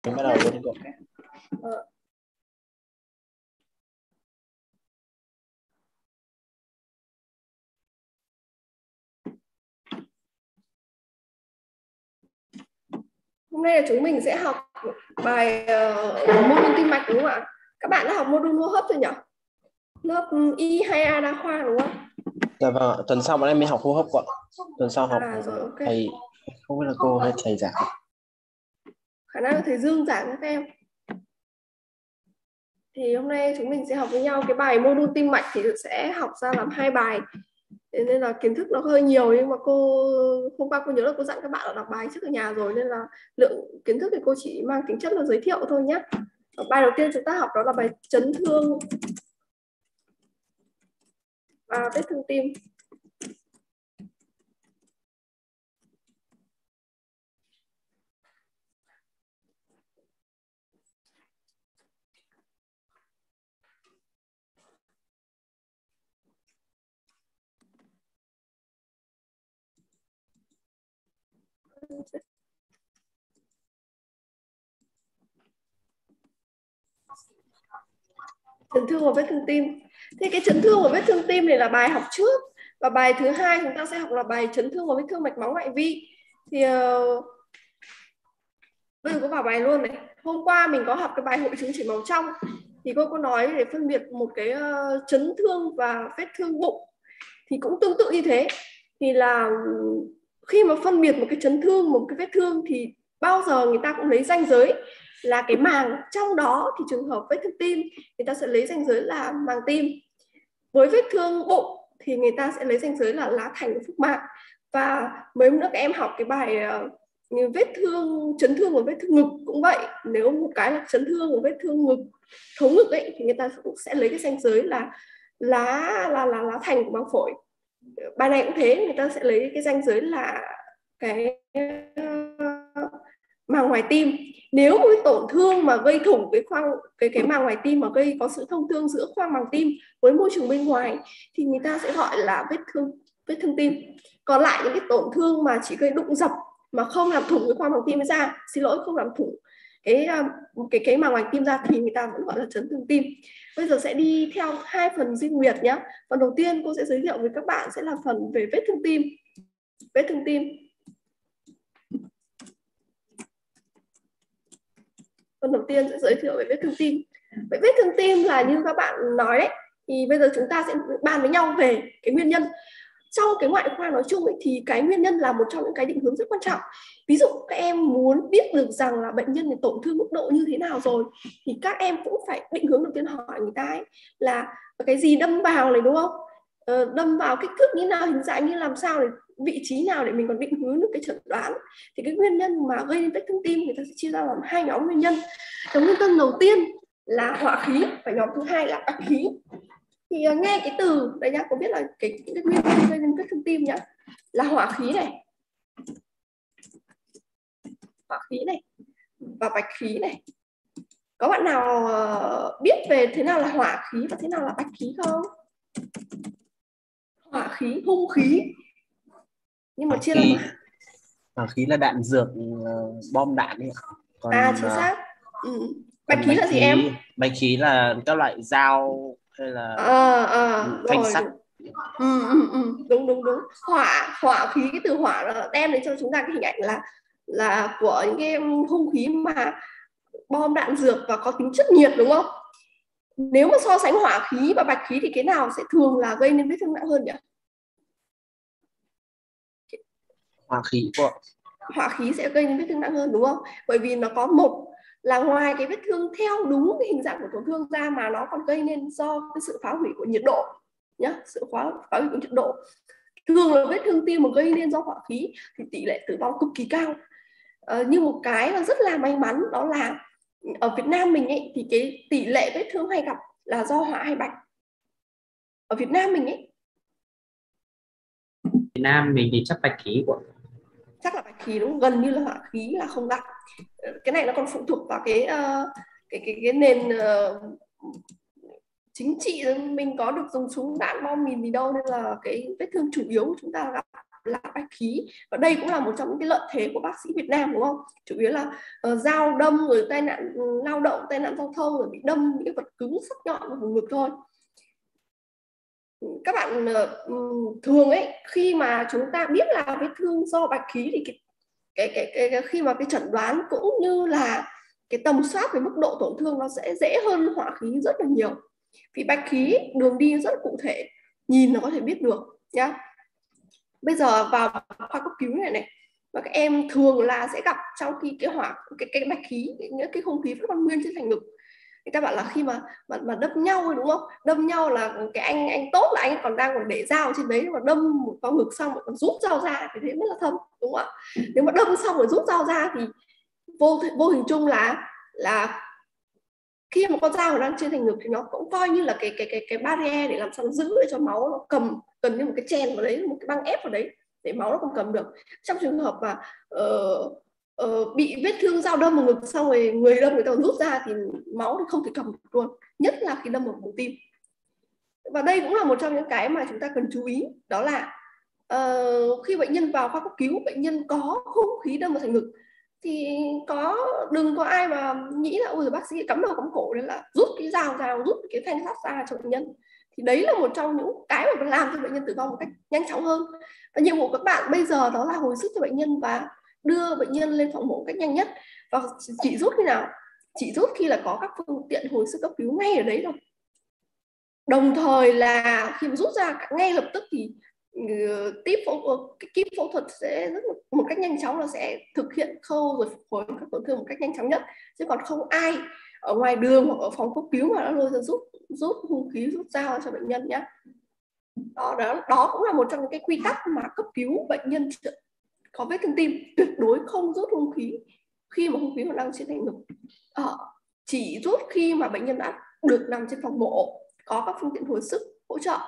Mình bắt đầu luôn đi cô. Hôm nay là chúng mình sẽ học bài mô đun tim mạch đúng không ạ? Các bạn đã học mô đun hô hấp rồi nhỉ? Lớp Y hay A đa khoa đúng không? Dạ vâng, tuần sau bọn em mới học hô hấp ạ. Tuần sau học rồi, ok. thầy không biết là cô hay thầy giảng. Khả năng là thầy Dương giảng cho các em. Thì hôm nay chúng mình sẽ học với nhau cái bài mô đun tim mạch thì sẽ học ra làm 2 bài. Thế nên là kiến thức nó hơi nhiều, nhưng mà cô hôm qua cô nhớ là cô dặn các bạn là đọc bài trước ở nhà rồi, nên là lượng kiến thức thì cô chỉ mang tính chất là giới thiệu thôi nhé. Bài đầu tiên chúng ta học đó là bài chấn thương và vết thương tim. Chấn thương và vết thương tim. Thì cái chấn thương và vết thương tim này là bài học trước, và bài thứ hai chúng ta sẽ học là bài chấn thương và vết thương mạch máu ngoại vi. Thì bây giờ có vào bài luôn này. Hôm qua mình có học cái bài hội chứng chảy máu trong, thì cô có nói để phân biệt một cái chấn thương và vết thương bụng, thì cũng tương tự như thế. Thì là khi mà phân biệt một cái chấn thương, một cái vết thương, thì bao giờ người ta cũng lấy ranh giới là cái màng trong đó. Thì trường hợp vết thương tim người ta sẽ lấy ranh giới là màng tim. Với vết thương bụng thì người ta sẽ lấy ranh giới là lá thành của phúc mạc. Và mấy hôm nữa các em học cái bài vết thương, chấn thương và vết thương ngực cũng vậy. Nếu một cái là chấn thương và vết thương ngực, thấu ngực ấy, thì người ta cũng sẽ lấy cái ranh giới là lá thành của màng phổi. Bài này cũng thế, người ta sẽ lấy cái ranh giới là cái màng ngoài tim. Nếu một cái tổn thương mà gây thủng cái màng ngoài tim, mà gây có sự thông thương giữa khoang màng tim với môi trường bên ngoài, thì người ta sẽ gọi là vết thương tim. Còn lại những cái tổn thương mà chỉ gây đụng dập mà không làm thủng cái khoang màng tim ra, không làm thủng cái màng ngoài tim ra, thì người ta vẫn gọi là chấn thương tim. Bây giờ sẽ đi theo 2 phần riêng biệt nhé. Phần đầu tiên cô sẽ giới thiệu với các bạn sẽ là phần về vết thương tim. Vết thương tim. Phần đầu tiên sẽ giới thiệu về vết thương tim. Vậy vết thương tim là như các bạn nói đấy, thì bây giờ chúng ta sẽ bàn với nhau về cái nguyên nhân. Trong cái ngoại khoa nói chung ấy, thì cái nguyên nhân là một trong những cái định hướng rất quan trọng. Ví dụ các em muốn biết được rằng là bệnh nhân tổn thương mức độ như thế nào rồi, thì các em cũng phải định hướng đầu tiên hỏi người ta ấy, là cái gì đâm vào này, đúng không? Đâm vào kích thước như nào, hình dạng như làm sao, để vị trí nào để mình còn định hướng được cái chẩn đoán. Thì cái nguyên nhân mà gây nên vết thương tim người ta sẽ chia ra làm 2 nhóm nguyên nhân. Nhóm nguyên nhân đầu tiên là hỏa khí, và nhóm thứ hai là bạch khí. Thì nghe cái từ đây nhá, có biết là cái nguyên nhân gây nên vết thương tim nhá, là hỏa khí này, và bạch khí này. Có bạn nào biết về thế nào là hỏa khí và thế nào là bạch khí không? Hỏa khí, hung khí, nhưng mà chia ra hỏa khí là đạn dược, bom đạn ấy. Còn chính xác. Bạch khí là gì em? Bạch khí là các loại dao hay là thanh sắt. Đúng. Hỏa khí, cái từ hỏa là đem đến cho chúng ta cái hình ảnh là của những cái hung khí mà bom đạn dược và có tính chất nhiệt, đúng không? Nếu mà so sánh hỏa khí và bạch khí thì cái nào sẽ thường là gây nên vết thương nặng hơn nhỉ? Hỏa khí sẽ gây nên vết thương nặng hơn, đúng không? Bởi vì nó có một là ngoài cái vết thương theo đúng cái hình dạng của tổn thương ra, mà nó còn gây nên do cái sự phá hủy của nhiệt độ nhá, sự phá hủy của nhiệt độ. Thường là vết thương tim mà gây nên do hỏa khí thì tỷ lệ tử vong cực kỳ cao. Nhưng một cái là rất là may mắn đó là ở Việt Nam mình ấy, thì cái tỷ lệ vết thương hay gặp là do hỏa hay bạch. Ở Việt Nam mình ấy, Việt Nam mình thì chắc bạch khí của. Chắc là bạch khí, đúng, gần như là hỏa khí là không gặp. Cái này nó còn phụ thuộc vào cái nền chính trị, mình có được dùng súng đạn bom mìn gì đâu, nên là cái vết thương chủ yếu của chúng ta gặp là bạch khí, và đây cũng là một trong những cái lợi thế của bác sĩ Việt Nam, đúng không? Chủ yếu là dao đâm rồi tai nạn lao động, tai nạn giao thông, rồi bị đâm những vật cứng sắc nhọn vào vùng ngực thôi. Các bạn thường ấy, khi mà chúng ta biết là vết thương do bạch khí thì khi mà cái chẩn đoán cũng như là cái tầm soát về mức độ tổn thương nó sẽ dễ hơn hỏa khí rất là nhiều. Vì bạch khí đường đi rất là cụ thể, nhìn là có thể biết được nhá. Bây giờ vào khoa cấp cứu này và các em thường là sẽ gặp trong khi cái bạch khí, những cái không khí vẫn còn nguyên trên thành ngực. Thì các bạn là khi mà đâm nhau, đúng không? Đâm nhau là cái anh tốt là anh còn để dao trên đấy, mà đâm vào ngực xong rồi còn rút dao ra thì thế rất là thâm, đúng không ạ? Nếu mà đâm xong rồi rút dao ra thì vô hình chung là khi mà con dao đang trên thành ngực thì nó cũng coi như là cái barrier để làm sao nó giữ để cho máu nó cầm, gần như một cái chèn vào đấy, một cái băng ép vào đấy để máu nó không cầm được. Trong trường hợp mà bị vết thương dao đâm vào ngực xong rồi người đâm người ta rút ra thì máu thì không thể cầm được luôn, nhất là khi đâm vào vùng tim. Và đây cũng là một trong những cái mà chúng ta cần chú ý, đó là khi bệnh nhân vào khoa cấp cứu, bệnh nhân có hung khí đâm vào thành ngực thì đừng có ai mà nghĩ là ôi bác sĩ cắm đầu cắm cổ đấy là rút cái dao ra, rút cái thanh sắt ra cho bệnh nhân. Thì đấy là một trong những cái mà làm cho bệnh nhân tử vong một cách nhanh chóng hơn. Và nhiệm vụ của các bạn bây giờ đó là hồi sức cho bệnh nhân và đưa bệnh nhân lên phòng mổ cách nhanh nhất. Và chỉ rút khi nào? Chỉ rút khi là có các phương tiện hồi sức cấp cứu ngay ở đấy rồi. Đồng thời là khi mà rút ra ngay lập tức thì kíp phẫu thuật sẽ một cách nhanh chóng là sẽ thực hiện khâu rồi phục hồi các tổn thương một cách nhanh chóng nhất, chứ còn không ai ở ngoài đường hoặc ở phòng cấp cứu mà đã lôi ra rút hung khí, rút dao cho bệnh nhân nhé. Đó cũng là một trong những cái quy tắc mà cấp cứu bệnh nhân có vết thương tim, tuyệt đối không rút hung khí khi mà hung khí còn đang trên thành ngực. Chỉ rút khi mà bệnh nhân đã được nằm trên phòng mổ, có các phương tiện hồi sức hỗ trợ.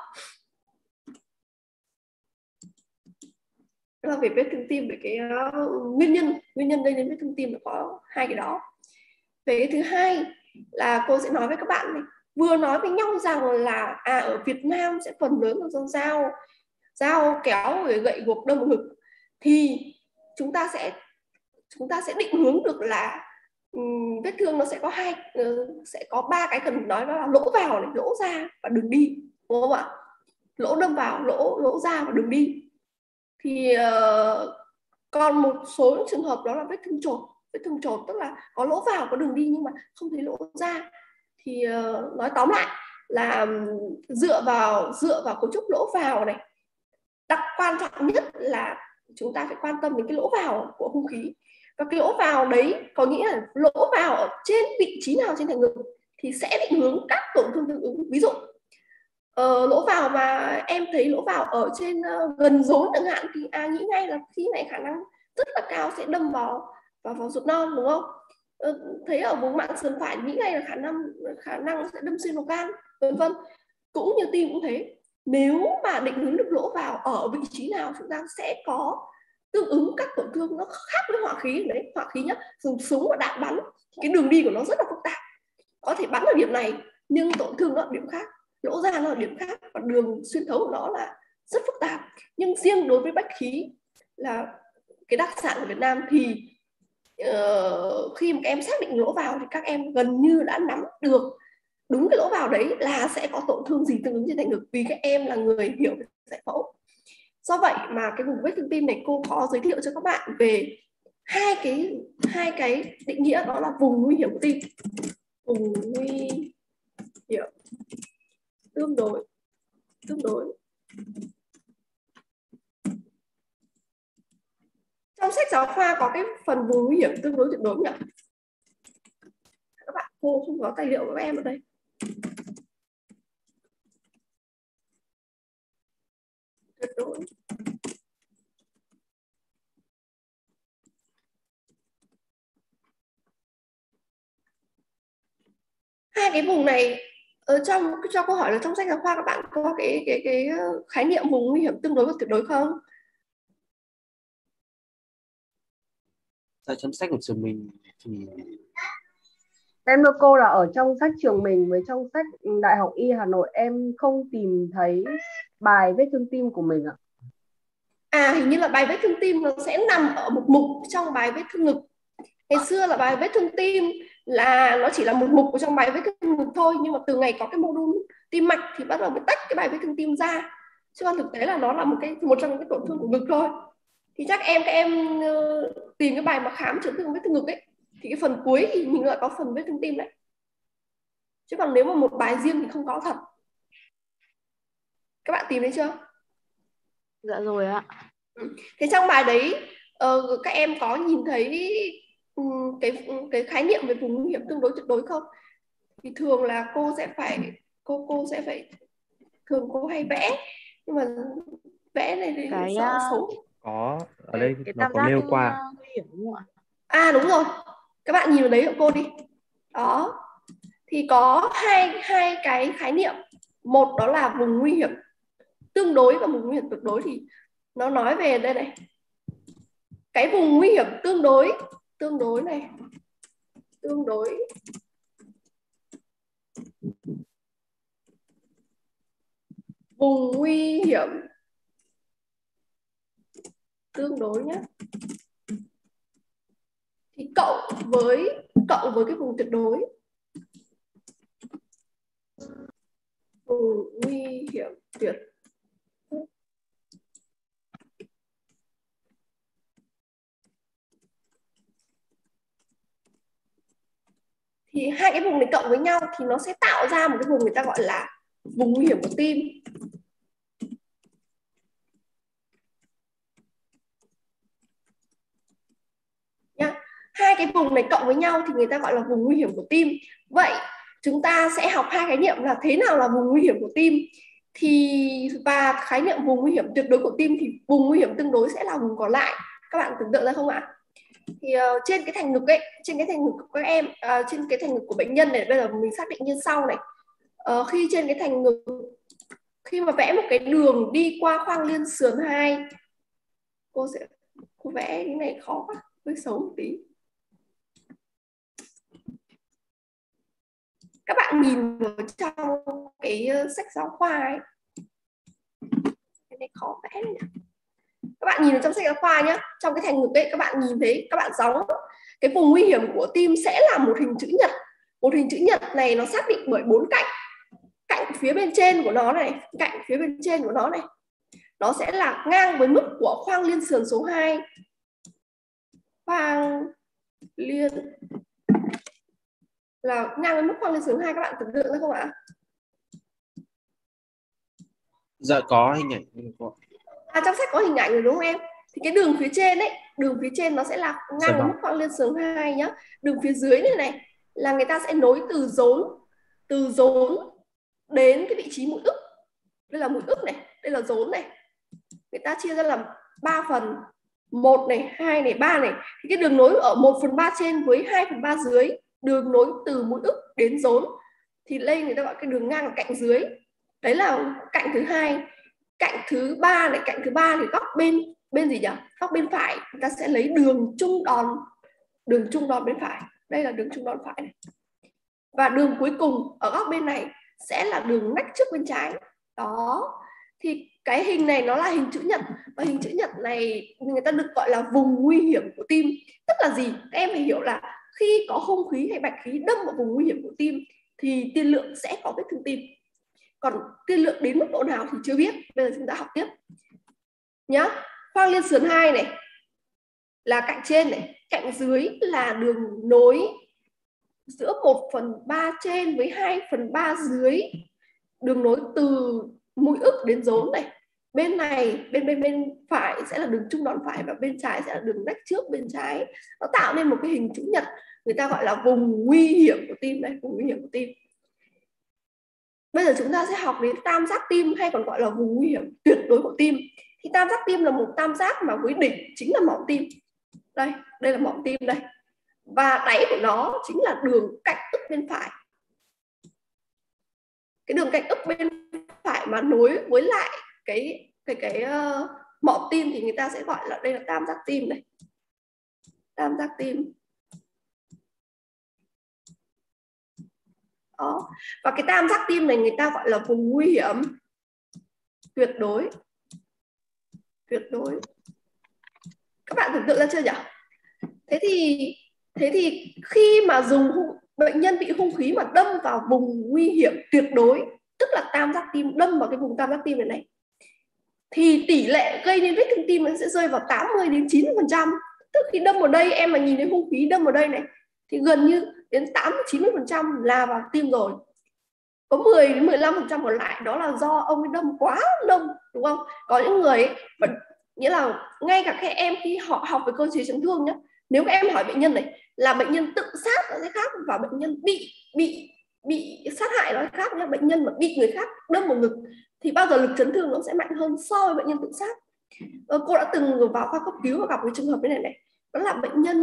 Đó là về vết thương tim, về cái nguyên nhân gây đến vết thương tim là có hai cái đó. Về cái thứ hai là cô sẽ nói với các bạn này, vừa nói với nhau rằng là ở Việt Nam sẽ phần lớn là do dao kéo rồi gậy gộc đâm vào ngực, thì chúng ta sẽ định hướng được là vết thương nó sẽ có ba cái cần nói, đó là lỗ vào này, lỗ ra và đường đi, đúng không ạ? Lỗ đâm vào, lỗ ra và đường đi. Thì còn một số trường hợp đó là vết thương chột, tức là có lỗ vào có đường đi nhưng mà không thấy lỗ ra. Thì nói tóm lại là dựa vào cấu trúc lỗ vào này, đặc quan trọng nhất là chúng ta phải quan tâm đến cái lỗ vào của hung khí. Và cái lỗ vào đấy có nghĩa là lỗ vào ở trên vị trí nào trên thành ngực thì sẽ định hướng các tổn thương tương ứng. Ví dụ lỗ vào mà em thấy lỗ vào ở trên gần rốn chẳng hạn thì nghĩ ngay là khi này khả năng rất là cao sẽ đâm vào ruột non, đúng không? Thấy ở vùng mạn sườn phải nghĩ ngay là khả năng sẽ đâm xuyên vào gan, vân vân. Cũng như tim cũng thế, nếu mà định hướng được lỗ vào ở vị trí nào chúng ta sẽ có tương ứng các tổn thương. Nó khác với hỏa khí đấy. Hỏa khí nhá, dùng súng và đạn bắn, cái đường đi của nó rất là phức tạp, có thể bắn ở điểm này nhưng tổn thương nó ở điểm khác, lỗ ra nó ở điểm khác, và đường xuyên thấu của nó là rất phức tạp. Nhưng riêng đối với bách khí là cái đặc sản của Việt Nam thì khi mà các em xác định lỗ vào thì các em gần như đã nắm được đúng cái lỗ vào đấy là sẽ có tổn thương gì tương ứng trên thành ngực, vì các em là người hiểu về giải phẫu. Do vậy mà cái vùng vết thương tim này cô có giới thiệu cho các bạn về hai cái định nghĩa, đó là vùng nguy hiểm của tim, vùng nguy hiểm tương đối. Trong sách giáo khoa có cái phần vùng nguy hiểm tương đối tuyệt đối nhỉ? Các bạn, cô không có tài liệu của các em ở đây. Tuyệt đối. Hai cái vùng này cho câu hỏi là trong sách giáo khoa các bạn có cái khái niệm vùng nguy hiểm tương đối và tuyệt đối không? Trong sách của trường mình thì em thưa cô là ở trong sách trường mình với trong sách Đại học Y Hà Nội em không tìm thấy bài vết thương tim của mình ạ. Hình như là bài vết thương tim nó sẽ nằm ở một mục trong bài vết thương ngực. Ngày xưa là bài vết thương tim là nó chỉ là một mục ở trong bài vết thương ngực thôi, nhưng mà từ ngày có cái module tim mạch thì bắt đầu mới tách cái bài vết thương tim ra, chứ còn thực tế là nó là một trong những cái tổn thương của ngực thôi. Thì chắc các em tìm cái bài mà khám chấn thương vết thương ngực ấy, thì cái phần cuối thì mình lại có phần vết thương tim đấy, chứ còn nếu mà một bài riêng thì không có thật. Các bạn tìm thấy chưa? Dạ rồi ạ. Thế trong bài đấy các em có nhìn thấy cái khái niệm về vùng nguy hiểm tương đối tuyệt đối không? Thì thường là cô sẽ phải thường cô hay vẽ, nhưng mà vẽ này thì sợ xấu. Có ở đây cái nó tam có giác nêu qua. nguy hiểm đúng không ạ? Đúng rồi, các bạn nhìn vào đấy của cô đi. Đó, thì có hai cái khái niệm. Một đó là vùng nguy hiểm tương đối và vùng nguy hiểm tuyệt đối. Thì nó nói về đây này, cái vùng nguy hiểm tương đối này, tương đối vùng nguy hiểm tương đối nhé, thì cộng với cái vùng tuyệt đối, vùng nguy hiểm tuyệt. Thì hai cái vùng này cộng với nhau thì nó sẽ tạo ra một cái vùng người ta gọi là vùng nguy hiểm của tim. Nhá. Hai cái vùng này cộng với nhau thì người ta gọi là vùng nguy hiểm của tim. Vậy chúng ta sẽ học hai khái niệm là thế nào là vùng nguy hiểm của tim, và khái niệm vùng nguy hiểm tuyệt đối của tim, thì vùng nguy hiểm tương đối sẽ là vùng còn lại. Các bạn tưởng tượng ra không ạ? Thì trên cái thành ngực ấy, trên cái thành ngực của các em, trên cái thành ngực của bệnh nhân này, bây giờ mình xác định như sau này. Khi trên cái thành ngực, khi mà vẽ một cái đường đi qua khoang liên sườn 2, cô vẽ cái này khó quá, hơi xấu một tí. Các bạn nhìn vào trong cái sách giáo khoa ấy, cái này khó vẽ này. Các bạn nhìn vào trong sách giáo khoa nhé, trong cái thành ngực ấy, các bạn nhìn thấy, các bạn gióng cái vùng nguy hiểm của tim sẽ là một hình chữ nhật. Một hình chữ nhật này nó xác định bởi 4 cạnh. Cạnh phía bên trên của nó này, cạnh phía bên trên của nó này, nó sẽ là ngang với mức của khoang liên sườn số 2. Khoang liên là ngang với mức khoang liên sườn 2, các bạn tưởng tượng ra không ạ? Dạ có hình ảnh. Trong sách có hình ảnh rồi đúng không em? Thì cái đường phía trên ấy, đường phía trên nó sẽ là ngang với mức khoang liên sườn 2 nhá. Đường phía dưới này là người ta sẽ nối từ rốn đến cái vị trí mũi ức. Đây là mũi ức này, đây là rốn này. Người ta chia ra làm 3 phần, 1 này, 2 này, 3 này. Thì cái đường nối ở 1/3 trên với 2/3 dưới, đường nối từ mũi ức đến rốn, thì đây người ta gọi cái đường ngang ở cạnh dưới. Đấy là cạnh thứ hai. Cạnh thứ ba này, cạnh thứ ba thì góc bên gì nhỉ? Góc bên phải, người ta sẽ lấy đường trung đòn bên phải. Đây là đường trung đòn phải này. Và đường cuối cùng ở góc bên này sẽ là đường nách trước bên trái. Đó. Thì cái hình này nó là hình chữ nhật, và hình chữ nhật này người ta được gọi là vùng nguy hiểm của tim. Tức là gì? Các em phải hiểu là khi có hung khí hay bạch khí đâm vào vùng nguy hiểm của tim thì tiên lượng sẽ có vết thương tim. Còn tiên lượng đến mức độ nào thì chưa biết. Bây giờ chúng ta học tiếp nhá. Khoang liên sườn 2 này là cạnh trên này, cạnh dưới là đường nối giữa 1/3 trên với 2/3 dưới, đường nối từ mũi ức đến rốn này. Bên này, bên phải sẽ là đường trung đòn phải, và bên trái sẽ là đường nách trước bên trái. Nó tạo nên một cái hình chữ nhật, người ta gọi là vùng nguy hiểm của tim này, vùng nguy hiểm của tim. Bây giờ chúng ta sẽ học đến tam giác tim, hay còn gọi là vùng nguy hiểm tuyệt đối của tim. Thì tam giác tim là một tam giác mà với đỉnh chính là mỏm tim. Đây là mỏm tim đây. Và đáy của nó chính là đường cạnh ức bên phải. Cái đường cạnh ức bên phải mà nối với lại cái mỏm tim thì người ta sẽ gọi là đây là tam giác tim này. Tam giác tim. Đó. Và cái tam giác tim này người ta gọi là vùng nguy hiểm tuyệt đối. tuyệt đối. Các bạn tưởng tượng ra chưa nhỉ? Thế thì khi mà bệnh nhân bị hung khí mà đâm vào vùng nguy hiểm tuyệt đối, tức là tam giác tim, đâm vào cái vùng tam giác tim này thì tỷ lệ gây nên vết thương tim nó sẽ rơi vào 80 đến 90%. Tức khi đâm vào đây, em mà nhìn thấy hung khí đâm vào đây này thì gần như đến 80-90% là vào tim rồi. Có 10 đến 15% còn lại đó là do ông ấy đâm quá đông, đúng không? Có những người ấy, nghĩa là ngay cả các em khi họ học về cơ chế chấn thương nhé, nếu các em hỏi bệnh nhân này là bệnh nhân tự sát nó sẽ khác và bệnh nhân bị sát hại nó khác nhé. Bệnh nhân mà bị người khác đâm vào ngực thì bao giờ lực chấn thương nó sẽ mạnh hơn so với bệnh nhân tự sát. Cô đã từng vào khoa cấp cứu và gặp cái trường hợp này này, đó là bệnh nhân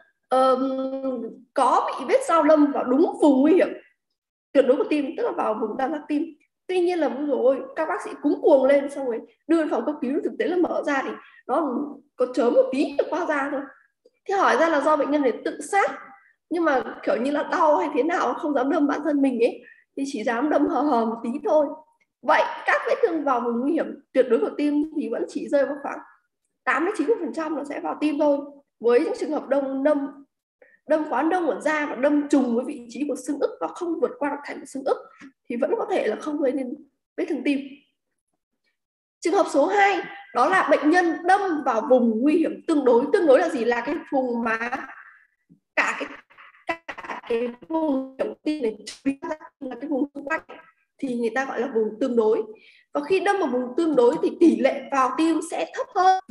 có bị vết dao đâm vào đúng vùng nguy hiểm tuyệt đối của tim, tức là vào vùng tam giác tim. Tuy nhiên là rồi các bác sĩ cúng cuồng lên, xong rồi đưa đến phòng cấp cứu, thực tế là mở ra thì nó có chớm một tí qua da thôi. Thì hỏi ra là do bệnh nhân này tự sát, nhưng mà kiểu như là đau hay thế nào không dám đâm bản thân mình ấy, thì chỉ dám đâm hờ một tí thôi. Vậy các vết thương vào vùng nguy hiểm tuyệt đối của tim thì vẫn chỉ rơi vào khoảng 8-90% nó sẽ vào tim thôi. Với những trường hợp đâm quá đông ở da và đâm trùng với vị trí của xương ức và không vượt qua được thành xương ức thì vẫn có thể là không gây nên vết thương tim. Trường hợp số 2 đó là bệnh nhân đâm vào vùng nguy hiểm tương đối. Tương đối là gì? Là cái vùng mà cả cái vùng tim này là cái vùng xung quanh thì người ta gọi là vùng tương đối. Và khi đâm vào vùng tương đối thì tỷ lệ vào tim sẽ thấp hơn.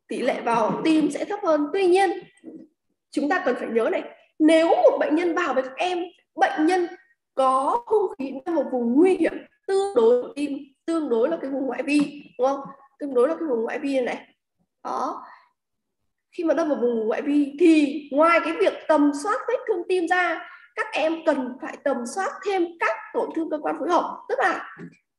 Tuy nhiên chúng ta cần phải nhớ này, nếu một bệnh nhân vào với các em, bệnh nhân có hung khí đâm vào vùng nguy hiểm tương đối của tim, tương đối là cái vùng ngoại vi, đúng không? Tương đối là cái vùng ngoại vi này. Đó. Khi mà đâm vào vùng ngoại vi thì ngoài cái việc tầm soát vết thương tim ra, các em cần phải tầm soát thêm các tổn thương cơ quan phối hợp. Tức là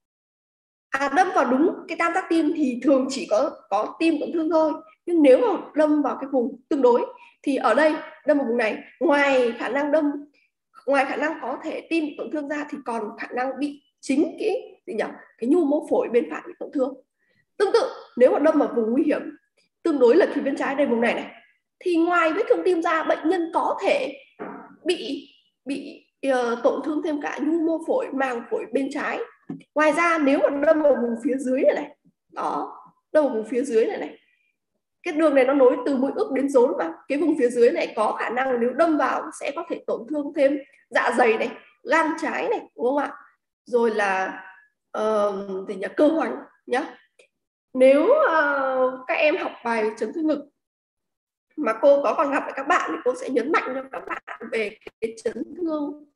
đâm vào đúng cái tam giác tim thì thường chỉ có tim tổn thương thôi. Nhưng nếu mà đâm vào cái vùng tương đối thì ở đây đâm vào vùng này, ngoài khả năng có thể tim tổn thương ra thì còn khả năng bị chính cái nhu mô phổi bên phải bị tổn thương. Tương tự nếu mà đâm vào vùng nguy hiểm tương đối là phía bên trái đây, vùng này thì ngoài vết thương tim ra, bệnh nhân có thể bị tổn thương thêm cả nhu mô phổi, màng phổi bên trái. Ngoài ra nếu mà đâm vào vùng phía dưới này, đó, đâm vào vùng phía dưới này, cái đường này nó nối từ mũi ức đến rốn, mà cái vùng phía dưới này có khả năng nếu đâm vào sẽ có thể tổn thương thêm dạ dày này, gan trái này, đúng không ạ? Rồi là cơ hoành nhá. Nếu các em học bài chấn thương ngực mà cô có còn gặp với các bạn thì cô sẽ nhấn mạnh cho các bạn về cái chấn thương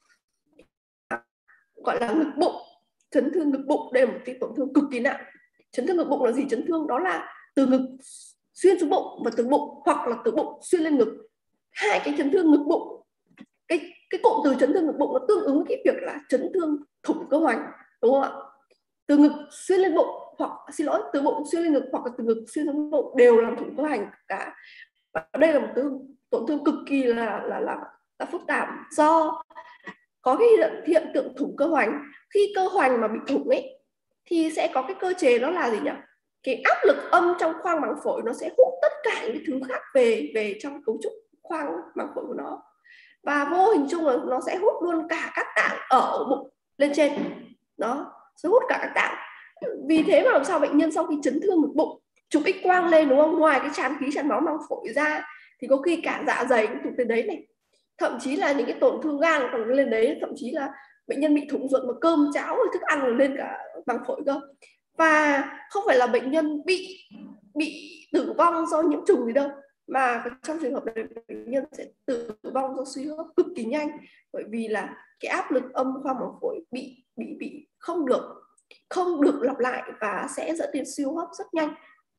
gọi là ngực bụng. Chấn thương ngực bụng đây là một cái tổn thương cực kỳ nặng. Chấn thương ngực bụng là gì? Chấn thương đó là từ ngực xuyên xuống bụng và từ bụng, hoặc là từ bụng xuyên lên ngực. Hai cái chấn thương ngực bụng, cái cụm từ chấn thương ngực bụng nó tương ứng với cái việc là chấn thương thủng cơ hoành, đúng không ạ? Từ ngực xuyên lên bụng, từ bụng xuyên lên ngực hoặc là từ ngực xuyên xuống bụng đều làm thủng cơ hoành cả. Và đây là một cái tổn thương cực kỳ là phức tạp, do có cái hiện tượng thủng cơ hoành. Khi cơ hoành mà bị thủng ấy thì sẽ có cái cơ chế đó là gì nhỉ? Cái áp lực âm trong khoang màng phổi nó sẽ hút tất cả những thứ khác về trong cấu trúc khoang màng phổi của nó, và vô hình chung là nó sẽ hút luôn cả các tạng ở bụng lên trên, nó sẽ hút cả các tạng. Vì thế mà làm sao bệnh nhân sau khi chấn thương ngực bụng chụp X quang lên, đúng không, ngoài cái tràn khí tràn máu màng phổi ra thì có khi cả dạ dày cũng thủng lên đấy này, thậm chí là những cái tổn thương gan còn lên đấy, thậm chí là bệnh nhân bị thủng ruột mà cơm cháo thức ăn lên cả màng phổi cơ. Và không phải là bệnh nhân bị tử vong do nhiễm trùng gì đâu, mà trong trường hợp này bệnh nhân sẽ tử vong do suy hô hấp cực kỳ nhanh, bởi vì là cái áp lực âm khoang màng phổi bị không được lặp lại và sẽ dẫn đến suy hô hấp rất nhanh.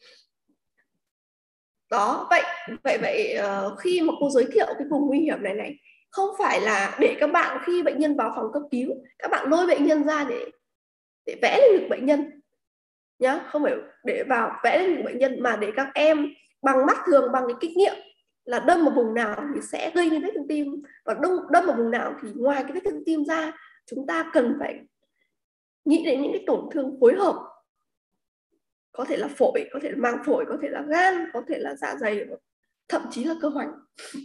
Đó, vậy khi mà cô giới thiệu cái vùng nguy hiểm này không phải là để các bạn khi bệnh nhân vào phòng cấp cứu các bạn lôi bệnh nhân ra để vẽ lên ngực bệnh nhân nhá, không phải để vào vẽ lên ngực bệnh nhân, mà để các em bằng mắt thường, bằng cái kinh nghiệm là đâm vào vùng nào thì sẽ gây nên vết thương tim, và đâm vào vùng nào thì ngoài cái vết thương tim ra chúng ta cần phải nghĩ đến những cái tổn thương phối hợp có thể là phổi, có thể là màng phổi, có thể là gan, có thể là dạ dày, thậm chí là cơ hoành.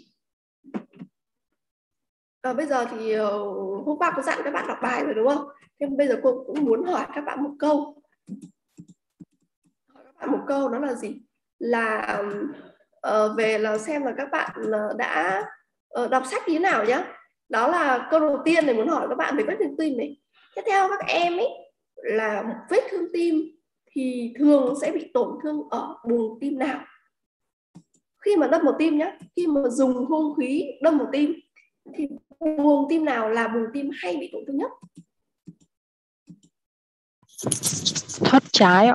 Bây giờ thì hôm qua có dặn các bạn đọc bài rồi đúng không? Thế bây giờ cô cũng muốn hỏi các bạn một câu. Hỏi các bạn một câu đó là gì? Là về là xem là các bạn đã đọc sách như thế nào nhá. Đó là câu đầu tiên này, muốn hỏi các bạn về vết thương tim này. Tiếp theo các em ấy là một vết thương tim thì thường sẽ bị tổn thương ở buồng tim nào? Khi mà đâm vào tim nhá, khi mà dùng hung khí đâm vào tim thì buồng tim nào là buồng tim hay bị tổn thương nhất? Thất trái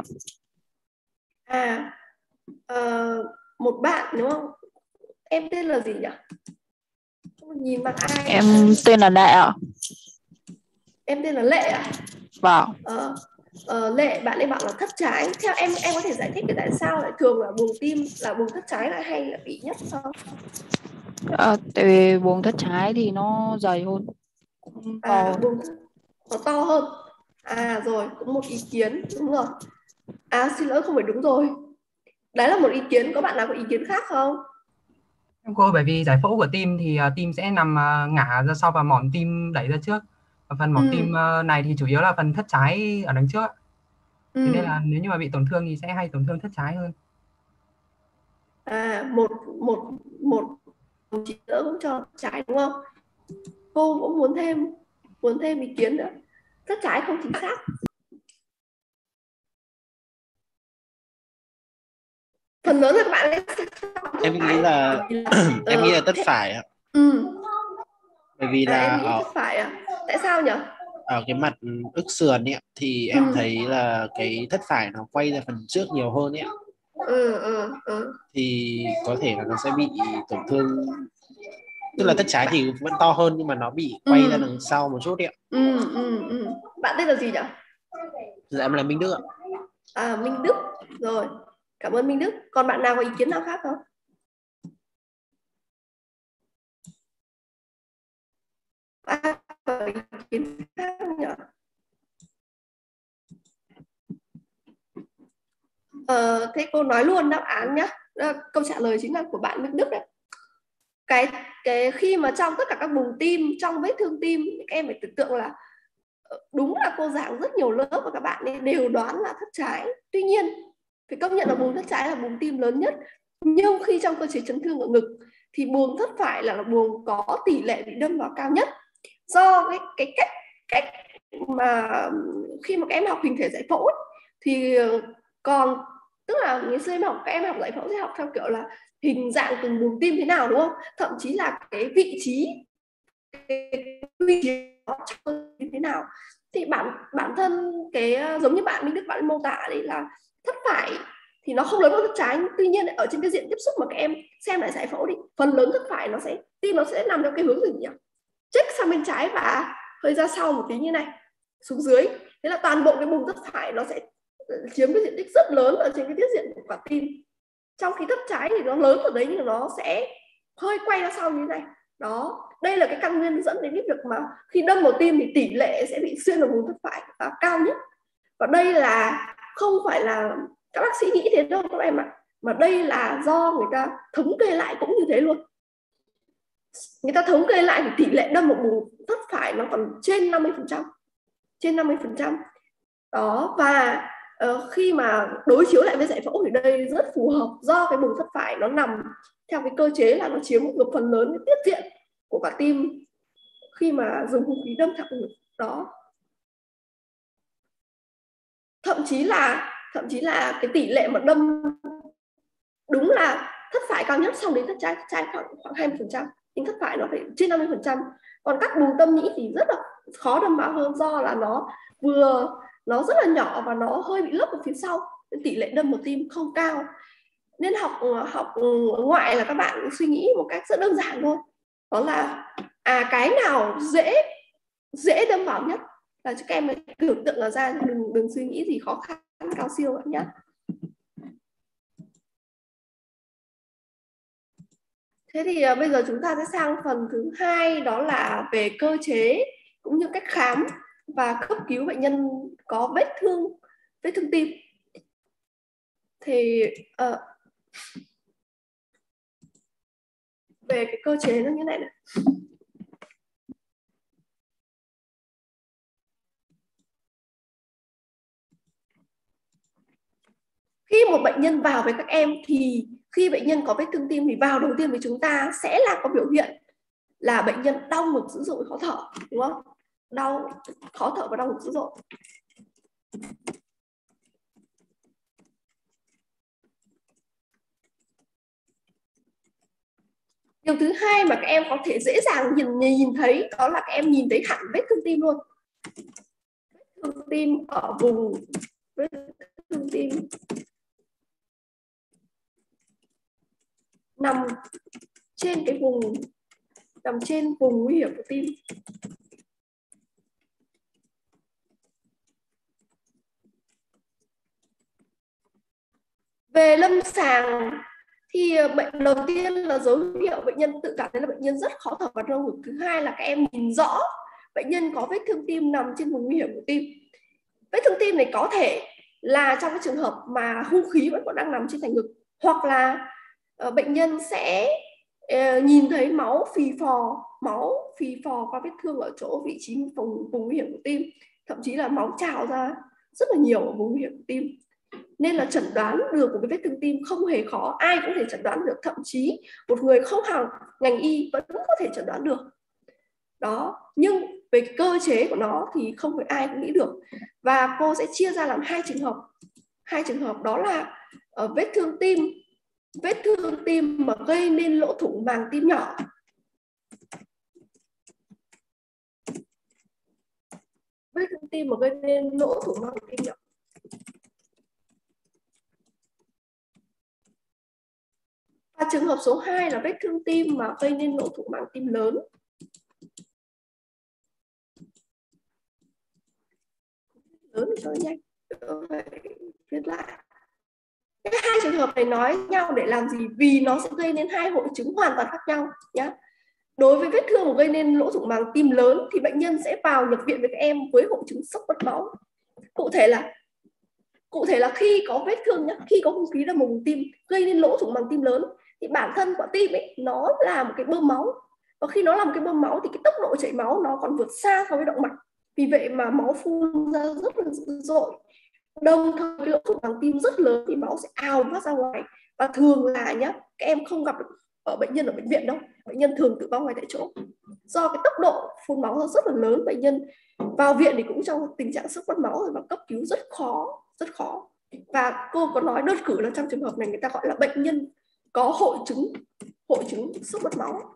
ạ. Một bạn đúng không? Em tên là gì nhỉ? Nhìn mặt ai? Em tên là Lệ ạ. Em tên là Lệ à? Vâng. Lệ, bạn ấy bảo là thất trái. Theo em có thể giải thích cái tại sao lại thường là buồng tim là buồng thất trái lại hay là bị nhất không? Tại vì buồng thất trái thì nó dày hơn, cũng to. Buồng nó to hơn. Rồi, cũng một ý kiến, đúng rồi. Xin lỗi, không phải đúng rồi. Đấy là một ý kiến, có bạn nào có ý kiến khác không? Cô, bởi vì giải phẫu của tim thì tim sẽ nằm ngả ra sau và mỏm tim đẩy ra trước. Và phần mỏm tim này thì chủ yếu là phần thất trái ở đằng trước. Thế nên là nếu như mà bị tổn thương thì sẽ hay tổn thương thất trái hơn. Một chị nữa cũng cho trái đúng không? Cô cũng muốn thêm ý kiến nữa. Thất trái không chính xác. Phần lớn là các bạn ấy em nghĩ là em nghĩ là tất phải ạ. Bởi vì là em nghĩ tất phải à? Tại sao nhỉ? Ở cái mặt ức sườn ấy thì em thấy là cái thất phải nó quay ra phần trước nhiều hơn ấy ạ. Thì có thể là nó sẽ bị tổn thương, tức là thất trái thì vẫn to hơn nhưng mà nó bị quay ra đằng sau một chút ấy ạ. Bạn tên là gì nhỉ? Dạ em là Minh Đức ạ. Minh Đức. Rồi, cảm ơn Minh Đức. Còn bạn nào có ý kiến nào khác không? Có ý kiến khác không nhỉ? Thế cô nói luôn đáp án nhé. Câu trả lời chính là của bạn Minh Đức đấy. Cái khi mà trong tất cả các buồng tim, trong vết thương tim, các em phải tưởng tượng là đúng là cô giảng rất nhiều lớp và các bạn ấy đều đoán là thất trái. Tuy nhiên phải công nhận là buồng thất trái là buồng tim lớn nhất. Nhưng khi trong cơ chế chấn thương ở ngực thì buồng thất phải là buồng có tỷ lệ bị đâm vào cao nhất. Do cái cách mà khi mà các em học hình thể giải phẫu ấy, thì còn tức là ngày xưa các em học giải phẫu sẽ học theo kiểu là hình dạng từng buồng tim thế nào đúng không? Thậm chí là cái vị trí như thế nào. Thì bản thân cái giống như bạn Minh Đức bạn mô tả đấy là thất phải thì nó không lớn hơn thất trái. Tuy nhiên ở trên cái diện tiếp xúc mà các em xem lại giải phẫu đi, phần lớn thất phải tim nó sẽ nằm theo cái hướng gì nhỉ? Check sang bên trái và hơi ra sau một tí như này xuống dưới. Thế là toàn bộ cái buồng thất phải nó sẽ chiếm cái diện tích rất lớn ở trên cái tiết diện của quả tim. Trong khi thất trái thì nó lớn ở đấy nhưng nó sẽ hơi quay ra sau như thế này. Đó, đây là cái căn nguyên dẫn đến cái việc mà khi đâm vào tim thì tỷ lệ sẽ bị xuyên vào vùng thất phải cao nhất. Và đây là không phải là các bác sĩ nghĩ thế đâu các em ạ, mà đây là do người ta thống kê lại cũng như thế luôn. Người ta thống kê lại thì tỷ lệ đâm vào vùng thất phải nó còn trên 50%. Trên 50%. Đó, và khi mà đối chiếu lại với giải phẫu thì đây rất phù hợp do cái vùng thất phải nó nằm theo cái cơ chế là nó chiếm một phần lớn cái tiết diện của cả tim khi mà dùng hung khí đâm thẳng ngực đó. Thậm chí là cái tỷ lệ mà đâm đúng là thất phải cao nhất, xong đến thất trái khoảng 20%, nhưng thất phải nó phải trên 50%. Còn các buồng tâm nhĩ thì rất là khó đâm vào hơn do là nó rất là nhỏ và nó hơi bị lấp ở phía sau, nên tỷ lệ đâm vào tim không cao. Nên học ngoại là các bạn suy nghĩ một cách rất đơn giản thôi, đó là cái nào dễ đâm vào nhất là cho các em tưởng tượng là ra, đừng suy nghĩ gì khó khăn cao siêu bạn nhé. Thế thì bây giờ chúng ta sẽ sang phần thứ hai, đó là về cơ chế cũng như cách khám và cấp cứu bệnh nhân có vết thương tim. thì về cái cơ chế nó như này này. Khi một bệnh nhân vào với các em thì khi bệnh nhân có vết thương tim thì vào đầu tiên với chúng ta sẽ là có biểu hiện là bệnh nhân đau ngực dữ dội, khó thở, đúng không? Đau, khó thở và đau ngực dữ dội. Điều thứ hai mà các em có thể dễ dàng nhìn thấy đó là các em nhìn thấy hẳn vết thương tim luôn. Vết thương tim ở vùng vết thương tim nằm trên vùng nguy hiểm của tim. Về lâm sàng thì bệnh đầu tiên là dấu hiệu bệnh nhân tự cảm thấy là bệnh nhân rất khó thở và đau ngực. Thứ hai là các em nhìn rõ bệnh nhân có vết thương tim nằm trên vùng nguy hiểm của tim. Vết thương tim này có thể là trong cái trường hợp mà hung khí vẫn còn đang nằm trên thành ngực, hoặc là bệnh nhân sẽ nhìn thấy máu phì phò qua vết thương ở chỗ vị trí vùng nguy hiểm của tim, thậm chí là máu trào ra rất là nhiều ở vùng nguy hiểm của tim. Nên là chẩn đoán được của cái vết thương tim không hề khó, ai cũng thể chẩn đoán được, thậm chí một người không học ngành y vẫn có thể chẩn đoán được. Đó, nhưng về cái cơ chế của nó thì không phải ai cũng nghĩ được. Và cô sẽ chia ra làm hai trường hợp. Hai trường hợp đó là vết thương tim mà gây nên lỗ thủng màng tim nhỏ. Vết thương tim mà gây nên lỗ thủng màng tim nhỏ. Và trường hợp số 2 là vết thương tim mà gây nên lỗ thủng màng tim lớn. Lớn thì cho nhanh, viết lại. Hai trường hợp này nói nhau để làm gì? Vì nó sẽ gây nên hai hội chứng hoàn toàn khác nhau nhé. Đối với vết thương mà gây nên lỗ thủng màng tim lớn thì bệnh nhân sẽ vào nhập viện với các em với hội chứng sốc mất máu. Cụ thể là khi có vết thương nhé, khi có hung khí đâm vào vùng tim gây nên lỗ thủng màng tim lớn thì bản thân quả tim ấy nó là một cái bơm máu, và khi nó là một cái bơm máu thì cái tốc độ chảy máu nó còn vượt xa so với động mạch, vì vậy mà máu phun ra rất là dữ dội. Đồng thời cái lỗ thủng màng tim rất lớn thì máu sẽ ào phát ra ngoài, và thường là nhá, các em không gặp ở bệnh nhân ở bệnh viện đâu, bệnh nhân thường tử vong ngay tại chỗ do cái tốc độ phun máu rất là lớn. Bệnh nhân vào viện thì cũng trong tình trạng sốc mất máu rồi, và cấp cứu rất khó. Và cô có nói đơn cử là trong trường hợp này người ta gọi là bệnh nhân có hội chứng sốc mất máu.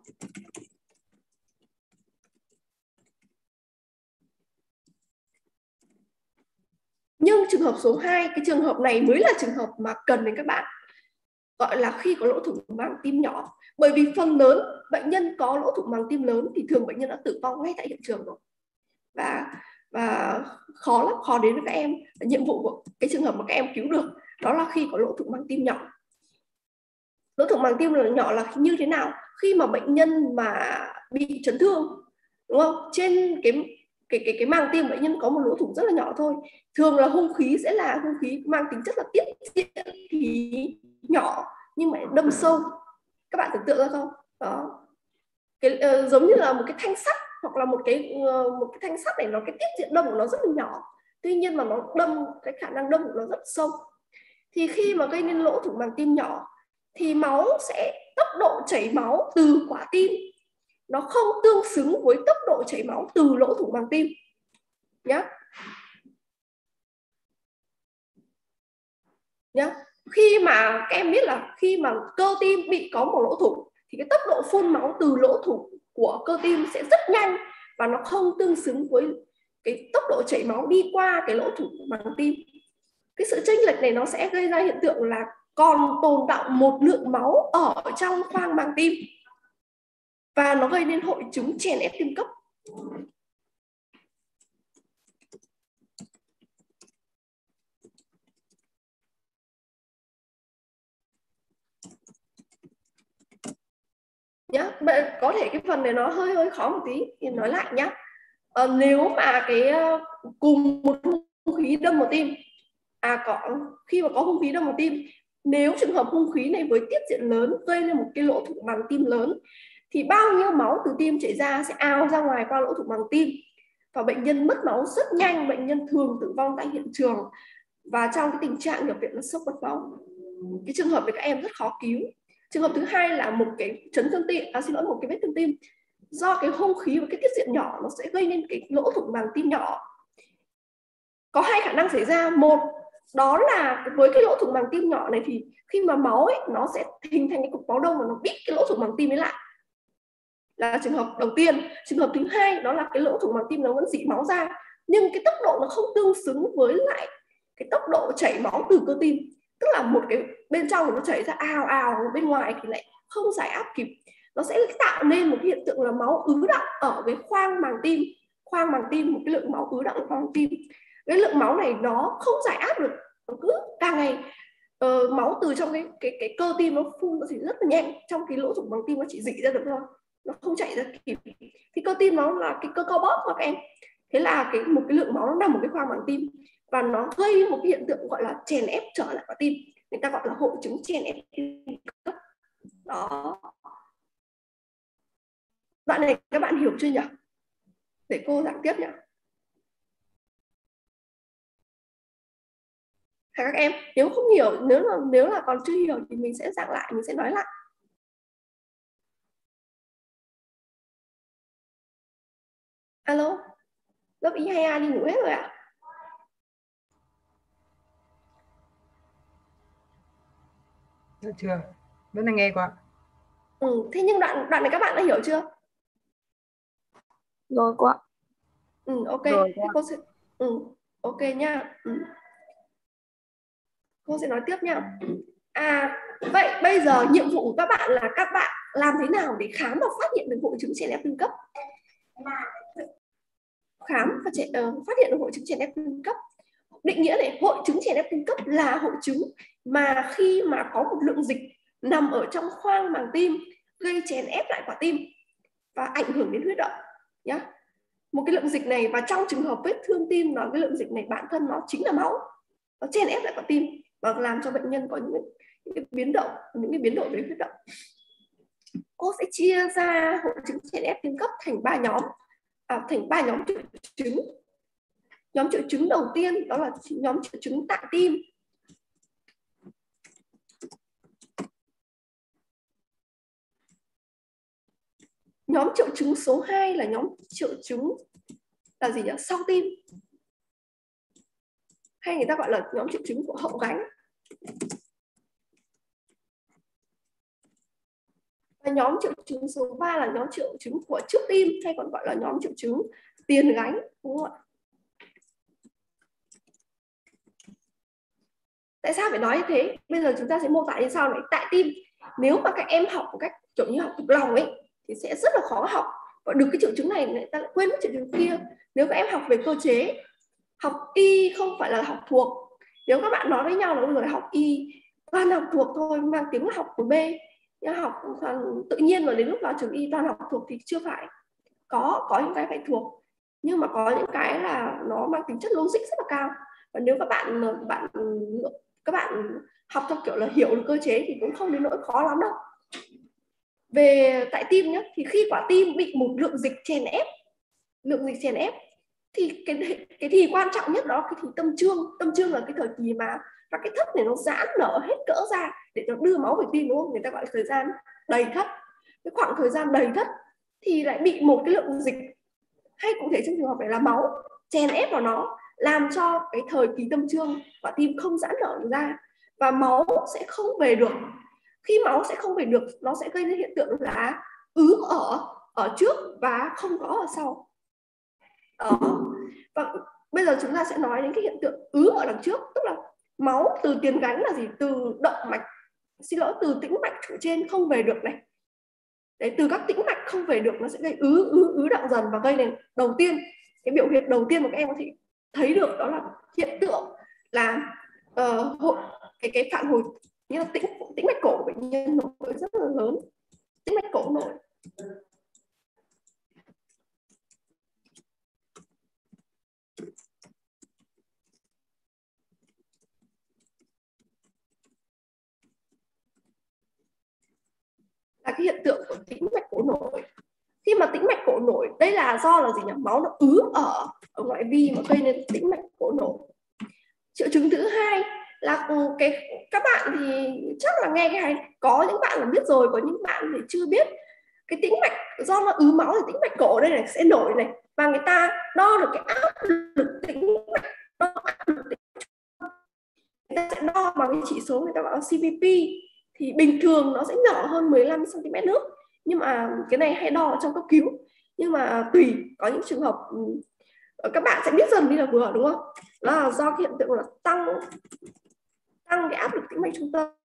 Nhưng trường hợp số 2, cái trường hợp này mới là trường hợp mà cần đến các bạn, gọi là khi có lỗ thủng màng tim nhỏ. Bởi vì phần lớn bệnh nhân có lỗ thủng màng tim lớn thì thường bệnh nhân đã tử vong ngay tại hiện trường rồi, và khó đến với các em. Nhiệm vụ của cái trường hợp mà các em cứu được đó là khi có lỗ thủng màng tim nhỏ. Lỗ thủng màng tim nhỏ là như thế nào? Khi mà bệnh nhân mà bị chấn thương, đúng không? Trên cái màng tim bệnh nhân có một lỗ thủng rất là nhỏ thôi. Thường là hung khí sẽ là hung khí mang tính chất là tiết diện thì nhỏ nhưng mà đâm sâu. Các bạn tưởng tượng ra không? Đó. Giống như là một cái thanh sắt, hoặc là một cái thanh sắt này, nó cái tiết diện đâm của nó rất là nhỏ. Tuy nhiên mà nó đâm, cái khả năng đâm của nó rất sâu. Thì khi mà gây nên lỗ thủng màng tim nhỏ thì tốc độ chảy máu từ quả tim nó không tương xứng với tốc độ chảy máu từ lỗ thủng màng tim nhá. Khi mà các em biết là khi mà cơ tim bị có một lỗ thủng thì cái tốc độ phun máu từ lỗ thủng của cơ tim sẽ rất nhanh, và nó không tương xứng với cái tốc độ chảy máu đi qua cái lỗ thủng màng tim. Cái sự chênh lệch này nó sẽ gây ra hiện tượng là còn tồn đọng một lượng máu ở trong khoang màng tim, và nó gây nên hội chứng chèn ép tim cấp. Nhá, có thể cái phần này nó hơi khó một tí thì nói lại nhá. Nếu mà cùng một hung khí đâm vào tim, khi mà có hung khí đâm vào tim, nếu trường hợp hung khí này với tiết diện lớn gây nên một cái lỗ thủng màng tim lớn thì bao nhiêu máu từ tim chảy ra sẽ ào ra ngoài qua lỗ thủng màng tim và bệnh nhân mất máu rất nhanh, bệnh nhân thường tử vong tại hiện trường và trong cái tình trạng nhập viện là sốc mất máu. Cái trường hợp này các em rất khó cứu. Trường hợp thứ hai là một cái chấn thương tim, một cái vết thương tim do cái hung khí và cái tiết diện nhỏ nó sẽ gây nên cái lỗ thủng màng tim nhỏ. Có hai khả năng xảy ra. Một, đó là với cái lỗ thủng màng tim nhỏ này thì khi mà máu ấy, nó sẽ hình thành cái cục máu đông và nó bít cái lỗ thủng màng tim ấy lại, là trường hợp đầu tiên. Trường hợp thứ hai đó là cái lỗ thủng màng tim nó vẫn dỉ máu ra nhưng cái tốc độ nó không tương xứng với lại cái tốc độ chảy máu từ cơ tim, tức là một cái bên trong nó chảy ra ào ào, bên ngoài thì lại không giải áp kịp, nó sẽ tạo nên một cái hiện tượng là máu ứ đọng ở cái khoang màng tim, một cái lượng máu ứ đọng ở khoang tim. Cái lượng máu này nó không giải áp được, nó cứ càng ngày máu từ trong cái cơ tim nó phun nó chỉ rất là nhanh, trong cái lỗ thủng màng tim nó chỉ dỉ ra được thôi, nó không chạy ra kịp. Thì cơ tim nó là cái cơ co bóp mà các em, thế là một cái lượng máu nó nằm ở cái khoang màng tim và nó gây một cái hiện tượng gọi là chèn ép trở lại vào tim, người ta gọi là hội chứng chèn ép tim cấp. Đó, đoạn này các bạn hiểu chưa nhỉ? Để cô giảng tiếp nhỉ. Các em nếu không hiểu, nếu là còn chưa hiểu thì mình sẽ giảng lại, mình sẽ nói lại. Alo, lớp Y2A đi ngủ hết rồi ạ? Chưa, vẫn đang nghe qua. Thế nhưng đoạn này các bạn đã hiểu chưa? Rồi cô ạ. Ok. Rồi, Thế cô sẽ ok nha. Cô sẽ nói tiếp nha. Vậy bây giờ nhiệm vụ của các bạn là các bạn làm thế nào để khám và phát hiện được hội chứng chèn ép tim cấp? Khám và phát hiện được hội chứng chèn ép tim cấp. Định nghĩa này, hội chứng chèn ép tim cấp là hội chứng mà khi mà có một lượng dịch nằm ở trong khoang màng tim gây chèn ép lại quả tim và ảnh hưởng đến huyết động nhá. Một cái lượng dịch này, và trong trường hợp vết thương tim là cái lượng dịch này bản thân nó chính là máu, nó chèn ép lại quả tim và làm cho bệnh nhân có những cái biến đổi về huyết động. Cô sẽ chia ra hội chứng chèn ép tim cấp thành 3 nhóm, thành 3 nhóm triệu chứng. Nhóm triệu chứng đầu tiên đó là nhóm triệu chứng tại tim. Nhóm triệu chứng số 2 là nhóm triệu chứng là gì nhỉ? Sau tim. Hay người ta gọi là nhóm triệu chứng của hậu gánh. Và nhóm triệu chứng số 3 là nhóm triệu chứng của trước tim, hay còn gọi là nhóm triệu chứng tiền gánh, đúng không ạ? Tại sao phải nói như thế? Bây giờ chúng ta sẽ mô tả như sau này. Tại tim, nếu mà các em học một cách kiểu như học thuộc lòng ấy thì sẽ rất là khó học, và được cái triệu chứng này người ta lại quên mất triệu chứng kia. Nếu các em học về cơ chế, học y không phải là học thuộc. Nếu các bạn nói với nhau là bây giờ học y toàn học thuộc thôi, mang tiếng là học của B, nhưng học tự nhiên mà đến lúc vào trường y toàn học thuộc thì chưa phải. Có những cái phải thuộc, nhưng mà có những cái là nó mang tính chất logic rất là cao. Và nếu các bạn học theo kiểu là hiểu được cơ chế thì cũng không đến nỗi khó lắm đâu. Về tại tim nhé, thì khi quả tim bị một lượng dịch chèn ép thì cái thì quan trọng nhất đó cái thì tâm trương là cái thời kỳ mà các cái thất này nó giãn nở hết cỡ ra để nó đưa máu về tim, đúng không? Người ta gọi là thời gian đầy thất. Cái khoảng thời gian đầy thất thì lại bị một cái lượng dịch, hay cụ thể trong trường hợp này là máu, chèn ép vào nó, làm cho cái thời kỳ tâm trương quả tim không giãn nở ra và máu sẽ không về được. Khi máu sẽ không về được, nó sẽ gây ra hiện tượng là ứ ở trước và không có ở sau. Đó. Và bây giờ chúng ta sẽ nói đến cái hiện tượng ứ ở đằng trước, tức là máu từ tiền gánh là gì? Từ động mạch, từ tĩnh mạch chủ trên không về được này. Đấy, từ các tĩnh mạch không về được nó sẽ gây ứ động dần và gây nên đầu tiên, cái biểu hiện đầu tiên mà các em có thể thấy được đó là hiện tượng là cái phản hồi như là tĩnh mạch cổ của bệnh nhân nổi rất là lớn, tĩnh mạch cổ nổi. cái hiện tượng của tĩnh mạch cổ nổi. Khi mà tĩnh mạch cổ nổi, đây là do là gì nhỉ? Máu nó ứ ở ngoại vi mà gây nên tĩnh mạch cổ nổi. Triệu chứng thứ hai là các bạn thì chắc là nghe cái này, có những bạn là biết rồi, có những bạn thì chưa biết. Cái tĩnh mạch do nó ứ máu thì tĩnh mạch cổ đây này sẽ nổi này, và người ta đo được cái áp lực tĩnh mạch, người ta sẽ đo bằng cái chỉ số người ta gọi là CVP, thì bình thường nó sẽ nhỏ hơn 15 cm nước, nhưng mà cái này hay đo trong cấp cứu, nhưng mà tùy, có những trường hợp các bạn sẽ biết dần đi là vừa, đúng không? Đó là do cái hiện tượng là tăng cái áp lực tĩnh mạch trung tâm.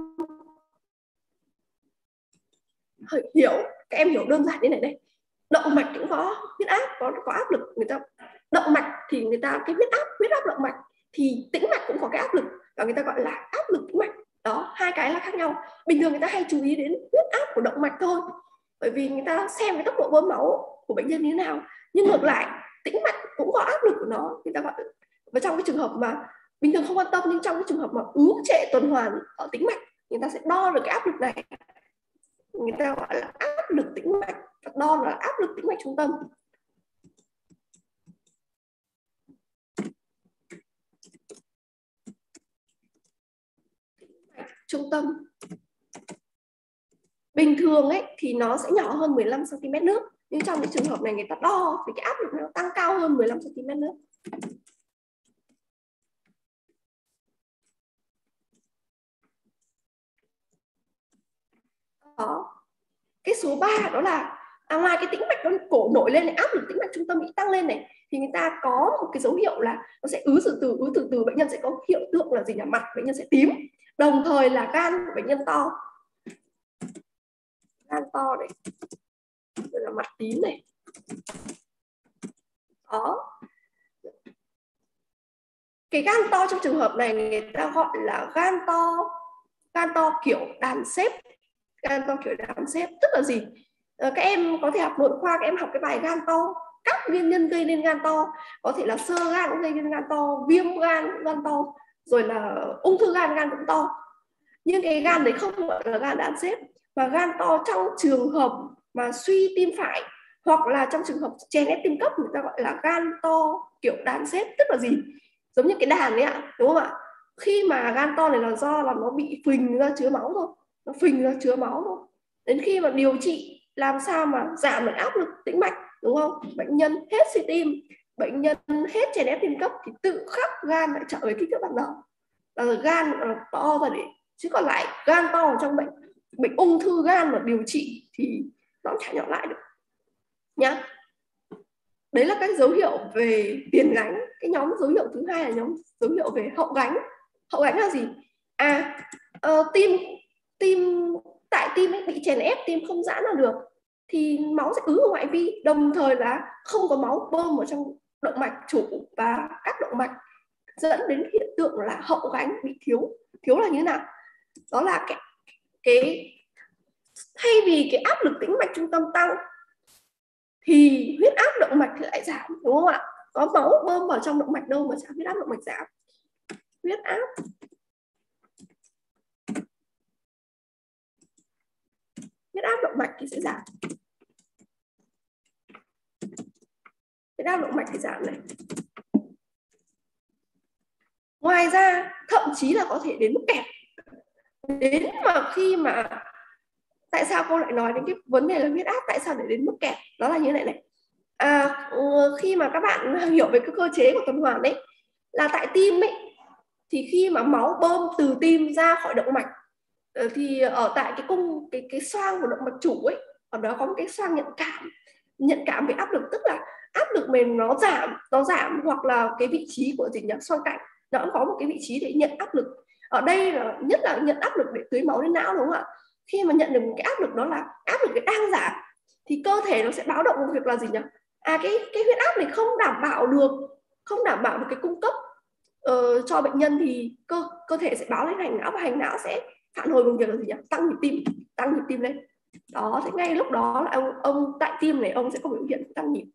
Hiểu, các em hiểu đơn giản như này đây. Động mạch cũng có huyết áp, có áp lực. Người ta động mạch thì người ta cái huyết áp động mạch, thì tĩnh mạch cũng có cái áp lực, và người ta gọi là áp lực tĩnh mạch. Đó, hai cái là khác nhau. Bình thường người ta hay chú ý đến huyết áp của động mạch thôi, bởi vì người ta xem cái tốc độ bơm máu của bệnh nhân như thế nào. Nhưng ngược lại, tĩnh mạch cũng có áp lực của nó, người ta gọi. Và trong cái trường hợp mà bình thường không quan tâm, nhưng trong cái trường hợp mà ứ trệ tuần hoàn ở tĩnh mạch, người ta sẽ đo được cái áp lực này, người ta gọi là áp lực tĩnh mạch, đo là áp lực tĩnh mạch trung tâm. Trung tâm bình thường ấy thì nó sẽ nhỏ hơn 15 cm nước, nhưng trong cái trường hợp này người ta đo thì cái áp lực nó tăng cao hơn 15 cm nước. Đó. Cái số 3 đó là ngoài cái tĩnh mạch nó cổ nổi lên này, áp lực tĩnh mạch trung tâm bị tăng lên này, thì người ta có một cái dấu hiệu là nó sẽ ứ từ từ, bệnh nhân sẽ có hiện tượng là gì nhỉ? Mặt bệnh nhân sẽ tím, đồng thời là gan của bệnh nhân to, gan to này, rồi là mặt tím này. Đó. Cái gan to trong trường hợp này người ta gọi là gan to kiểu đàn xếp. Gan to kiểu đàn xếp tức là gì? Các em có thể học nội khoa, các em học cái bài gan to, các nguyên nhân gây nên gan to, có thể là xơ gan cũng gây nên gan to, viêm gan to, rồi là ung thư gan cũng to. Nhưng cái gan đấy không gọi là gan đàn xếp, mà gan to trong trường hợp mà suy tim phải, hoặc là trong trường hợp chèn ép tim cấp, người ta gọi là gan to kiểu đàn xếp. Tức là gì? Giống như cái đàn ấy ạ, đúng không ạ? Khi mà gan to này là do là nó bị phình ra chứa máu thôi, nó phình ra chứa máu thôi. Đến khi mà điều trị làm sao mà giảm được áp lực tĩnh mạch, đúng không? Bệnh nhân hết suy tim, bệnh nhân hết chèn ép tim cấp, thì tự khắc gan lại trở về kích thước ban đầu, là gan to ra để. Chứ còn lại gan to trong bệnh ung thư gan mà điều trị thì nó chả nhỏ lại được nhá. Đấy là các dấu hiệu về tiền gánh. Cái nhóm dấu hiệu thứ hai là nhóm dấu hiệu về hậu gánh. Hậu gánh là gì? Tim tại tim ấy bị chèn ép, tim không giãn ra được, thì máu sẽ ứ ở ngoại vi, đồng thời là không có máu bơm ở trong động mạch chủ và các động mạch, dẫn đến hiện tượng là hậu gánh bị thiếu. Thiếu là như thế nào? Đó là cái thay vì cái áp lực tĩnh mạch trung tâm tăng thì huyết áp động mạch thì lại giảm, đúng không ạ? Có máu bơm vào trong động mạch đâu mà huyết áp động mạch giảm. Huyết áp động mạch thì sẽ giảm. Huyết áp động mạch thì giảm này. Ngoài ra thậm chí là có thể đến mức kẹt. Đến mà khi mà tại sao cô lại nói đến cái vấn đề là huyết áp, tại sao để đến mức kẹt? Đó là như thế này. Khi mà các bạn hiểu về cái cơ chế của tuần hoàn ấy, là tại tim ấy, thì khi mà máu bơm từ tim ra khỏi động mạch, thì ở tại cái xoang của động mạch chủ ấy, ở đó có một cái xoang nhận cảm về áp lực, tức là áp lực mình nó giảm, hoặc là cái vị trí của gì nhỉ, xoang cạnh nó cũng có một cái vị trí để nhận áp lực. Ở đây là nhất là nhận áp lực để tưới máu đến não, đúng không ạ? Khi mà nhận được một cái áp lực đó là áp lực đang giảm, thì cơ thể nó sẽ báo động một việc là gì nhỉ? Cái huyết áp này không đảm bảo được cái cung cấp cho bệnh nhân, thì cơ thể sẽ báo lên hành não, và hành não sẽ phản hồi bằng việc là gì nhỉ? Tăng nhịp tim lên. Đó, thì ngay lúc đó là ông tại tim này ông sẽ có biểu hiện tăng nhịp.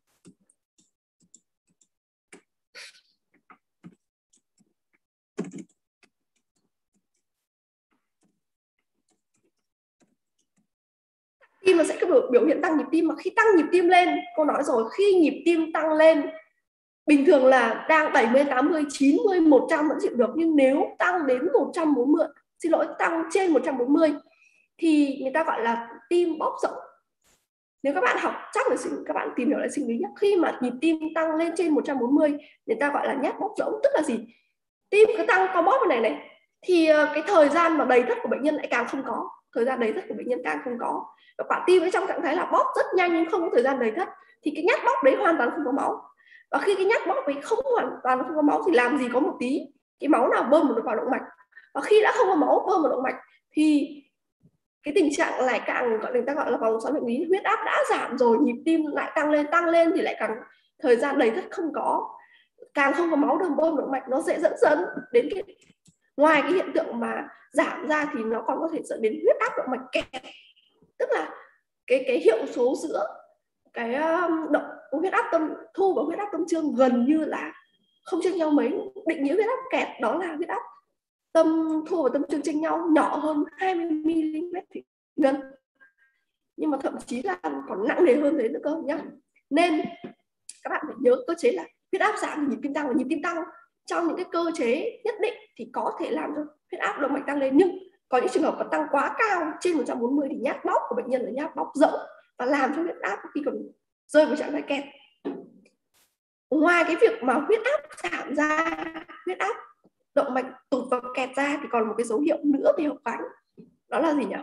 biểu hiện tăng nhịp tim, mà khi tăng nhịp tim lên, cô nói rồi, khi nhịp tim tăng lên bình thường là đang 70, 80, 90, 100 vẫn chịu được, nhưng nếu tăng đến 140, xin lỗi, tăng trên 140 thì người ta gọi là tim bóp rỗng. Nếu các bạn học chắc là các bạn tìm hiểu lại sinh lý nhé, khi mà nhịp tim tăng lên trên 140 người ta gọi là nhát bóp rỗng. Tức là gì? Tim cứ tăng co bóp này này thì cái thời gian mà đầy thất của bệnh nhân lại càng không có, thời gian đầy thất của bệnh nhân càng không có. Và quả tim ở trong trạng thái là bóp rất nhanh nhưng không có thời gian đầy thất thì cái nhát bóp đấy hoàn toàn không có máu. Và khi cái nhát bóp ấy hoàn toàn không có máu thì làm gì có một tí cái máu nào bơm được vào động mạch. Và khi đã không có máu bơm vào động mạch thì cái tình trạng lại càng người ta gọi là vòng xoắn bệnh lý, huyết áp đã giảm rồi, nhịp tim lại tăng lên thì lại càng thời gian đầy thất không có, càng không có máu đường bơm động mạch, nó sẽ dẫn đến cái, ngoài cái hiện tượng mà giảm ra thì nó còn có thể dẫn đến huyết áp động mạch kẹt. Tức là cái hiệu số giữa cái huyết áp tâm thu và huyết áp tâm trương gần như là không chênh nhau mấy. Định nghĩa huyết áp kẹt đó là huyết áp tâm thu và tâm trương chênh nhau nhỏ hơn 20 mm thủy ngân, nhưng mà thậm chí là còn nặng nề hơn thế nữa cơ nhá. Nên các bạn phải nhớ cơ chế là huyết áp giảm thì nhịp tim tăng, và nhịp tim tăng trong những cái cơ chế nhất định thì có thể làm cho huyết áp động mạch tăng lên, nhưng có những trường hợp có tăng quá cao trên 140 thì nhát bóp của bệnh nhân là nhát bóp rỗng và làm cho huyết áp khi còn rơi vào trạng thái kẹt. Ngoài cái việc mà huyết áp giảm ra, huyết áp động mạch tụt và kẹt ra thì còn một cái dấu hiệu nữa về hậu phanh, đó là gì nhỉ?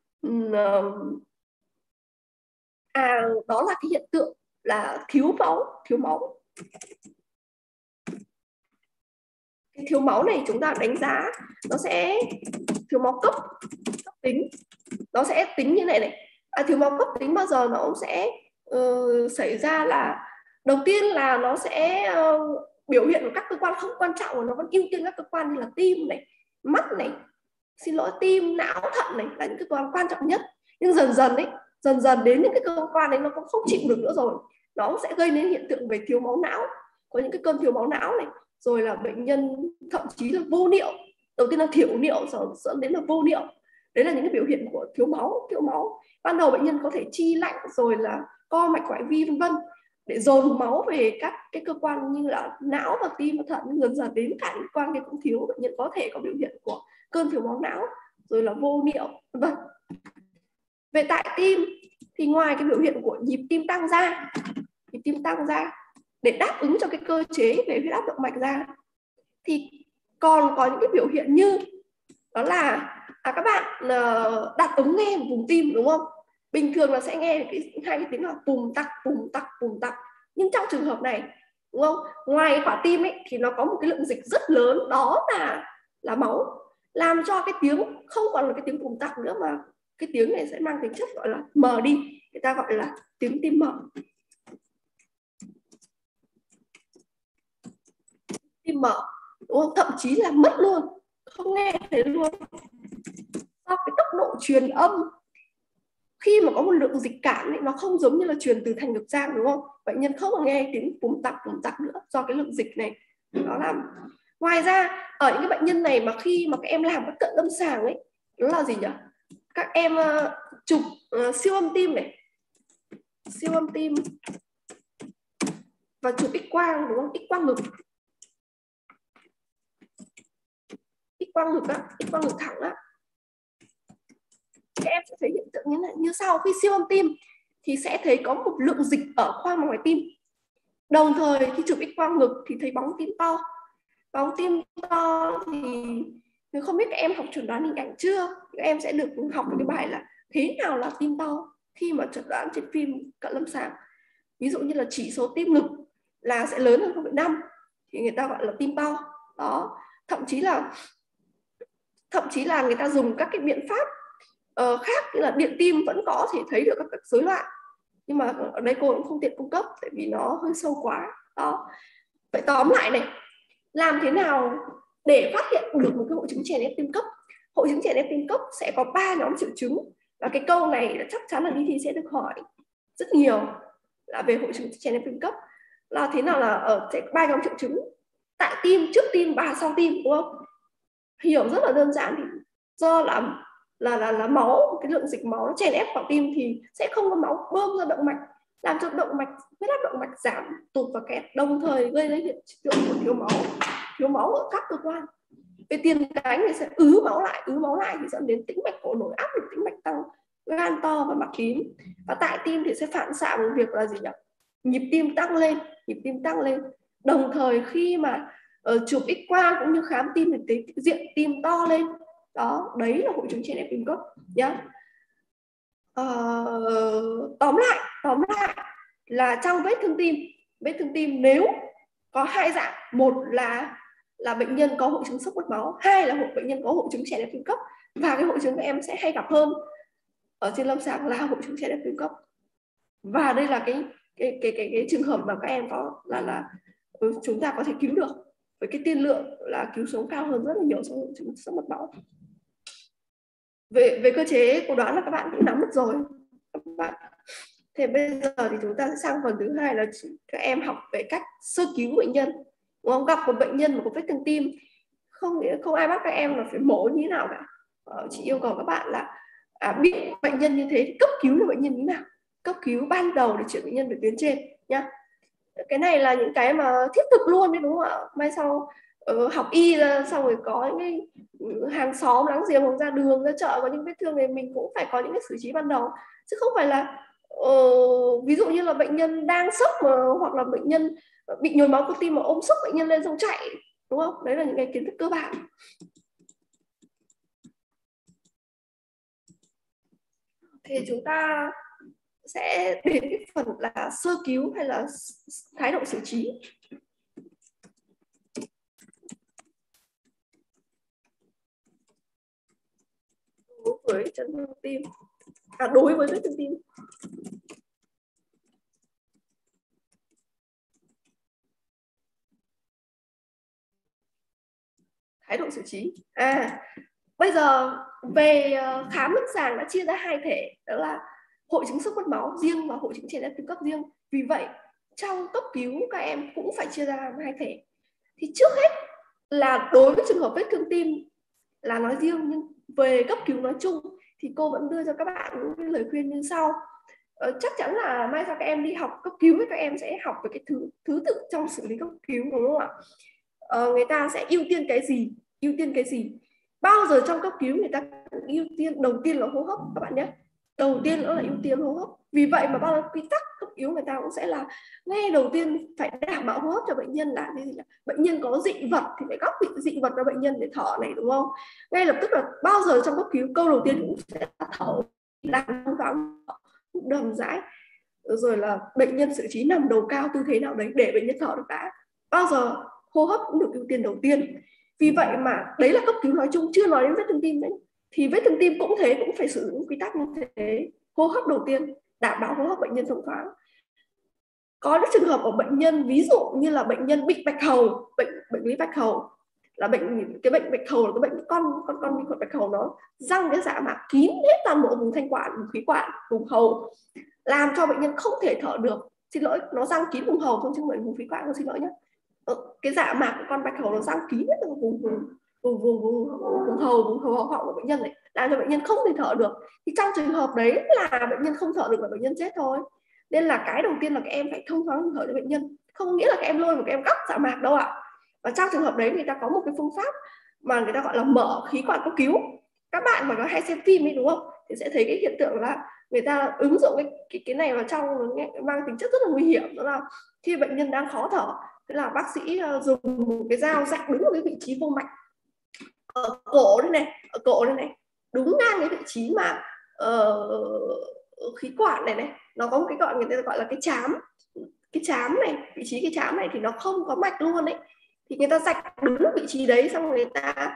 Đó là cái hiện tượng là thiếu máu. Cái thiếu máu này chúng ta đánh giá nó sẽ thiếu máu cấp tính, nó sẽ tính như này. Thiếu máu cấp tính bao giờ nó cũng sẽ xảy ra là đầu tiên là nó sẽ biểu hiện ở các cơ quan không quan trọng, và nó vẫn ưu tiên các cơ quan như là tim này, mắt này, tim, não, thận này là những cơ quan quan trọng nhất. Nhưng dần dần đến những cái cơ quan đấy nó cũng không chịu được nữa rồi, nó cũng sẽ gây nên hiện tượng về thiếu máu não, có những cái cơn thiếu máu não này, rồi là bệnh nhân thậm chí là vô niệu, đầu tiên là thiểu niệu rồi dẫn đến là vô niệu. Đấy là những cái biểu hiện của thiếu máu. Ban đầu bệnh nhân có thể chi lạnh rồi là co mạch ngoại vi vân vân để dồn máu về các cái cơ quan như là não và tim và thận, nhưng dần dần đến cả những quan kia cũng thiếu, bệnh nhân có thể có biểu hiện của cơn thiếu máu não rồi là vô niệu vân vân. Về tại tim thì ngoài cái biểu hiện của nhịp tim tăng ra để đáp ứng cho cái cơ chế về huyết áp động mạch ra, thì còn có những cái biểu hiện như đó là các bạn đặt ống nghe vào vùng tim, đúng không? Bình thường là sẽ nghe hai cái tiếng là bùm tắc. Nhưng trong trường hợp này, đúng không? Ngoài cái quả tim ấy thì nó có một cái lượng dịch rất lớn, đó là máu, làm cho cái tiếng không còn là cái tiếng bùm tắc nữa, mà cái tiếng này sẽ mang tính chất gọi là mờ đi, người ta gọi là tiếng tim mờ. Tim mờ, đúng không? Thậm chí là mất luôn, không nghe thấy luôn, do cái tốc độ truyền âm khi mà có một lượng dịch cản ấy, nó không giống như là truyền từ thành ngực sang, đúng không? Bệnh nhân không nghe tiếng bùm tắc nữa do cái lượng dịch này nó làm. Ngoài ra ở những cái bệnh nhân này mà khi mà các em làm các cận lâm sàng ấy, đó là gì nhỉ? Các em chụp siêu âm tim này, siêu âm tim và chụp x quang, đúng không? X quang ngực, x quang ngực thẳng á, các em sẽ thấy hiện tượng như sau. Khi siêu âm tim thì sẽ thấy có một lượng dịch ở khoang ngoài tim, đồng thời khi chụp x quang ngực thì thấy bóng tim to. Bóng tim to thì nếu không biết các em học chẩn đoán hình ảnh chưa, các em sẽ được học một cái bài là thế nào là tim to khi mà chẩn đoán trên phim cận lâm sàng. Ví dụ như là chỉ số tim ngực là sẽ lớn hơn 0,5 thì người ta gọi là tim to đó. Thậm chí là người ta dùng các cái biện pháp khác như là điện tim vẫn có thể thấy được các rối loạn, nhưng mà ở đây cô cũng không tiện cung cấp tại vì nó hơi sâu quá đó. Vậy tóm lại này, làm thế nào để phát hiện được một cái hội chứng chèn ép tim cấp? Hội chứng chèn ép tim cấp sẽ có 3 nhóm triệu chứng, và cái câu này chắc chắn là đi thi sẽ được hỏi rất nhiều là về hội chứng chèn ép tim cấp. Là thế nào là ở 3 nhóm triệu chứng tại tim, trước tim và sau tim, đúng không? Hiểu rất là đơn giản, thì do là là máu, cái lượng dịch máu nó chèn ép vào tim thì sẽ không có máu bơm ra động mạch, làm cho động mạch, huyết áp động mạch giảm, tụt và kẹt, đồng thời gây lên hiện tượng của thiếu máu ở các cơ quan. Về tiền cánh thì sẽ ứ máu lại thì dẫn đến tĩnh mạch cổ nổi, áp lực tĩnh mạch tăng, gan to và mạch kín. Và tại tim thì sẽ phản xạ bằng việc là gì nhỉ? Nhịp tim tăng lên. Đồng thời khi mà chụp X-quang cũng như khám tim thì diện tim to lên. Đó, đấy là hội chứng chèn ép tim cấp nhá. Tóm lại là trong vết thương tim nếu có hai dạng, một là bệnh nhân có hội chứng sốc mất máu, hai là bệnh nhân có hội chứng chèn ép tim cấp. Và cái hội chứng các em sẽ hay gặp hơn ở trên lâm sàng là hội chứng chèn ép tim cấp. Và đây là cái trường hợp mà các em có là chúng ta có thể cứu được với cái tiên lượng là cứu sống cao hơn rất là nhiều so với hội chứng sốc mất máu. Về cơ chế cô đoán là các bạn cũng nắm được rồi các bạn. Thế bây giờ thì chúng ta sẽ sang phần thứ hai là các em học về cách sơ cứu bệnh nhân. Đúng không? Gặp một bệnh nhân mà có vết thương tim, không ai bắt các em là phải mổ như thế nào cả. Chị yêu cầu các bạn là biết bệnh nhân như thế thì cấp cứu cho bệnh nhân như thế nào, cấp cứu ban đầu để chuyển bệnh nhân về tuyến trên nhá. Cái này là những cái mà thiết thực luôn đấy, đúng không ạ? Mai sau học y ra xong rồi có những cái hàng xóm láng giềng hoặc ra đường ra chợ có những vết thương này mình cũng phải có những cái xử trí ban đầu, chứ không phải là ví dụ như là bệnh nhân đang sốc hoặc là bệnh nhân bị nhồi máu cơ tim mà ôm sốc bệnh nhân lên xong chạy, đúng không? Đấy là những cái kiến thức cơ bản. Thì chúng ta sẽ đến cái phần là sơ cứu hay là thái độ xử trí. Đối với chấn thương tim, đối với vết thương tim. Thái độ xử trí. Bây giờ về khám lâm sàng đã chia ra hai thể, đó là hội chứng sốc mất máu riêng và hội chứng chèn ép tim cấp riêng. Vì vậy trong cấp cứu các em cũng phải chia ra hai thể. Thì trước hết là đối với trường hợp vết thương tim là nói riêng, nhưng về cấp cứu nói chung thì cô vẫn đưa cho các bạn những lời khuyên như sau. Chắc chắn là mai sau các em đi học cấp cứu thì các em sẽ học về cái thứ tự trong xử lý cấp cứu, đúng không ạ? Người ta sẽ ưu tiên cái gì. Bao giờ trong cấp cứu người ta cũng ưu tiên đầu tiên là hô hấp các bạn nhé. Đầu tiên nữa là ưu tiên hô hấp. Vì vậy mà bao giờ quy tắc cấp cứu người ta cũng sẽ là ngay đầu tiên phải đảm bảo hô hấp cho bệnh nhân là cái gì, là bệnh nhân có dị vật thì phải góc dị vật cho bệnh nhân để thở này, đúng không? Ngay lập tức là bao giờ trong cấp cứu câu đầu tiên cũng sẽ là thở, làm vắng, đầm rãi, rồi là bệnh nhân xử trí nằm đầu cao tư thế nào đấy để bệnh nhân thở được đã. Bao giờ hô hấp cũng được ưu tiên đầu tiên. Vì vậy mà đấy là cấp cứu nói chung, chưa nói đến vết thương tim đấy. Thì vết thương tim cũng thế, cũng phải sử dụng quy tắc như thế. Hô hấp đầu tiên, đảm bảo hô hấp bệnh nhân thông thoáng. Có những trường hợp của bệnh nhân ví dụ như là bệnh nhân bị bạch hầu, bệnh lý bạch hầu là bệnh bạch hầu là cái bệnh con vi khuẩn bạch hầu nó răng cái dạ mạc kín hết toàn bộ vùng thanh quản, vùng khí quản, vùng hầu, làm cho bệnh nhân không thể thở được. Xin lỗi, nó răng kín vùng hầu thôi chứ không phải vùng khí quản, tôi xin lỗi nhé. Cái dạ mạc của con bạch hầu nó răng kín hết vùng hầu họng của bệnh nhân này, làm cho bệnh nhân không thể thở được. Thì trong trường hợp đấy là bệnh nhân không thở được là bệnh nhân chết thôi. Nên là cái đầu tiên là các em phải thông thoáng thở cho bệnh nhân, không nghĩa là các em lôi một các em góc dạ mạc đâu ạ. Và trong trường hợp đấy người ta có một cái phương pháp mà người ta gọi là mở khí quản cấp cứu. Các bạn mà có hay xem phim ấy, đúng không, thì sẽ thấy cái hiện tượng là người ta ứng dụng cái này vào trong, mang tính chất rất là nguy hiểm. Đó là khi bệnh nhân đang khó thở, thế là bác sĩ dùng một cái dao rạch đúng ở cái vị trí vô mạch ở cổ đây này, đúng ngang cái vị trí mà khí quản này, nó có một cái gọi người ta gọi là cái chám này, vị trí cái chám này thì nó không có mạch luôn đấy, thì người ta rạch đúng vị trí đấy, xong người ta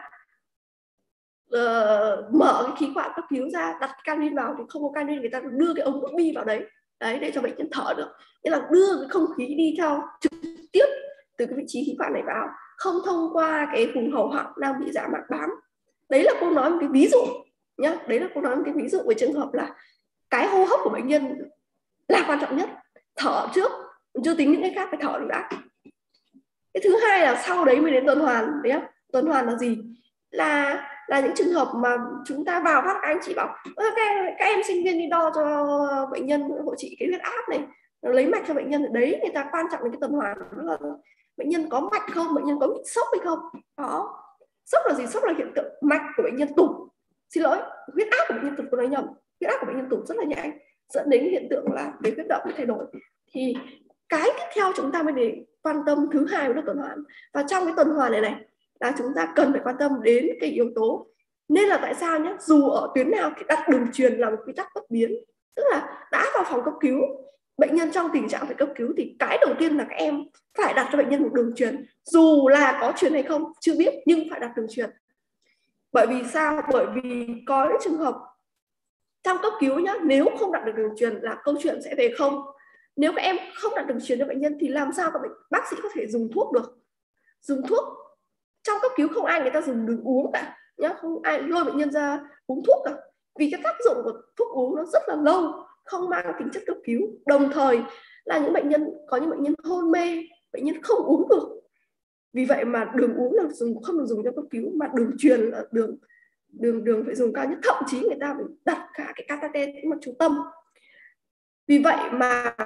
mở cái khí quản cấp cứu ra, đặt canxi vào, thì không có canxi người ta đưa cái ống hút bi vào đấy để cho bệnh nhân thở được. Nghĩa là đưa cái không khí đi theo trực tiếp từ cái vị trí khí quản này vào, không thông qua cái vùng hầu họng đang bị dạ mạc bám. Đấy là cô nói một cái ví dụ nhá, đấy là cô nói một cái ví dụ về trường hợp là cái hô hấp của bệnh nhân là quan trọng nhất, thở trước, chưa tính những cái khác, phải thở được đã. Cái thứ hai là sau đấy mới đến tuần hoàn. Đấy không? Tuần hoàn là gì? Là là những trường hợp mà chúng ta vào phát các anh chị bảo các em sinh viên đi đo cho bệnh nhân hộ trị cái huyết áp này, lấy mạch cho bệnh nhân, đấy người ta quan trọng đến cái tuần hoàn, là bệnh nhân có mạch không, bệnh nhân có bị sốc hay không. Đó, sốc là gì? Sốc là hiện tượng mạch của bệnh nhân tụt, xin lỗi, huyết áp của bệnh nhân tụt, có nói nhầm, huyết áp của bệnh nhân tụt rất là nhanh, dẫn đến hiện tượng là cái huyết động bị thay đổi. Thì cái tiếp theo chúng ta mới để quan tâm thứ hai là tuần hoàn. Và trong cái tuần hoàn này là chúng ta cần phải quan tâm đến cái yếu tố. Nên là tại sao nhé, dù ở tuyến nào thì đặt đường truyền là một quy tắc bất biến. Tức là đã vào phòng cấp cứu, bệnh nhân trong tình trạng phải cấp cứu thì cái đầu tiên là các em phải đặt cho bệnh nhân một đường truyền, dù là có truyền hay không chưa biết, nhưng phải đặt đường truyền. Bởi vì sao? Bởi vì có những trường hợp trong cấp cứu nhá, nếu không đặt được đường truyền là câu chuyện sẽ về không. Nếu các em không đặt đường truyền cho bệnh nhân thì làm sao các bác sĩ có thể dùng thuốc được? Dùng thuốc trong cấp cứu không ai người ta dùng đường uống cả nhá, không ai lôi bệnh nhân ra uống thuốc cả, vì cái tác dụng của thuốc uống nó rất là lâu, không mang tính chất cấp cứu. Đồng thời là những bệnh nhân, có những bệnh nhân hôn mê, bệnh nhân không uống được, vì vậy mà đường uống là không được dùng cho cấp cứu, mà đường truyền là đường phải dùng cao nhất, thậm chí người ta phải đặt cả cái catheter tĩnh mạch trung tâm. Vì vậy mà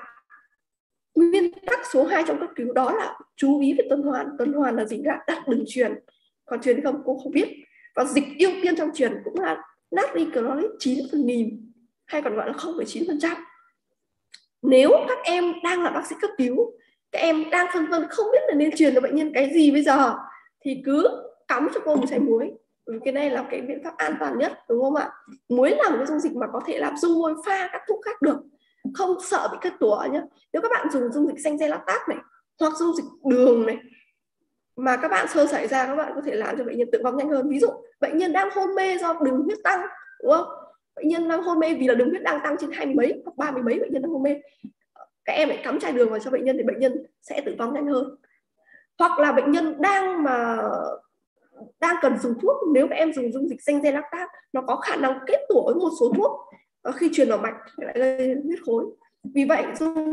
nguyên tắc số 2 trong cấp cứu đó là chú ý về tuần hoàn. Tuần hoàn là gì? Là đặt đường truyền, còn truyền hay không cô không biết. Và dịch ưu tiên trong truyền cũng là natri clorit 9/1000, hay còn gọi là 0,9%. Nếu các em đang là bác sĩ cấp cứu, các em đang phân vân không biết là nên truyền cho bệnh nhân cái gì bây giờ, thì cứ cắm cho cô một chai muối. Cái này là cái biện pháp an toàn nhất, đúng không ạ? Muối là một cái dung dịch mà có thể làm dung môi pha các thuốc khác được, không sợ bị cất tủa nhé. Nếu các bạn dùng dung dịch xanh lactat này hoặc dung dịch đường này mà các bạn sơ sẩy ra, các bạn có thể làm cho bệnh nhân tử vong nhanh hơn. Ví dụ bệnh nhân đang hôn mê do đường huyết tăng, đúng không? Bệnh nhân đang hôn mê vì là đường huyết đang tăng trên 20 mấy hoặc 30 mấy, bệnh nhân đang hôn mê, các em phải cắm chai đường vào cho bệnh nhân thì bệnh nhân sẽ tử vong nhanh hơn. Hoặc là bệnh nhân đang cần dùng thuốc, nếu các em dùng dung dịch xanh lactat nó có khả năng kết tủa với một số thuốc, khi truyền vào mạch lại gây huyết khối. Vì vậy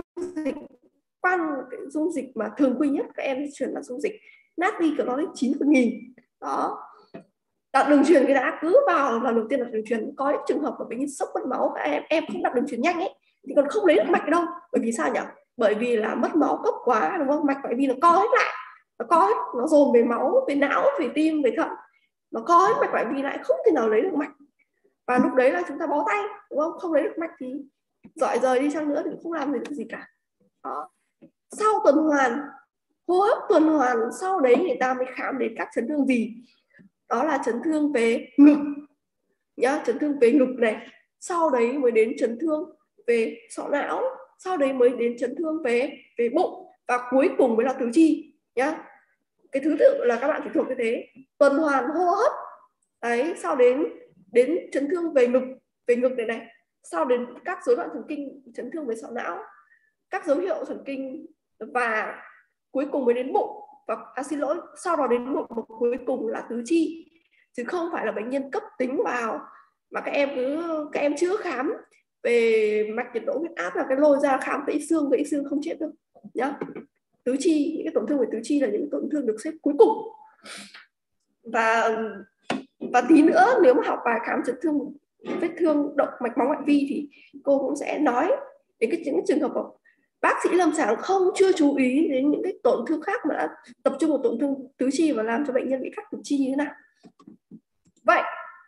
dung dịch mà thường quy nhất các em truyền là dung dịch natri clorit 9/1000. Đó, đặt đường truyền cái đã, cứ vào lần đầu tiên đặt đường truyền. Có những trường hợp mà bệnh nhân sốc mất máu, các em không đặt đường truyền nhanh ấy thì còn không lấy được mạch đâu. Bởi vì sao nhỉ? Bởi vì là mất máu cấp quá, đúng không? Mạch bởi vì nó co hết lại, nó dồn về máu, về não, về tim, về thận, nó co hết mạch, bởi vì lại không thể nào lấy được mạch. Và lúc đấy là chúng ta bó tay, đúng không? Không lấy được mạch thì giỏi rời đi chăng nữa thì cũng không làm được gì cả. Đó. Sau tuần hoàn, hô hấp tuần hoàn, sau đấy người ta mới khám đến các chấn thương gì? Đó là chấn thương về ngực nhá, chấn thương về ngực này, sau đấy mới đến chấn thương về sọ não, sau đấy mới đến chấn thương về bụng, và cuối cùng mới là tứ chi nhá. Cái thứ tự là các bạn phải thuộc như thế. Tuần hoàn hô hấp đấy, sau đến chấn thương về ngực này, sau đến các rối loạn thần kinh, chấn thương về sọ não, các dấu hiệu thần kinh, và cuối cùng mới đến bụng, và xin lỗi, sau đó đến bụng và cuối cùng là tứ chi. Chứ không phải là bệnh nhân cấp tính vào mà các em chưa khám về mạch, nhiệt độ, huyết áp là cái lôi ra khám gãy xương không chết được nhá. Tứ chi, những cái tổn thương về tứ chi là những tổn thương được xếp cuối cùng. Và tí nữa nếu mà học bài khám chấn thương vết thương động mạch máu ngoại vi thì cô cũng sẽ nói đến những trường hợp bác sĩ lâm sàng chưa chú ý đến những cái tổn thương khác mà đã tập trung vào tổn thương tứ chi và làm cho bệnh nhân bị cắt cụt chi như thế nào. Vậy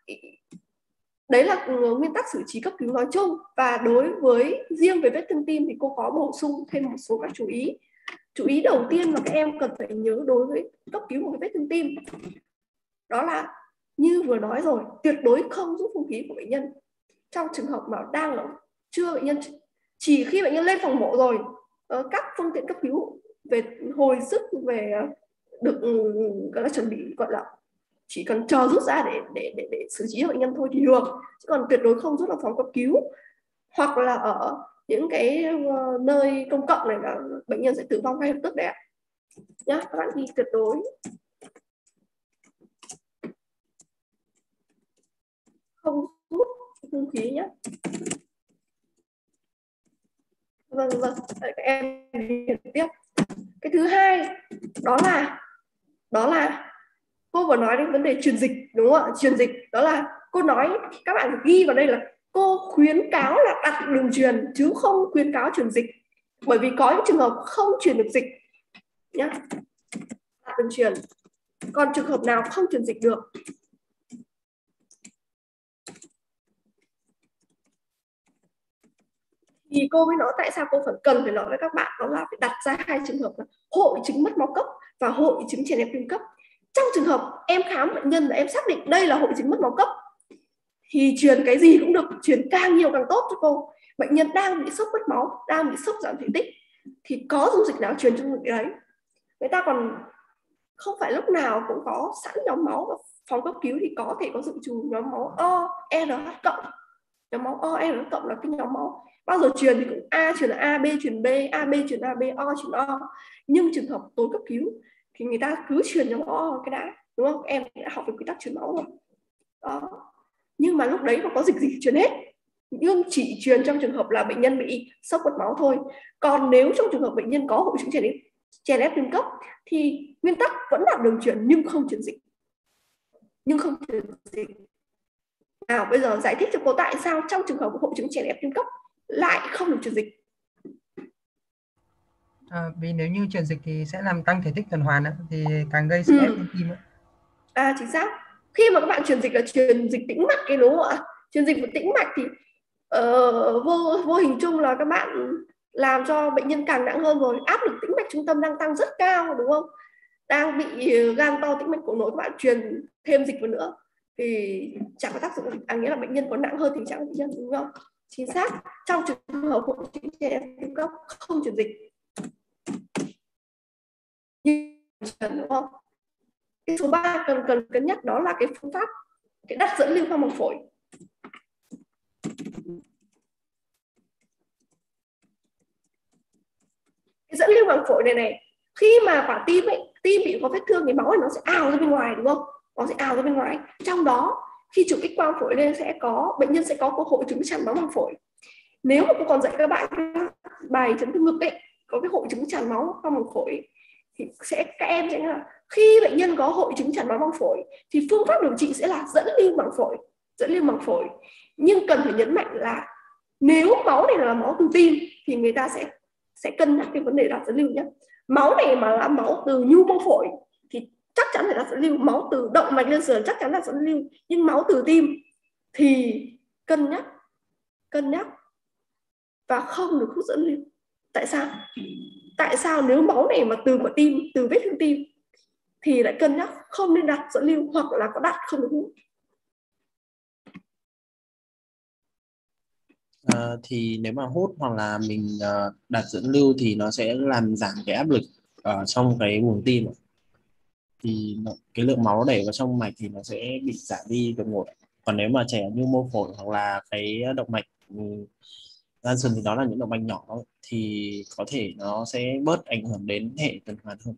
đấy là nguyên tắc xử trí cấp cứu nói chung. Và đối với riêng về vết thương tim thì cô có bổ sung thêm một số các chú ý. Chú ý đầu tiên mà các em cần phải nhớ đối với cấp cứu một cái vết thương tim, đó là như vừa nói rồi, tuyệt đối không rút không khí của bệnh nhân trong trường hợp mà chưa bệnh nhân, chỉ khi bệnh nhân lên phòng mổ rồi, các phương tiện cấp cứu về hồi sức về được gọi là chuẩn bị, gọi là chỉ cần chờ rút ra để xử trí bệnh nhân thôi thì được, chứ còn tuyệt đối không rút vào phòng cấp cứu hoặc là ở những cái nơi công cộng này là bệnh nhân sẽ tử vong ngay lập tức đấy ạ. Nhá, các bạn ghi tuyệt đối không rút không khí nhé. Vâng, các em tiếp. Cái thứ hai đó là cô vừa nói đến vấn đề truyền dịch đúng không ạ? Truyền dịch đó là cô nói các bạn ghi vào đây là cô khuyến cáo là đặt đường truyền chứ không khuyến cáo truyền dịch, bởi vì có những trường hợp không truyền được dịch nhé, đặt đường truyền. Còn trường hợp nào không truyền dịch được thì cô mới nói tại sao cô cần phải nói với các bạn, đó là phải đặt ra hai trường hợp là hội chứng mất máu cấp và hội chứng chèn ép tim cấp. Trong trường hợp em khám bệnh nhân và em xác định đây là hội chứng mất máu cấp thì truyền cái gì cũng được, truyền càng nhiều càng tốt cho cô. Bệnh nhân đang bị sốc mất máu, đang bị sốc giảm thể tích thì có dung dịch nào truyền trong dung dịch đấy. Người ta còn không phải lúc nào cũng có sẵn nhóm máu, và phòng cấp cứu thì có thể có dự trù nhóm máu O, RH cộng. Nhóm máu O, RH cộng là cái nhóm máu bao giờ truyền thì cũng A truyền là A, B truyền B, AB truyền AB, O truyền O. Nhưng trường hợp tối cấp cứu thì người ta cứ truyền nhóm máu O cái đã, đúng không? Em đã học về quy tắc truyền máu rồi. Đó. Nhưng mà lúc đấy mà có dịch gì truyền hết, nhưng chỉ truyền trong trường hợp là bệnh nhân bị sốc mất máu thôi. Còn nếu trong trường hợp bệnh nhân có hội chứng chèn ép tim cấp thì nguyên tắc vẫn là đường truyền nhưng không truyền dịch. Nào bây giờ giải thích cho cô tại sao trong trường hợp hội chứng chèn ép tim cấp lại không được truyền dịch. Vì nếu như truyền dịch thì sẽ làm tăng thể tích tuần hoàn thì càng gây sức ép lên tim. Chính xác. Khi mà các bạn truyền dịch là truyền dịch tĩnh mạch cái đúng không ạ? Truyền dịch tĩnh mạch thì vô hình chung là các bạn làm cho bệnh nhân càng nặng hơn rồi. Áp lực tĩnh mạch trung tâm đang tăng rất cao đúng không? Đang bị gan to tĩnh mạch cổ nổi, các bạn truyền thêm dịch vào nữa thì chẳng có tác dụng gì. Nghĩa là bệnh nhân có nặng hơn tình trạng của bệnh nhân đúng không? Chính xác. Trong trường hợp hội chứng chèn ép tim cấp không truyền dịch. Đúng không? Cái số 3 cần cân nhắc đó là cái phương pháp cái đặt dẫn lưu qua màng phổi. Cái dẫn lưu màng phổi này khi mà quả tim bị có vết thương thì máu này nó sẽ ào ra bên ngoài đúng không? Nó sẽ ào ra bên ngoài. Trong đó khi chụp X quang phổi lên bệnh nhân sẽ có hội chứng tràn máu màng phổi. Nếu mà cô còn dạy các bạn bài chấn thương ngực có cái hội chứng tràn máu qua màng phổi thì các em sẽ là khi bệnh nhân có hội chứng tràn máu màng phổi thì phương pháp điều trị sẽ là dẫn lưu màng phổi. Nhưng cần phải nhấn mạnh là nếu máu này là máu từ tim thì người ta sẽ cân nhắc cái vấn đề đặt dẫn lưu nhé. Máu này mà là máu từ nhu mô phổi thì chắc chắn phải đặt dẫn lưu, máu từ động mạch lên sườn chắc chắn là dẫn lưu, nhưng máu từ tim thì cân nhắc và không được hút dẫn lưu. Tại sao nếu máu này mà từ quả tim, từ vết thương tim thì lại cân nhắc không nên đặt dẫn lưu, hoặc là có đặt không được hút. Thì nếu mà hút hoặc là mình đặt dẫn lưu thì nó sẽ làm giảm cái áp lực ở trong cái buồng tim, thì cái lượng máu đẩy vào trong mạch thì nó sẽ bị giảm đi đột ngột. Còn nếu mà trẻ nhu mô phổi hoặc là cái động mạch gan sườn thì đó là những động mạch nhỏ thì có thể nó sẽ bớt ảnh hưởng đến hệ tuần hoàn hơn.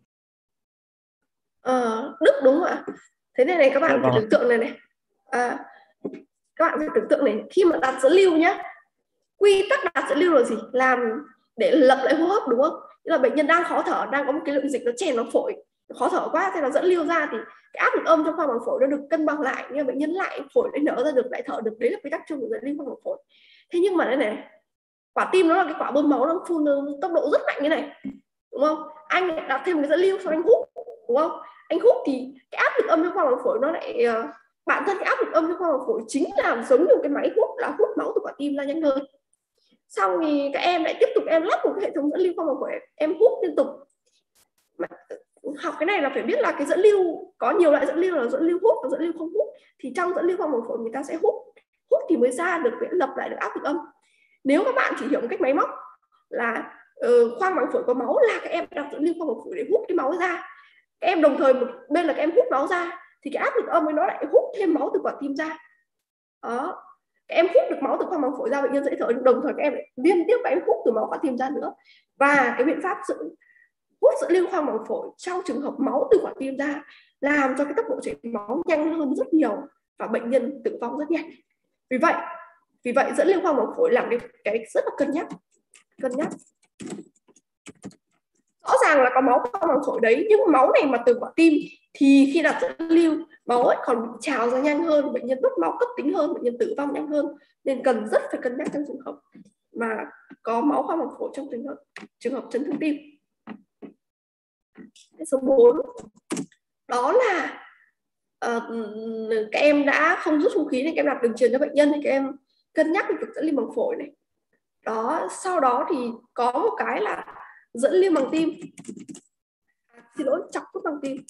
Đức đúng không ạ? Thế này các bạn phải tưởng tượng này. Các bạn phải tưởng tượng này, khi mà đặt dẫn lưu nhé, quy tắc đặt dẫn lưu là gì? Làm để lập lại hô hấp đúng không? Tức là bệnh nhân đang khó thở, đang có một cái lượng dịch nó chèn vào phổi, khó thở quá, thế là dẫn lưu ra thì cái áp lực âm trong khoang màng phổi nó được cân bằng lại, nhưng bệnh nhân lại phổi lại nở ra được, lại thở được. Đấy là quy tắc chung của dẫn lưu khoang màng phổi. Thế nhưng mà đây này, quả tim nó là cái quả bơm máu, nó phun tốc độ rất mạnh như này đúng không? Anh đặt thêm cái dẫn lưu xong anh hút đúng không? Anh hút thì cái áp lực âm trong khoang màng phổi nó lại bản thân cái áp lực âm trong khoang màng phổi chính là giống như cái máy hút, là hút máu từ quả tim ra nhanh hơn. Xong thì các em lại tiếp tục em lắp một cái hệ thống dẫn lưu khoang màng phổi, em hút liên tục. Mà học cái này là phải biết là cái dẫn lưu có nhiều loại dẫn lưu, là dẫn lưu hút và dẫn lưu không hút. Thì trong dẫn lưu khoang màng phổi người ta sẽ hút thì mới ra được, lập lại được áp lực âm. Nếu các bạn chỉ hiểu một cách máy móc là khoang màng phổi có máu là các em đặt dẫn lưu khoang màng phổi để hút cái máu ra, các em đồng thời một bên là các em hút máu ra thì cái áp lực âm ấy nó lại hút thêm máu từ quả tim ra. Đó, các em hút được máu từ khoang màng phổi ra, bệnh nhân dễ thở, đồng thời các em lại liên tiếp các em hút từ máu quả tim ra nữa. Và cái biện pháp hút dẫn lưu khoang màng phổi trong trường hợp máu từ quả tim ra làm cho cái tốc độ chảy máu nhanh hơn rất nhiều và bệnh nhân tử vong rất nhanh. Vì vậy dẫn lưu khoang màng phổi là cái rất là cân nhắc. rõ ràng là có máu qua màng phổi đấy, nhưng máu này mà từ quả tim thì khi đặt dẫn lưu máu ấy còn bị trào ra nhanh hơn, bệnh nhân mất máu cấp tính hơn, bệnh nhân tử vong nhanh hơn, nên cần rất phải cân nhắc trong trường hợp mà có máu qua màng phổi trong trường hợp chấn thương tim. Số 4 đó là các em đã không rút không khí nên các em đặt đường truyền cho bệnh nhân, thì các em cân nhắc về việc dẫn lưu màng phổi này. Đó, sau đó thì có một cái là dẫn lưu màng tim, xin lỗi, chọc hút màng tim.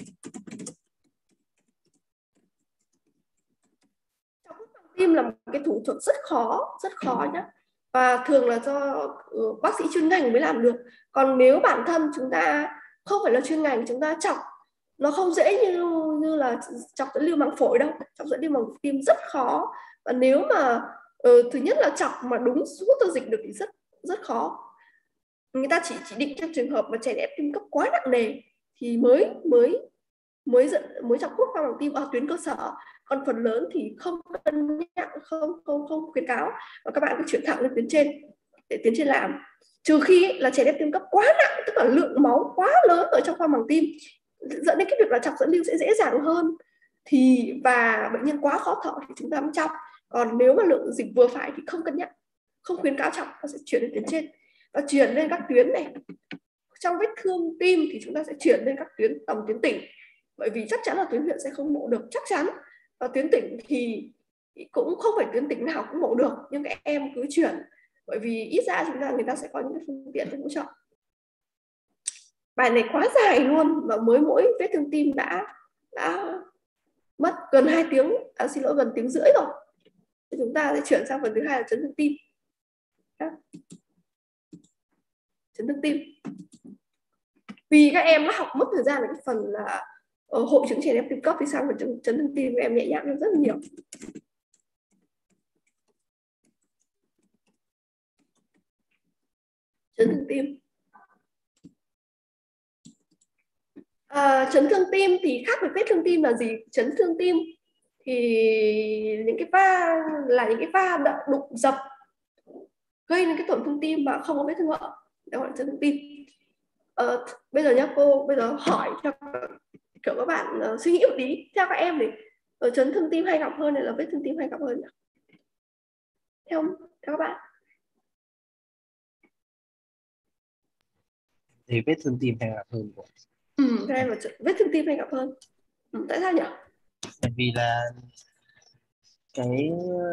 Chọc hút màng tim là một cái thủ thuật rất khó nhé, và thường là do bác sĩ chuyên ngành mới làm được. Còn nếu bản thân chúng ta không phải là chuyên ngành, chúng ta chọc nó không dễ như là chọc dẫn lưu màng phổi đâu. Chọc dẫn lưu màng tim rất khó, và nếu mà thứ nhất là chọc mà đúng hút ra dịch được thì rất khó. Người ta chỉ định trong trường hợp mà chèn ép tim cấp quá nặng nề thì mới chọc hút qua màng tim ở tuyến cơ sở. Còn phần lớn thì không cân nhắc, không khuyến cáo, và các bạn cứ chuyển thẳng lên tuyến trên để tuyến trên làm. Trừ khi là chèn ép tim cấp quá nặng, tức là lượng máu quá lớn ở trong khoang màng tim dẫn đến cái việc là chọc dẫn lưu sẽ dễ dàng hơn, và bệnh nhân quá khó thở thì chúng ta mới chọc. Còn nếu mà lượng dịch vừa phải thì không cân nhắc, không khuyến cáo chọc, nó sẽ chuyển lên tuyến trên và chuyển lên các tuyến này. Trong vết thương tim thì chúng ta sẽ chuyển lên các tuyến tầm tuyến tỉnh, bởi vì chắc chắn là tuyến huyện sẽ không mổ được, chắc chắn. Và tuyến tỉnh thì cũng không phải tuyến tỉnh nào cũng mổ được, nhưng các em cứ chuyển, bởi vì ít ra người ta sẽ có những phương tiện để hỗ trợ. Bài này quá dài luôn, và mỗi vết thương tim đã mất gần 2 tiếng, xin lỗi, gần tiếng rưỡi rồi. Thì chúng ta sẽ chuyển sang phần thứ hai là chấn thương tim. Chấn thương tim. Vì các em đã học mất thời gian ở cái phần là hội chứng chèn ép tim cấp, thì sang phần chấn thương tim các em nhẹ nhàng hơn rất nhiều. Chấn thương tim. Chấn thương tim thì khác với vết thương tim là gì? Chấn thương tim thì những cái va đụng dập gây nên cái tổn thương tim mà không có vết thương hở, đó gọi là chấn thương tim. Bây giờ nhá, cô bây giờ hỏi cho kiểu các bạn suy nghĩ một tí. Theo các em thì chấn thương tim hay gặp hơn hay là vết thương tim hay gặp hơn nhỉ? Theo các bạn thì vết thương tim hay gặp hơn. Theo em là vết thương tim hay gặp hơn. Tại sao nhỉ? Bởi vì là cái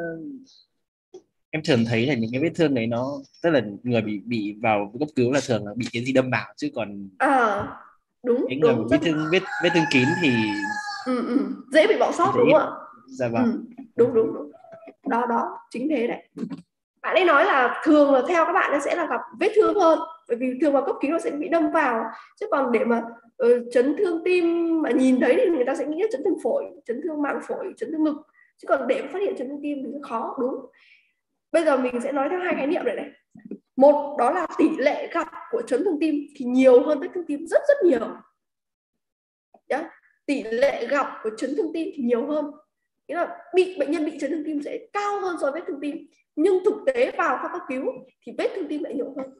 em thường thấy là những cái vết thương đấy nó, tức là người bị vào cấp cứu là thường là bị cái gì đâm vào, chứ còn đúng cái người vết thương kín thì dễ bị bỏ sót, đúng không ạ? Dạ vâng. Đúng. Đó chính thế đấy. Bạn ấy nói là thường là theo các bạn sẽ là gặp vết thương hơn, bởi vì thường vào cấp cứu nó sẽ bị đâm vào, chứ còn để mà chấn thương tim mà nhìn thấy thì người ta sẽ nghĩ là chấn thương phổi, chấn thương màng phổi, chấn thương ngực, chứ còn để phát hiện chấn thương tim thì khó. Đúng. Bây giờ mình sẽ nói theo hai khái niệm này. Một đó là tỷ lệ gặp của chấn thương tim thì nhiều hơn vết thương tim rất nhiều. Tỷ lệ gặp của chấn thương tim thì nhiều hơn, nghĩa là bệnh nhân bị chấn thương tim sẽ cao hơn so với vết thương tim, nhưng thực tế vào khoa cấp cứu thì vết thương tim lại nhiều hơn.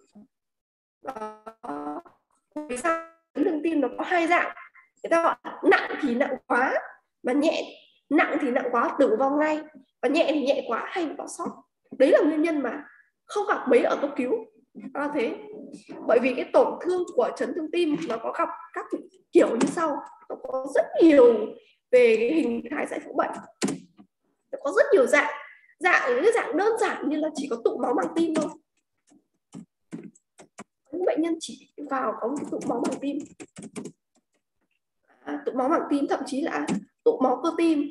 Vì sao? Chấn thương tim nó có hai dạng, người ta gọi nặng thì nặng quá, và nặng thì nặng quá tử vong ngay, và nhẹ thì nhẹ quá hay bị bỏ sót. Đấy là nguyên nhân mà không gặp mấy ở cấp cứu. Đó thế. Bởi vì cái tổn thương của chấn thương tim nó có gặp các kiểu như sau, nó có rất nhiều về cái hình thái giải phẫu bệnh, nó có rất nhiều dạng những cái dạng đơn giản như là chỉ có tụ máu màng tim thôi. Những bệnh nhân chỉ vào có một tụ máu màng tim, tụ máu màng tim, thậm chí là tụ máu cơ tim.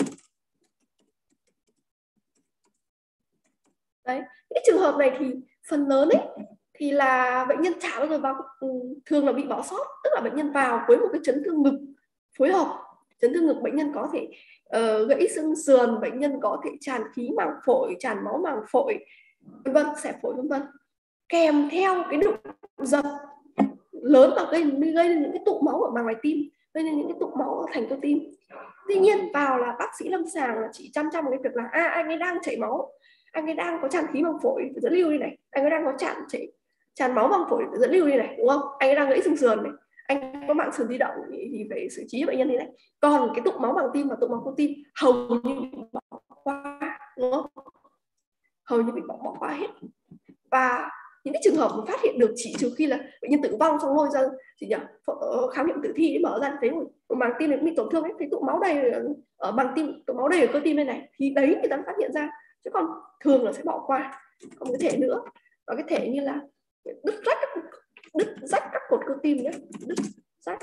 Đấy, cái trường hợp này thì phần lớn ấy thì là bệnh nhân chả bao giờ vào, thường là bị bỏ sót, tức là bệnh nhân vào với một cái chấn thương ngực phối hợp. Chấn thương ngực bệnh nhân có thể gãy xương sườn, bệnh nhân có thể tràn khí màng phổi, tràn máu màng phổi, vân, xẹp phổi vân. Kèm theo cái đụng dập lớn và gây nên những cái tụ máu ở màng ngoài tim, gây nên những cái tụ máu ở thành cơ tim. Tuy nhiên vào là bác sĩ lâm sàng là chỉ chăm cái việc là anh ấy đang chảy máu, anh ấy đang có tràn khí màng phổi dẫn lưu đây này, anh ấy đang có chảy tràn máu bằng phổi dẫn lưu như này, đúng không? Anh ấy đang gãy xương sườn này, anh có mạng sườn di động thì phải xử trí bệnh nhân như này. Còn cái tụ máu bằng tim và tụ máu cơ tim hầu như bị bỏ qua, đúng không? Hầu như bị bỏ qua hết. Và những cái trường hợp mà phát hiện được chỉ trừ khi là bệnh nhân tử vong xong lôi ra khám nghiệm tử thi để mở ra thấy màng tim này cũng bị tổn thương ấy, thấy tụ máu đầy ở màng tim, tụ máu đầy ở cơ tim bên này, thì đấy người ta phát hiện ra, chứ còn thường là sẽ bỏ qua. Còn cái thể nữa, và cái thể như là đứt rách các cột cơ tim nhé, đứt rách.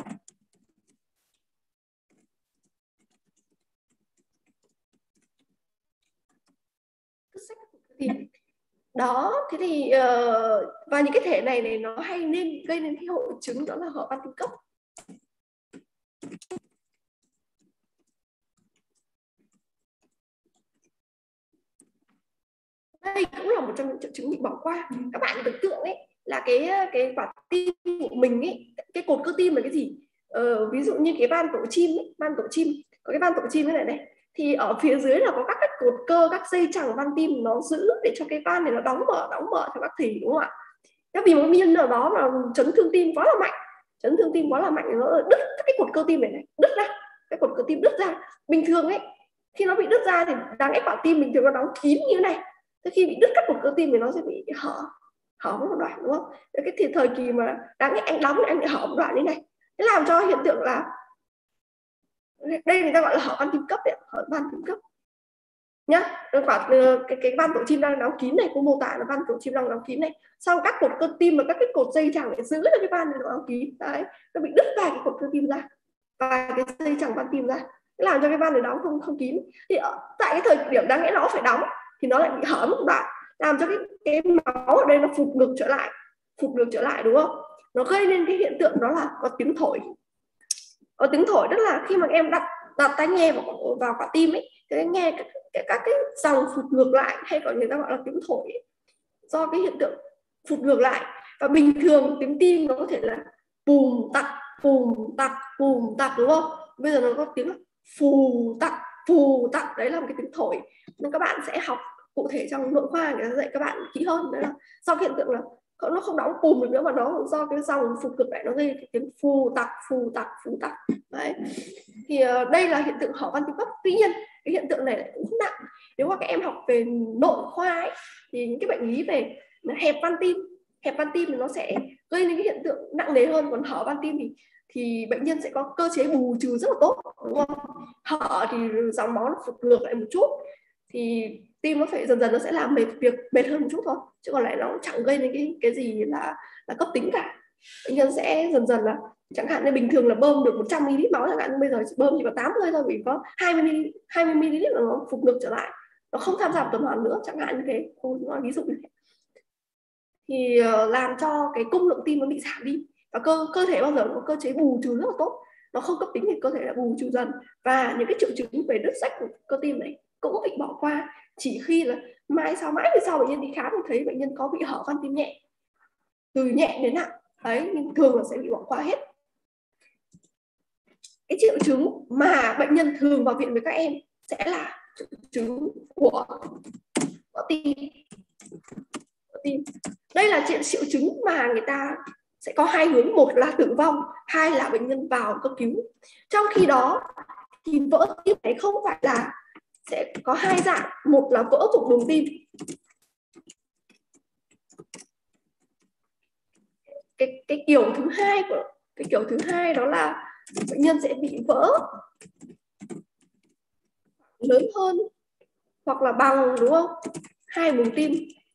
Đó, thế thì và những cái thể này nó hay nên gây nên cái hội chứng đó là hở van tim cấp. Đây cũng là một trong những triệu chứng bị bỏ qua. Các bạn tưởng tượng ấy là cái quả tim của mình ấy, cái cột cơ tim là cái gì? Ví dụ như cái van tổ chim ấy, có cái van tổ chim thế này thì ở phía dưới là có các cột cơ, các dây chằng van tim nó giữ để cho cái van này nó đóng mở theo các thì, đúng không ạ? Nếu vì một nguyên nhân nào đó mà chấn thương tim quá là mạnh, nó đứt cái cột cơ tim này, đứt ra, cái cột cơ tim đứt ra. Bình thường ấy, khi nó bị đứt ra thì đáng lẽ quả tim bình thường nó đóng kín như thế này. Thế khi bị đứt các cột cơ tim thì nó sẽ bị hở một đoạn, đúng không? Cái thì thời kỳ mà đáng lẽ anh đóng thì anh bị hở một đoạn như này, thế làm cho hiện tượng là đây người ta gọi là hở van tim cấp đấy, hở van tim cấp nhá. Cái van tổ chim đang đóng kín này, cô mô tả là van tổ chim đang đóng kín này, sau các cột cơ tim và các cái cột dây chằng để giữ cho cái van này nó đóng kín đấy, nó bị đứt vài cái cột cơ tim ra và cái dây chằng van tim ra, thế làm cho cái van này đóng không kín. Thì tại cái thời điểm đáng lẽ nó phải đóng thì nó lại bị hở một đoạn, làm cho cái máu ở đây nó phụt ngược trở lại, đúng không? Nó gây nên cái hiện tượng đó là có tiếng thổi. Có tiếng thổi tức là khi mà em đặt tai nghe vào quả tim ấy, thì em nghe các cái dòng phụt ngược lại, hay còn người ta gọi là tiếng thổi ấy, do cái hiện tượng phụt ngược lại. Và bình thường tiếng tim nó có thể là bùm tặc, đúng không? Bây giờ nó có tiếng là phù tặc, đấy là một cái tiếng thổi. Nên các bạn sẽ học cụ thể trong nội khoa, người ta dạy các bạn kỹ hơn, đấy là do cái hiện tượng là nó không đóng bùm được nữa, mà nó do cái dòng phụt ngược lại nó gây cái tiếng phù tặc. Đấy. Thì đây là hiện tượng hở van tim cấp. Tuy nhiên cái hiện tượng này cũng không nặng. Nếu mà các em học về nội khoa ấy, thì những cái bệnh lý về hẹp van tim thì nó sẽ gây nên cái hiện tượng nặng nề hơn. Còn hở van tim thì bệnh nhân sẽ có cơ chế bù trừ rất là tốt, đúng không? Hở thì dòng máu nó phụt ngược lại một chút thì tim nó phải dần nó sẽ làm mệt hơn một chút thôi, chứ còn lại nó chẳng gây nên cái gì là cấp tính cả. Bệnh nhân sẽ dần là chẳng hạn như bình thường là bơm được 100 ml máu, chẳng hạn bây giờ bơm chỉ có 80 thôi, vì có 20 ml là nó phục ngược trở lại, nó không tham gia tuần hoàn nữa, chẳng hạn như thế. Cô nói ví dụ như thế thì làm cho cái cung lượng tim nó bị giảm đi. Và cơ thể bao giờ có cơ chế bù trừ rất là tốt, nó không cấp tính thì cơ thể là bù trừ dần. Và những cái triệu chứng về đứt rách của cơ tim này cũng bị bỏ qua, chỉ khi là mãi về sau bệnh nhân đi khám thì thấy bệnh nhân có bị hở van tim nhẹ, từ nhẹ đến nặng đấy, nhưng thường là sẽ bị bỏ qua hết. Cái triệu chứng mà bệnh nhân thường vào viện với các em sẽ là triệu chứng của vỡ tim. Đây là triệu chứng mà người ta sẽ có hai hướng, một là tử vong, hai là bệnh nhân vào cấp cứu. Trong khi đó thì vỡ tim này không phải là, sẽ có hai dạng, một là vỡ vùng buồng tim. Cái kiểu thứ hai đó là bệnh nhân sẽ bị vỡ lớn hơn hoặc là bằng, đúng không, hai buồng tim.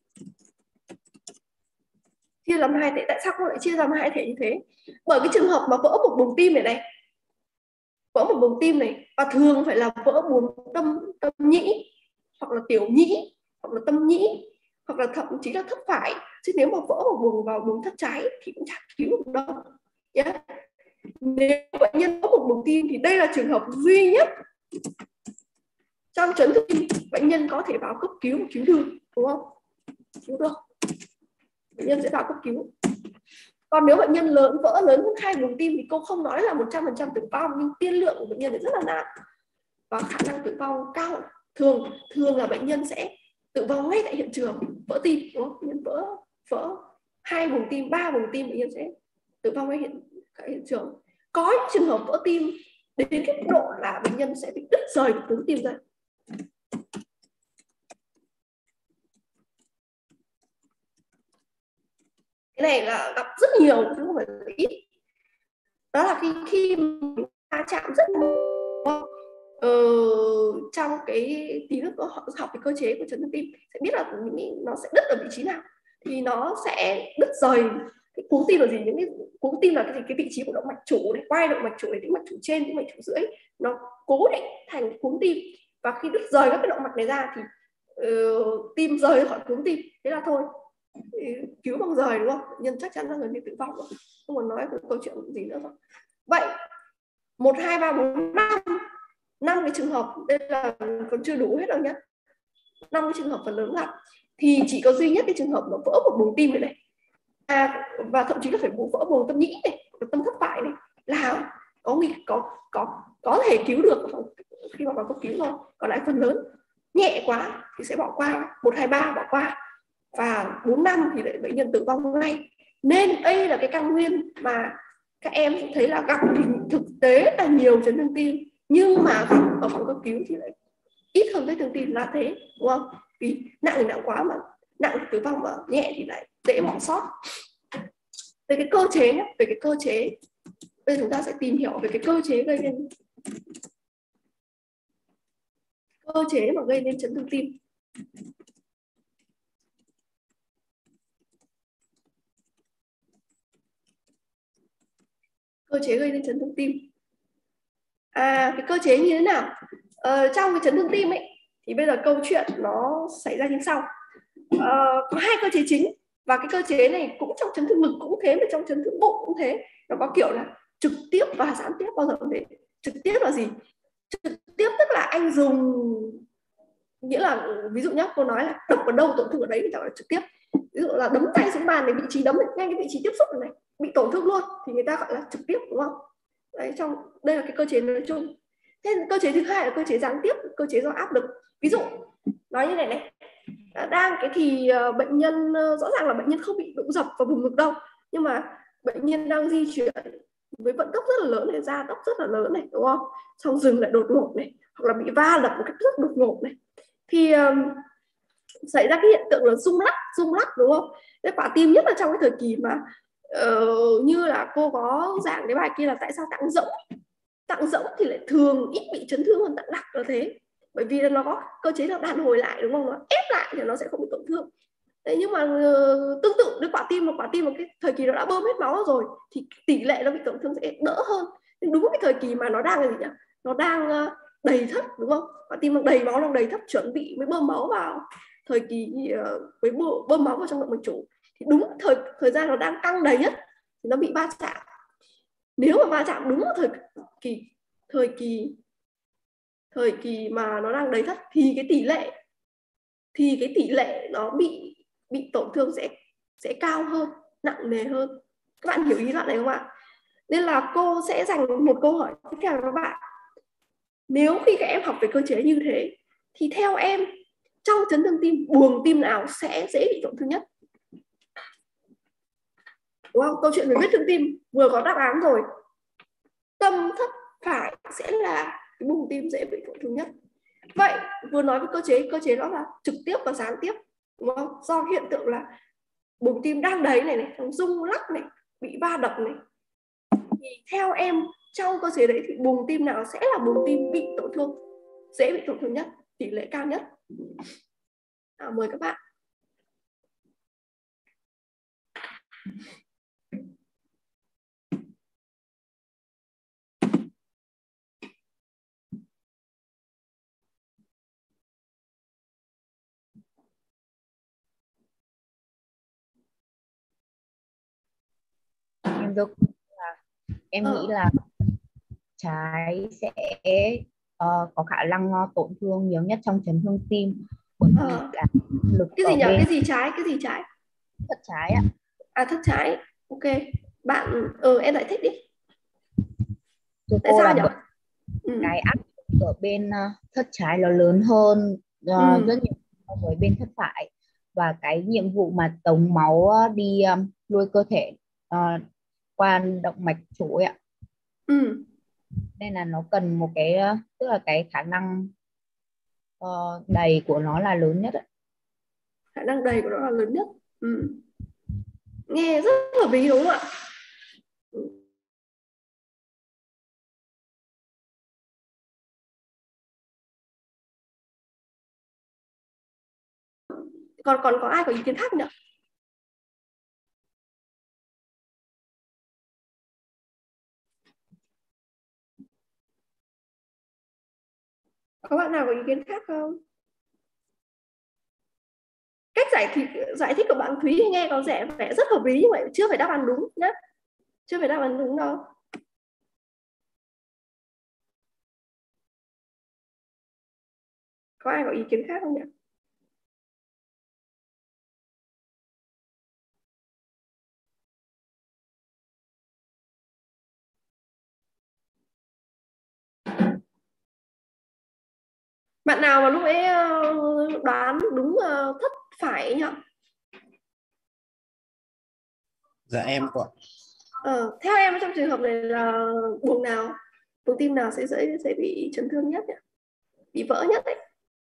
Chia làm hai thể. Tại sao con lại chia làm hai thể như thế? Bởi cái trường hợp mà vỡ một buồng tim này, vỡ một buồng tim này, và thường phải là vỡ buồng tâm nhĩ, hoặc là tiểu nhĩ, hoặc là tâm nhĩ, hoặc là thậm chí là thất phải. Chứ nếu mà vỡ một buồng vào buồng thất trái thì cũng chẳng cứu được đâu. Yeah. Nếu bệnh nhân có một buồng tim thì đây là trường hợp duy nhất trong chấn thương tim bệnh nhân có thể vào cấp cứu và cứu thương, đúng không? Cứu được, bệnh nhân sẽ vào cấp cứu. Còn nếu bệnh nhân vỡ lớn hơn hai buồng tim thì cô không nói là 100% tử vong, nhưng tiên lượng của bệnh nhân thì rất là nặng và khả năng tử vong cao. Thường là bệnh nhân sẽ tử vong ngay tại hiện trường vỡ tim, đúng không? Bệnh nhân vỡ 2 vùng tim, 3 vùng tim, bệnh nhân sẽ tử vong tại hiện trường. Có những trường hợp vỡ tim đến cái mức độ là bệnh nhân sẽ bị đứt rời cái cuống tim ra. Cái này là gặp rất nhiều chứ không phải là ít. Đó là khi mình va chạm rất trong cái tí nữa có học về cơ chế của chấn thương tim sẽ biết là nó sẽ đứt ở vị trí nào, thì nó sẽ đứt rời. Cái cuống tim là gì? Những cái cuống tim là cái vị trí của động mạch chủ này, quai động mạch chủ này, tĩnh mạch chủ trên, tĩnh mạch chủ dưới, nó cố định thành cuống tim, và khi đứt rời các cái động mạch này ra thì tim rời khỏi cuống tim, thế là thôi, cứu bằng rời, đúng không? Nhân chắc chắn là người bị tử vong rồi, không còn nói câu chuyện gì nữa rồi. Vậy 1, 2, 3, 4, 5 cái trường hợp, đây là còn chưa đủ hết đâu nhé, 5 cái trường hợp phần lớn gặp, thì chỉ có duy nhất cái trường hợp nó vỡ một buồng tim này, và thậm chí là phải vỡ buồng tâm nhĩ này, tâm thất phải này, là có thể cứu được khi mà vào cấp cứu thôi. Còn lại phần lớn nhẹ quá thì sẽ bỏ qua, 1, 2, 3 bỏ qua, và 4, 5 thì lại bệnh nhân tử vong ngay. Nên đây là cái căn nguyên mà các em cũng thấy là gặp thì thực tế là nhiều chấn thương tim, nhưng mà ở phòng cấp cứu thì lại ít hơn vết thương tim là thế, đúng không? Vì nặng thì nặng quá, mà nặng thì tử vong, mà nhẹ thì lại dễ bỏ sót. Về cái cơ chế nhé, về cái cơ chế, bây giờ chúng ta sẽ tìm hiểu về cái cơ chế gây nên, cơ chế mà gây nên chấn thương tim. Cơ chế gây nên chấn thương tim. Cái cơ chế như thế nào? Trong cái chấn thương tim ấy, thì bây giờ câu chuyện nó xảy ra như sau. Có 2 cơ chế chính, và cái cơ chế này cũng trong chấn thương ngực cũng thế, mà trong chấn thương bụng cũng thế. Nó có kiểu là trực tiếp và gián tiếp. Bao giờ cũng thế. Trực tiếp là gì? Trực tiếp tức là anh dùng, nghĩa là ví dụ nhé, cô nói là đập vào đâu tổn thương ở đấy thì gọi là trực tiếp. Ví dụ là đấm tay xuống bàn, này vị trí đấm này, ngay cái vị trí tiếp xúc này bị tổn thương luôn, thì người ta gọi là trực tiếp, đúng không? Đấy, đây là cái cơ chế nói chung. Thế cơ chế thứ hai là cơ chế gián tiếp, cơ chế do áp lực. Ví dụ nói như này, đang cái thì bệnh nhân rõ ràng là bệnh nhân không bị đụng dập vào vùng ngực đâu, nhưng mà bệnh nhân đang di chuyển với vận tốc rất là lớn này, gia tốc rất là lớn này, đúng không? Xong dừng lại đột ngột này, hoặc là bị va đập một cách rất đột ngột này, thì xảy ra cái hiện tượng là rung lắc, đúng không? Cái quả tim, nhất là trong cái thời kỳ mà như là cô có giảng cái bài kia là tại sao tạng rỗng thì lại thường ít bị chấn thương hơn tạng đặc là thế, bởi vì là nó có cơ chế là đàn hồi lại, đúng không? Nó ép lại thì nó sẽ không bị tổn thương. Đấy, nhưng mà tương tự với quả tim một cái thời kỳ nó đã bơm hết máu rồi thì tỷ lệ nó bị tổn thương sẽ đỡ hơn. Nhưng đúng cái thời kỳ mà nó đang là gì nhỉ? Nó đang đầy thấp, đúng không? Quả tim đang đầy máu, đang đầy thấp, chuẩn bị mới bơm máu vào, thời kỳ với bơm máu vào trong động mạch chủ, thì đúng thời gian nó đang căng đầy nhất thì nó bị va chạm. Nếu mà va chạm đúng thời kỳ mà nó đang đầy thấp thì cái tỷ lệ nó bị tổn thương sẽ cao hơn, nặng nề hơn. Các bạn hiểu ý đoạn này không ạ? Nên là cô sẽ dành một câu hỏi tiếp theo cho các bạn. Nếu khi các em học về cơ chế như thế thì theo em, trong chấn thương tim, buồng tim nào sẽ dễ bị tổn thương nhất? Đúng không? Câu chuyện về vết thương tim vừa có đáp án rồi. Tâm thất phải sẽ là cái buồng tim dễ bị tổn thương nhất. Vậy vừa nói với cơ chế đó là trực tiếp và gián tiếp, đúng không? Do hiện tượng là buồng tim đang đầy này, rung lắc này, bị va đập này, thì theo em trong cơ chế đấy thì buồng tim nào sẽ là buồng tim bị tổn thương, dễ bị tổn thương nhất, tỷ lệ cao nhất? Mời các bạn. Em nghĩ là trái sẽ có khả năng tổn thương nhiều nhất trong chấn thương tim, bởi vì là lực cái gì nhỉ? Cái gì trái? Thất trái ạ. Thất trái. Ok. Bạn em giải thích đi. Tại sao nhỉ? Cái áp lực ở bên thất trái nó lớn hơn rất nhiều so với bên thất phải, và cái nhiệm vụ mà tống máu đi nuôi cơ thể qua động mạch chủ ấy ạ. Nên là nó cần một cái tức là cái khả năng đầy của nó là lớn nhất ạ. Khả năng đầy của nó là lớn nhất. Nghe rất hợp lý đúng không ạ? Còn có ai có ý kiến khác không nhỉ? Có bạn nào có ý kiến khác không? Cách giải thích của bạn Thúy nghe có vẻ rất hợp lý, nhưng mà chưa phải đáp án đúng nhé. Chưa phải đáp án đúng đâu. Có ai có ý kiến khác không nhỉ? Bạn nào mà lúc ấy đoán đúng thất phải nhỉ? Dạ em ạ. Theo em trong trường hợp này là buồng tim nào sẽ bị chấn thương nhất nhỉ? Bị vỡ nhất đấy.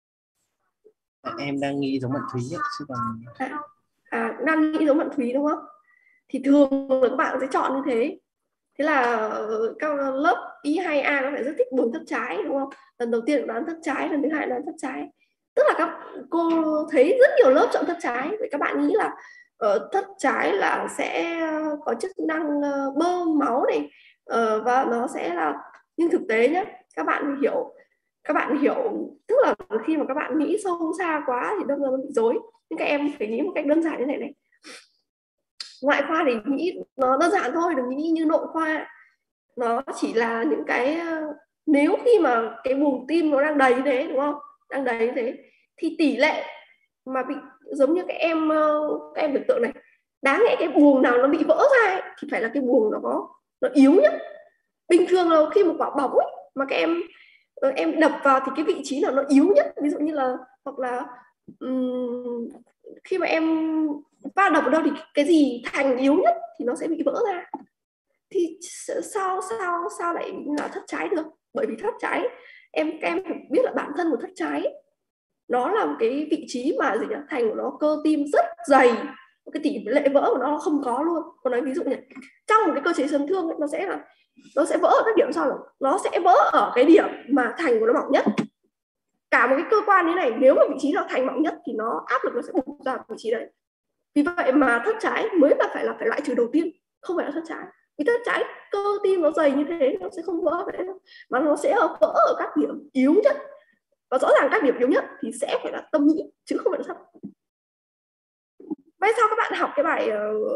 Em đang nghĩ giống bạn Thúy ấy, chứ còn đang nghĩ giống bạn Thúy đúng không? Thì thường là các bạn sẽ chọn như thế. Thế là các lớp Y2A nó phải rất thích buồng thất trái đúng không? Lần đầu tiên đoán thất trái, lần thứ hai đoán thất trái. Tức là các cô thấy rất nhiều lớp chọn thất trái, vậy các bạn nghĩ là thất trái là sẽ có chức năng bơm máu này, và nó sẽ là, nhưng thực tế nhé, các bạn hiểu, tức là khi mà các bạn nghĩ sâu xa quá thì đâm ra nó bị rối. Nhưng các em phải nghĩ một cách đơn giản như này. Ngoại khoa thì nghĩ nó đơn giản thôi, đừng nghĩ như nội khoa. Nó chỉ là những cái, nếu khi mà cái buồng tim nó đang đầy như thế đúng không, đang đầy như thế, thì tỷ lệ mà bị giống như các em tưởng tượng này, đáng lẽ cái buồng nào nó bị vỡ ra ấy, thì phải là cái buồng nó yếu nhất. Bình thường là khi một quả bóng ấy, mà các em đập vào thì cái vị trí nào nó yếu nhất, ví dụ như là, hoặc là khi mà em va đập vào đâu thì cái gì thành yếu nhất thì nó sẽ bị vỡ ra. Thì sao lại là thất trái được? Bởi vì thất trái, các em phải biết là bản thân của thất trái ấy, nó là một cái vị trí mà thành của nó cơ tim rất dày, cái tỷ lệ vỡ của nó không có luôn. Còn nói ví dụ này, trong một cái cơ chế chấn thương ấy, nó sẽ vỡ ở các điểm sau, nó sẽ vỡ ở cái điểm mà thành của nó mỏng nhất. Cả một cái cơ quan như này, nếu mà vị trí nó thành mỏng nhất thì nó áp lực nó sẽ bùng ra vị trí đấy. Vì vậy mà thất trái mới là phải loại trừ đầu tiên, không phải là thất trái. Vì thất trái cơ tim nó dày như thế, nó sẽ không vỡ vậy đâu, mà nó sẽ vỡ ở các điểm yếu nhất. Và rõ ràng các điểm yếu nhất thì sẽ phải là tâm nhĩ chứ không phải là thận. Vậy sao các bạn học cái bài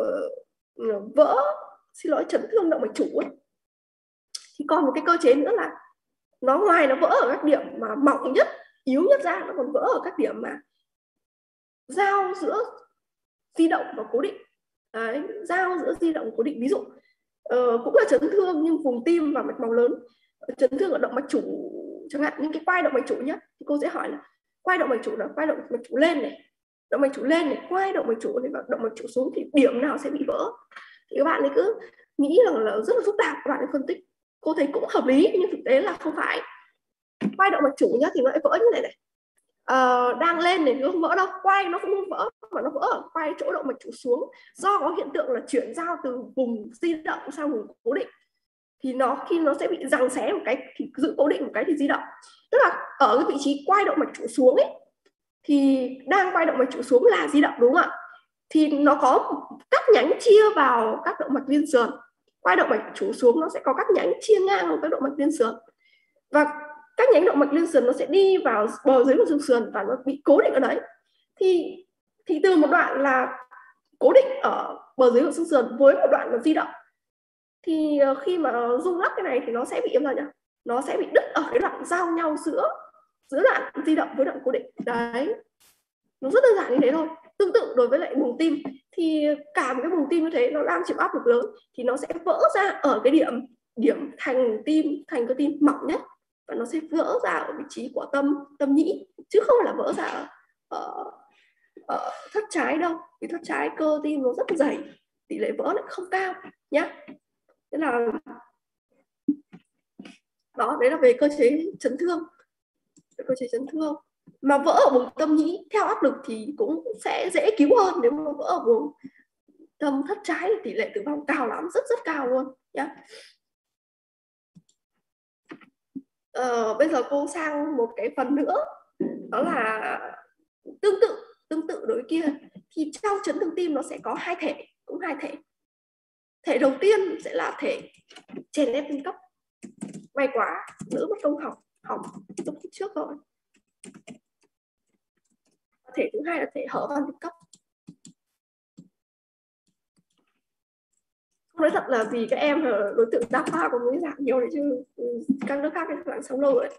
chấn thương động mạch chủ ấy, thì còn một cái cơ chế nữa là nó ngoài nó vỡ ở các điểm mà mỏng nhất, yếu nhất ra, nó còn vỡ ở các điểm mà giao giữa di động và cố định. Đấy, giao giữa di động và cố định. Ví dụ cũng là chấn thương nhưng vùng tim và mạch máu lớn, chấn thương ở động mạch chủ chẳng hạn, những cái quai động mạch chủ nhé, thì cô sẽ hỏi là quai động mạch chủ là quai động mạch chủ lên này, động mạch chủ lên này, quai động mạch chủ này và động mạch chủ xuống thì điểm nào sẽ bị vỡ. Thì các bạn ấy cứ nghĩ là rất là phức tạp, các bạn ấy phân tích, cô thấy cũng hợp lý nhưng thực tế là không phải. Quai động mạch chủ nhá thì nó lại vỡ như này này, đang lên này nó không vỡ đâu, quai nó cũng không vỡ mà nó vỡ ở quai chỗ động mạch chủ xuống, do có hiện tượng là chuyển giao từ vùng di động sang vùng cố định. Thì khi nó sẽ bị giằng xé một cái thì giữ cố định, một cái thì di động. Tức là ở cái vị trí quai động mạch chủ xuống ấy, thì đang quai động mạch chủ xuống là di động đúng không ạ? Thì nó có các nhánh chia vào các động mạch liên sườn. Quai động mạch chủ xuống nó sẽ có các nhánh chia ngang vào các động mạch liên sườn, và các nhánh động mạch liên sườn nó sẽ đi vào bờ dưới của xương sườn và nó bị cố định ở đấy. Thì từ một đoạn là cố định ở bờ dưới của xương sườn với một đoạn là di động, thì khi mà rung lắc cái này thì nó sẽ bị làm sao nhỉ? Nó sẽ bị đứt ở cái đoạn giao nhau giữa đoạn di động với đoạn cố định. Đấy, nó rất đơn giản như thế thôi. Tương tự đối với lại buồng tim, thì cả một cái buồng tim như thế nó đang chịu áp lực lớn thì nó sẽ vỡ ra ở cái điểm thành cơ tim mỏng nhất, và nó sẽ vỡ ra ở vị trí của tâm nhĩ chứ không phải là vỡ ra ở thất trái đâu, vì thất trái cơ tim nó rất dày, tỷ lệ vỡ lại không cao nhá. Thế là đó, đấy là về cơ chế chấn thương. Cơ chế chấn thương mà vỡ ở vùng tâm nhĩ theo áp lực thì cũng sẽ dễ cứu hơn. Nếu mà vỡ ở vùng tâm thất trái thì tỷ lệ tử vong cao lắm, rất cao luôn nhá. Bây giờ cô sang một cái phần nữa, đó là tương tự đối kia. Thì trong chấn thương tim nó sẽ có hai thể, cũng hai thể. Thể đầu tiên sẽ là thể chèn ép tim cấp. May quá, nữ mất công học lúc trước rồi. Thể thứ hai là thể hở van tim cấp. Không nói thật là vì các em là đối tượng đa khoa còn mới giảm nhiều đấy chứ các nước khác các bạn sống lâu rồi.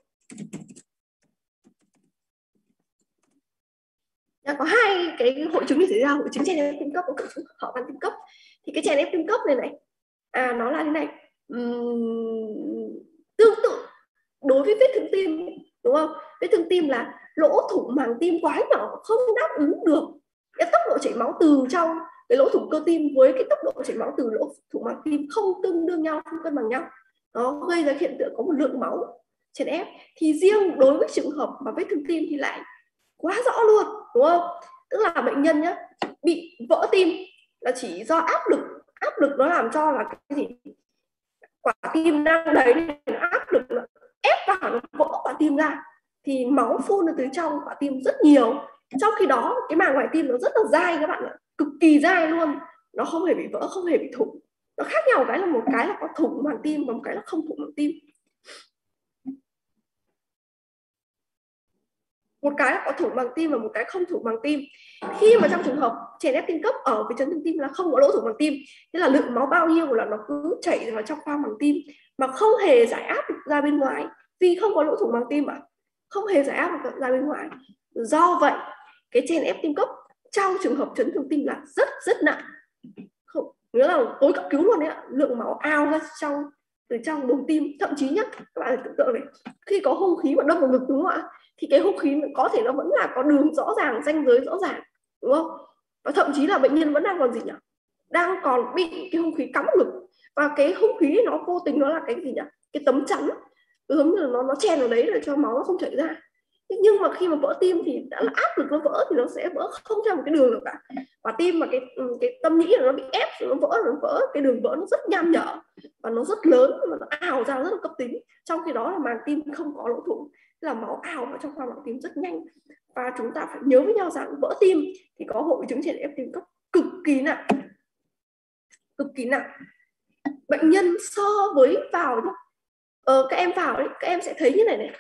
Có hai cái hội chứng xảy ra, hội chứng chèn ép tim cấp và hội chứng hở van tim cấp. Thì cái chèn ép tim cấp này nó là thế này, tương tự đối với vết thương tim, đúng không? Vết thương tim là lỗ thủng màng tim quá nhỏ, không đáp ứng được cái tốc độ chảy máu từ trong cái lỗ thủng cơ tim với cái tốc độ chảy máu từ lỗ thủng màng tim không tương đương nhau, không cân bằng nhau. Nó gây ra hiện tượng có một lượng máu chèn ép. Thì riêng đối với trường hợp mà vết thương tim thì lại quá rõ luôn, đúng không? Tức là bệnh nhân nhá, bị vỡ tim là chỉ do áp lực nó làm cho là cái gì, quả tim đang đấy, áp lực nó ép vào, nó vỡ quả tim ra thì máu phun từ trong quả tim rất nhiều. Trong khi đó cái màng ngoài tim nó rất là dai các bạn ạ, cực kỳ dai luôn, nó không hề bị vỡ, không hề bị thủng. Nó khác nhau cái là một cái là có thủng màng tim và một cái là không thủng màng tim. Một cái là có thủng màng tim và một cái không thủng màng tim. Khi mà trong trường hợp chèn ép tim cấp ở với chấn thương tim là không có lỗ thủng màng tim, thế là lượng máu bao nhiêu là nó cứ chảy vào trong khoang màng tim mà không hề giải áp được ra bên ngoài, vì không có lỗ thủng màng tim mà không hề giải áp được ra bên ngoài. Do vậy cái chèn ép tim cấp trong trường hợp chấn thương tim là rất nặng, không, nghĩa là tối cấp cứu luôn đấy ạ. Lượng máu ao ra từ trong buồng tim, thậm chí nhá, các bạn tưởng tượng này, khi có hung khí mà đâm vào ngực, đúng không ạ, thì cái hung khí có thể nó vẫn là có đường rõ ràng, ranh giới rõ ràng, đúng không? Và thậm chí là bệnh nhân vẫn đang còn gì nhỉ, đang còn bị cái hung khí cắm vào ngực, và cái hung khí nó vô tình nó là cái gì nhỉ, cái tấm chắn, giống như là nó chen vào đấy để cho máu nó không chảy ra. Nhưng mà khi mà vỡ tim thì đã là áp lực nó vỡ thì nó sẽ vỡ không theo một cái đường được cả. Và tim mà cái tâm nhĩ nó bị ép, nó vỡ, cái đường vỡ nó rất nham nhở và nó rất lớn, mà nó ào ra rất là cấp tính. Trong khi đó là màng tim không có lỗ thủng, là máu ào vào trong khoang màng tim rất nhanh. Và chúng ta phải nhớ với nhau rằng vỡ tim thì có hội chứng chèn ép tim cấp cực kỳ nặng, cực kỳ nặng. Bệnh nhân so với vào các em vào đấy, các em sẽ thấy như này.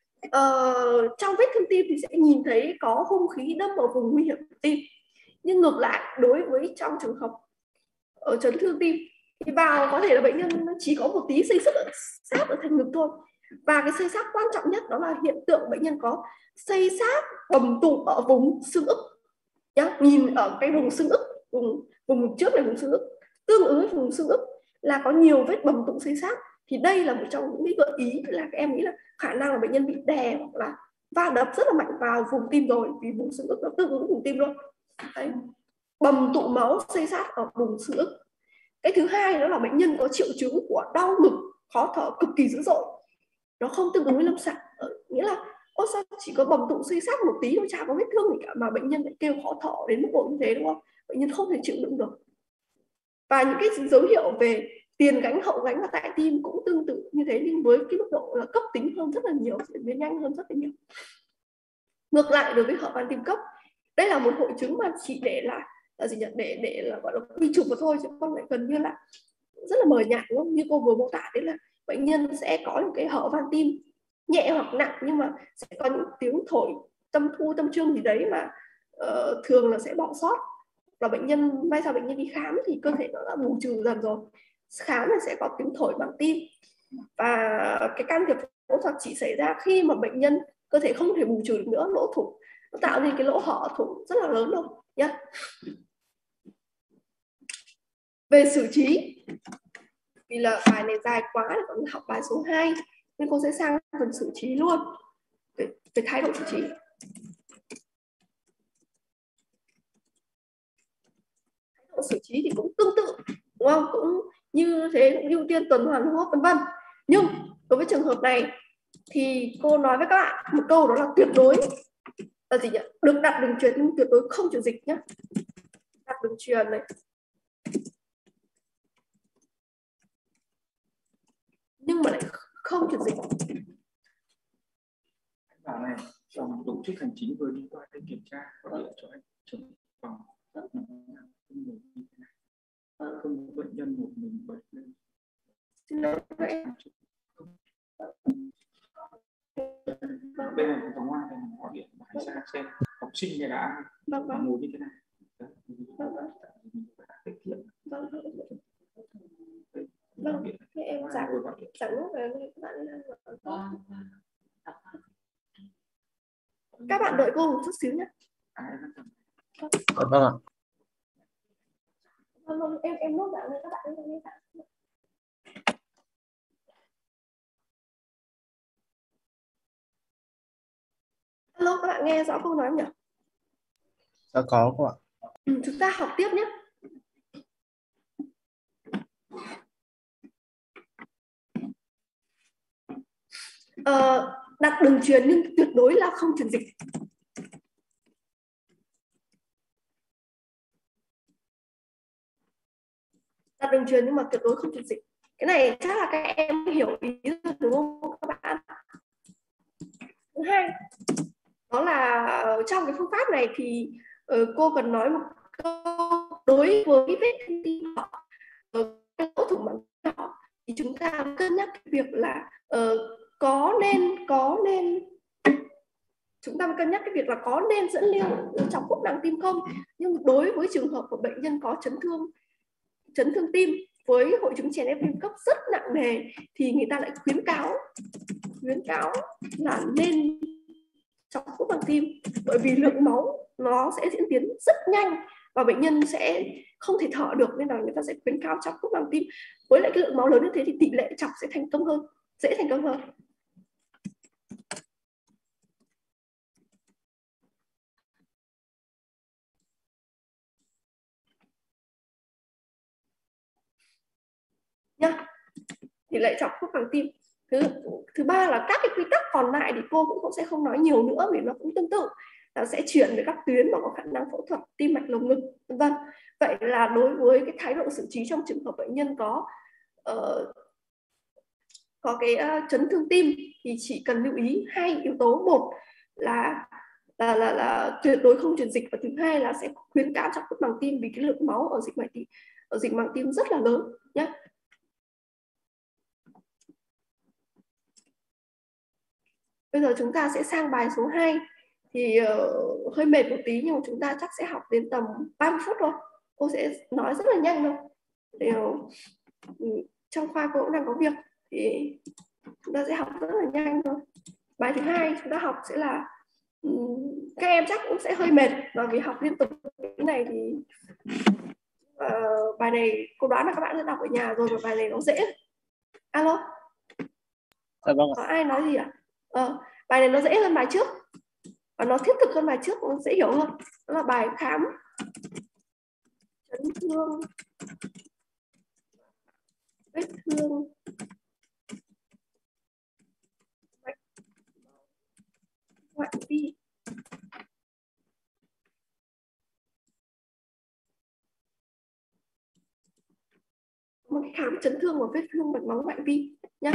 Trong vết thương tim thì sẽ nhìn thấy có hung khí đâm vào vùng nguy hiểm của tim. Nhưng ngược lại đối với trong trường hợp ở chấn thương tim thì vào có thể là bệnh nhân chỉ có một tí xây sát ở thành ngực thôi. Và cái xây sát quan trọng nhất đó là hiện tượng bệnh nhân có xây sát bầm tụ ở vùng xương ức nhá. Nhìn ở cái vùng xương ức, vùng trước này, vùng xương ức tương ứng với vùng xương ức là có nhiều vết bầm tụ xây sát. Thì đây là một trong những gợi ý là các em nghĩ là khả năng là bệnh nhân bị đè hoặc là va đập rất là mạnh vào vùng tim rồi, vì vùng xương ức nó tương ứng với vùng tim luôn. Đấy. Bầm tụ máu xây sát ở vùng xương ức. Cái thứ hai đó là bệnh nhân có triệu chứng của đau ngực, khó thở cực kỳ dữ dội, nó không tương ứng với lâm sàng. Nghĩa là sao chỉ có bầm tụ xây sát một tí thôi, chả có vết thương gì cả mà bệnh nhân lại kêu khó thở đến mức độ như thế, đúng không? Bệnh nhân không thể chịu đựng được. Và những cái dấu hiệu về tiền gánh, hậu gánh và tại tim cũng tương tự như thế, nhưng với cái mức độ là cấp tính hơn rất là nhiều, diễn biến nhanh hơn rất là nhiều. Ngược lại đối với hở van tim cấp, đây là một hội chứng mà chỉ để là gì nhỉ, để là gọi là quy chụp vào thôi, chứ không lại gần như là rất là mờ nhạt, đúng không? Như cô vừa mô tả, đấy là bệnh nhân sẽ có những cái hở van tim nhẹ hoặc nặng, nhưng mà sẽ có những tiếng thổi tâm thu tâm trương gì đấy mà thường là sẽ bỏ sót. Và bệnh nhân may sao bệnh nhân đi khám thì cơ thể nó đã bù trừ dần rồi, khám là sẽ có tiếng thổi bằng tim. Và cái can thiệp phẫu thuật chỉ xảy ra khi mà bệnh nhân cơ thể không thể bù trừ được nữa, lỗ thủng nó tạo nên cái lỗ hở thủng rất là lớn rồi nhé. Về xử trí, vì là bài này dài quá để còn học bài số 2 nên cô sẽ sang phần xử trí luôn, về thái độ xử trí. độ xử trí thì cũng tương tự, đúng không? Cũng như thế, cũng ưu tiên tuần hoàn hô hấp vân vân. Nhưng đối với trường hợp này thì cô nói với các bạn một câu, đó là tuyệt đối là gì nhỉ? Được đặt đường truyền nhưng tuyệt đối không truyền dịch nhé. Đặt đường truyền này nhưng mà lại không truyền dịch. Bảo này, phòng tổ chức hành chính vừa đi qua đây kiểm tra, gọi điện cho anh trưởng phòng không có bệnh nhân một mình bệnh lên. Xin lỗi các em. Bên này phòng ngoại này gọi điện hỏi ra xem học sinh này đã ngồi như thế này. Vâng, thế em giảng lúc về các bạn đợi cô một chút xíu nhé. Vâng ạ. Vâng, em nốt lại các bạn nghe giảng. Alo, các bạn nghe rõ câu nói không nhỉ? Dạ có cô ạ. Chúng ta học tiếp nhé. Đặt đường truyền nhưng tuyệt đối là không truyền dịch. Đặt đường truyền nhưng mà tuyệt đối không truyền dịch. Cái này chắc là các em hiểu ý rồi đúng không các bạn? Thứ hai, đó là trong cái phương pháp này thì cô cần nói một câu đối với vết thương tim nhỏ, phẫu thuật bằng nhỏ thì chúng ta cân nhắc cái việc là có nên chúng ta cân nhắc cái việc là có nên dẫn lưu trong khúc nặng tim không. Nhưng đối với trường hợp của bệnh nhân có chấn thương tim với hội chứng chèn ép tim cấp rất nặng nề thì người ta lại khuyến cáo là nên chọc hút bằng tim, bởi vì lượng máu nó sẽ diễn tiến rất nhanh và bệnh nhân sẽ không thể thở được, nên là người ta sẽ khuyến cáo chọc hút bằng tim. Với lại cái lượng máu lớn như thế thì tỷ lệ chọc sẽ thành công hơn, dễ thành công hơn. Nhá, tỷ lệ chọc hút bằng tim. Thứ ba là các cái quy tắc còn lại thì cô cũng sẽ không nói nhiều nữa vì nó cũng tương tự, là sẽ chuyển về các tuyến mà có khả năng phẫu thuật tim mạch lồng ngực vân. Vậy là đối với cái thái độ xử trí trong trường hợp bệnh nhân có cái chấn thương tim thì chỉ cần lưu ý hai yếu tố: một là tuyệt đối không truyền dịch, và thứ hai là sẽ khuyến cáo chọc hút bằng tim vì cái lượng máu ở dịch màng tim rất là lớn nhé. Bây giờ chúng ta sẽ sang bài số 2. Thì hơi mệt một tí nhưng mà chúng ta chắc sẽ học đến tầm 30 phút thôi. Cô sẽ nói rất là nhanh thôi. Thì, trong khoa cô cũng đang có việc thì chúng ta sẽ học rất là nhanh thôi. Bài thứ 2 chúng ta học sẽ là các em chắc cũng sẽ hơi mệt, và vì học liên tục cái này thì bài này cô đoán là các bạn đã đọc ở nhà rồi, và bài này nó dễ. Alo? Dạ vâng ạ. Có ai nói gì ạ? Bài này nó dễ hơn bài trước và nó thiết thực hơn bài trước, nó dễ hiểu hơn. Đó là bài khám chấn thương vết thương mạch ngoại vi. Một cái khám chấn thương và vết thương mạch máu ngoại vi nhá.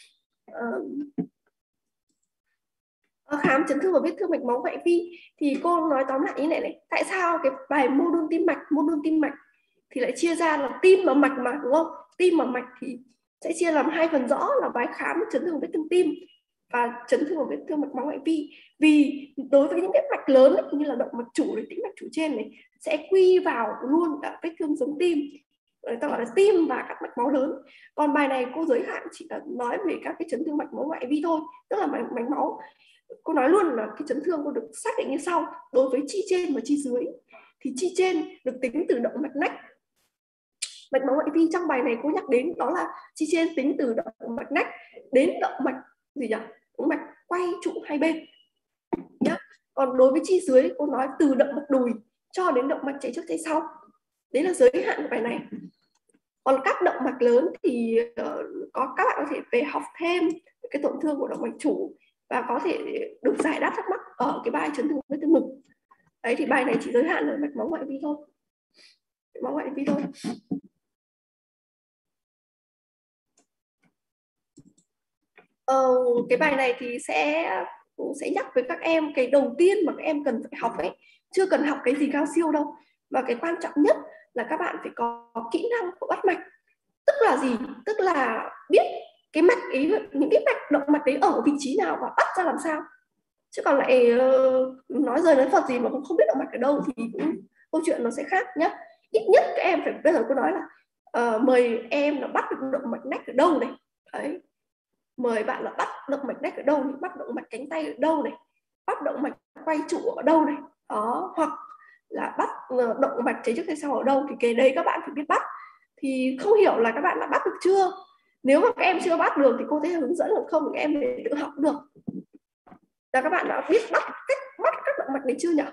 Khám chấn thương và vết thương mạch máu ngoại vi thì cô nói tóm lại như này. Tại sao cái bài mô đun tim mạch thì lại chia ra là tim và mạch mà, đúng không? Tim và mạch thì sẽ chia làm hai phần rõ là bài khám chấn thương vết thương tim và chấn thương và vết thương mạch máu ngoại vi. Vì đối với những cái mạch lớn ấy, như là động mạch chủ này, tĩnh mạch chủ trên này, sẽ quy vào luôn cả vết thương giống tim, người ta gọi là tim và các mạch máu lớn. Còn bài này cô giới hạn chỉ là nói về các cái chấn thương mạch máu ngoại vi thôi, tức là mạch máu. Cô nói luôn là cái chấn thương cô được xác định như sau. Đối với chi trên và chi dưới thì chi trên được tính từ động mạch nách. Mạch máu ngoại vi trong bài này cô nhắc đến đó là chi trên tính từ động mạch nách đến động mạch gì nhỉ? Động mạch quay trụ hai bên nhá. Còn đối với chi dưới cô nói từ động mạch đùi cho đến động mạch chạy trước chạy sau. Đấy là giới hạn của bài này. Còn các động mạch lớn thì các bạn có thể về học thêm cái tổn thương của động mạch chủ và có thể được giải đáp thắc mắc ở cái bài chấn thương vết thương ngực. Đấy thì bài này chỉ giới hạn ở mạch máu ngoại vi thôi. Máu ngoại vi thôi. Cái bài này thì sẽ nhắc với các em cái đầu tiên mà các em cần phải học ấy, chưa cần học cái gì cao siêu đâu, và cái quan trọng nhất là các bạn phải có kỹ năng của bắt mạch. Tức là gì? Tức là biết cái mạch ấy, những cái mạch động mạch đấy ở vị trí nào và bắt ra làm sao. Chứ còn lại nói rời nói Phật gì mà cũng không biết động mạch ở đâu thì cũng câu chuyện nó sẽ khác nhé. Ít nhất các em phải, bây giờ cô nói là mời em là bắt được động mạch nách ở đâu này. Đấy. Mời bạn là bắt động mạch nách ở đâu này, bắt động mạch cánh tay ở đâu này, bắt động mạch quay trụ ở đâu này. Đó, hoặc là bắt động mạch cháy trước hay sau ở đâu, thì cái đấy các bạn phải biết bắt. Thì không hiểu là các bạn đã bắt được chưa. Nếu mà các em chưa bắt được thì cô sẽ hướng dẫn, không thì các em phải tự học được. Là các bạn đã biết cách bắt các động mạch này chưa nhỉ?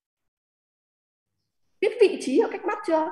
Biết vị trí và cách bắt chưa?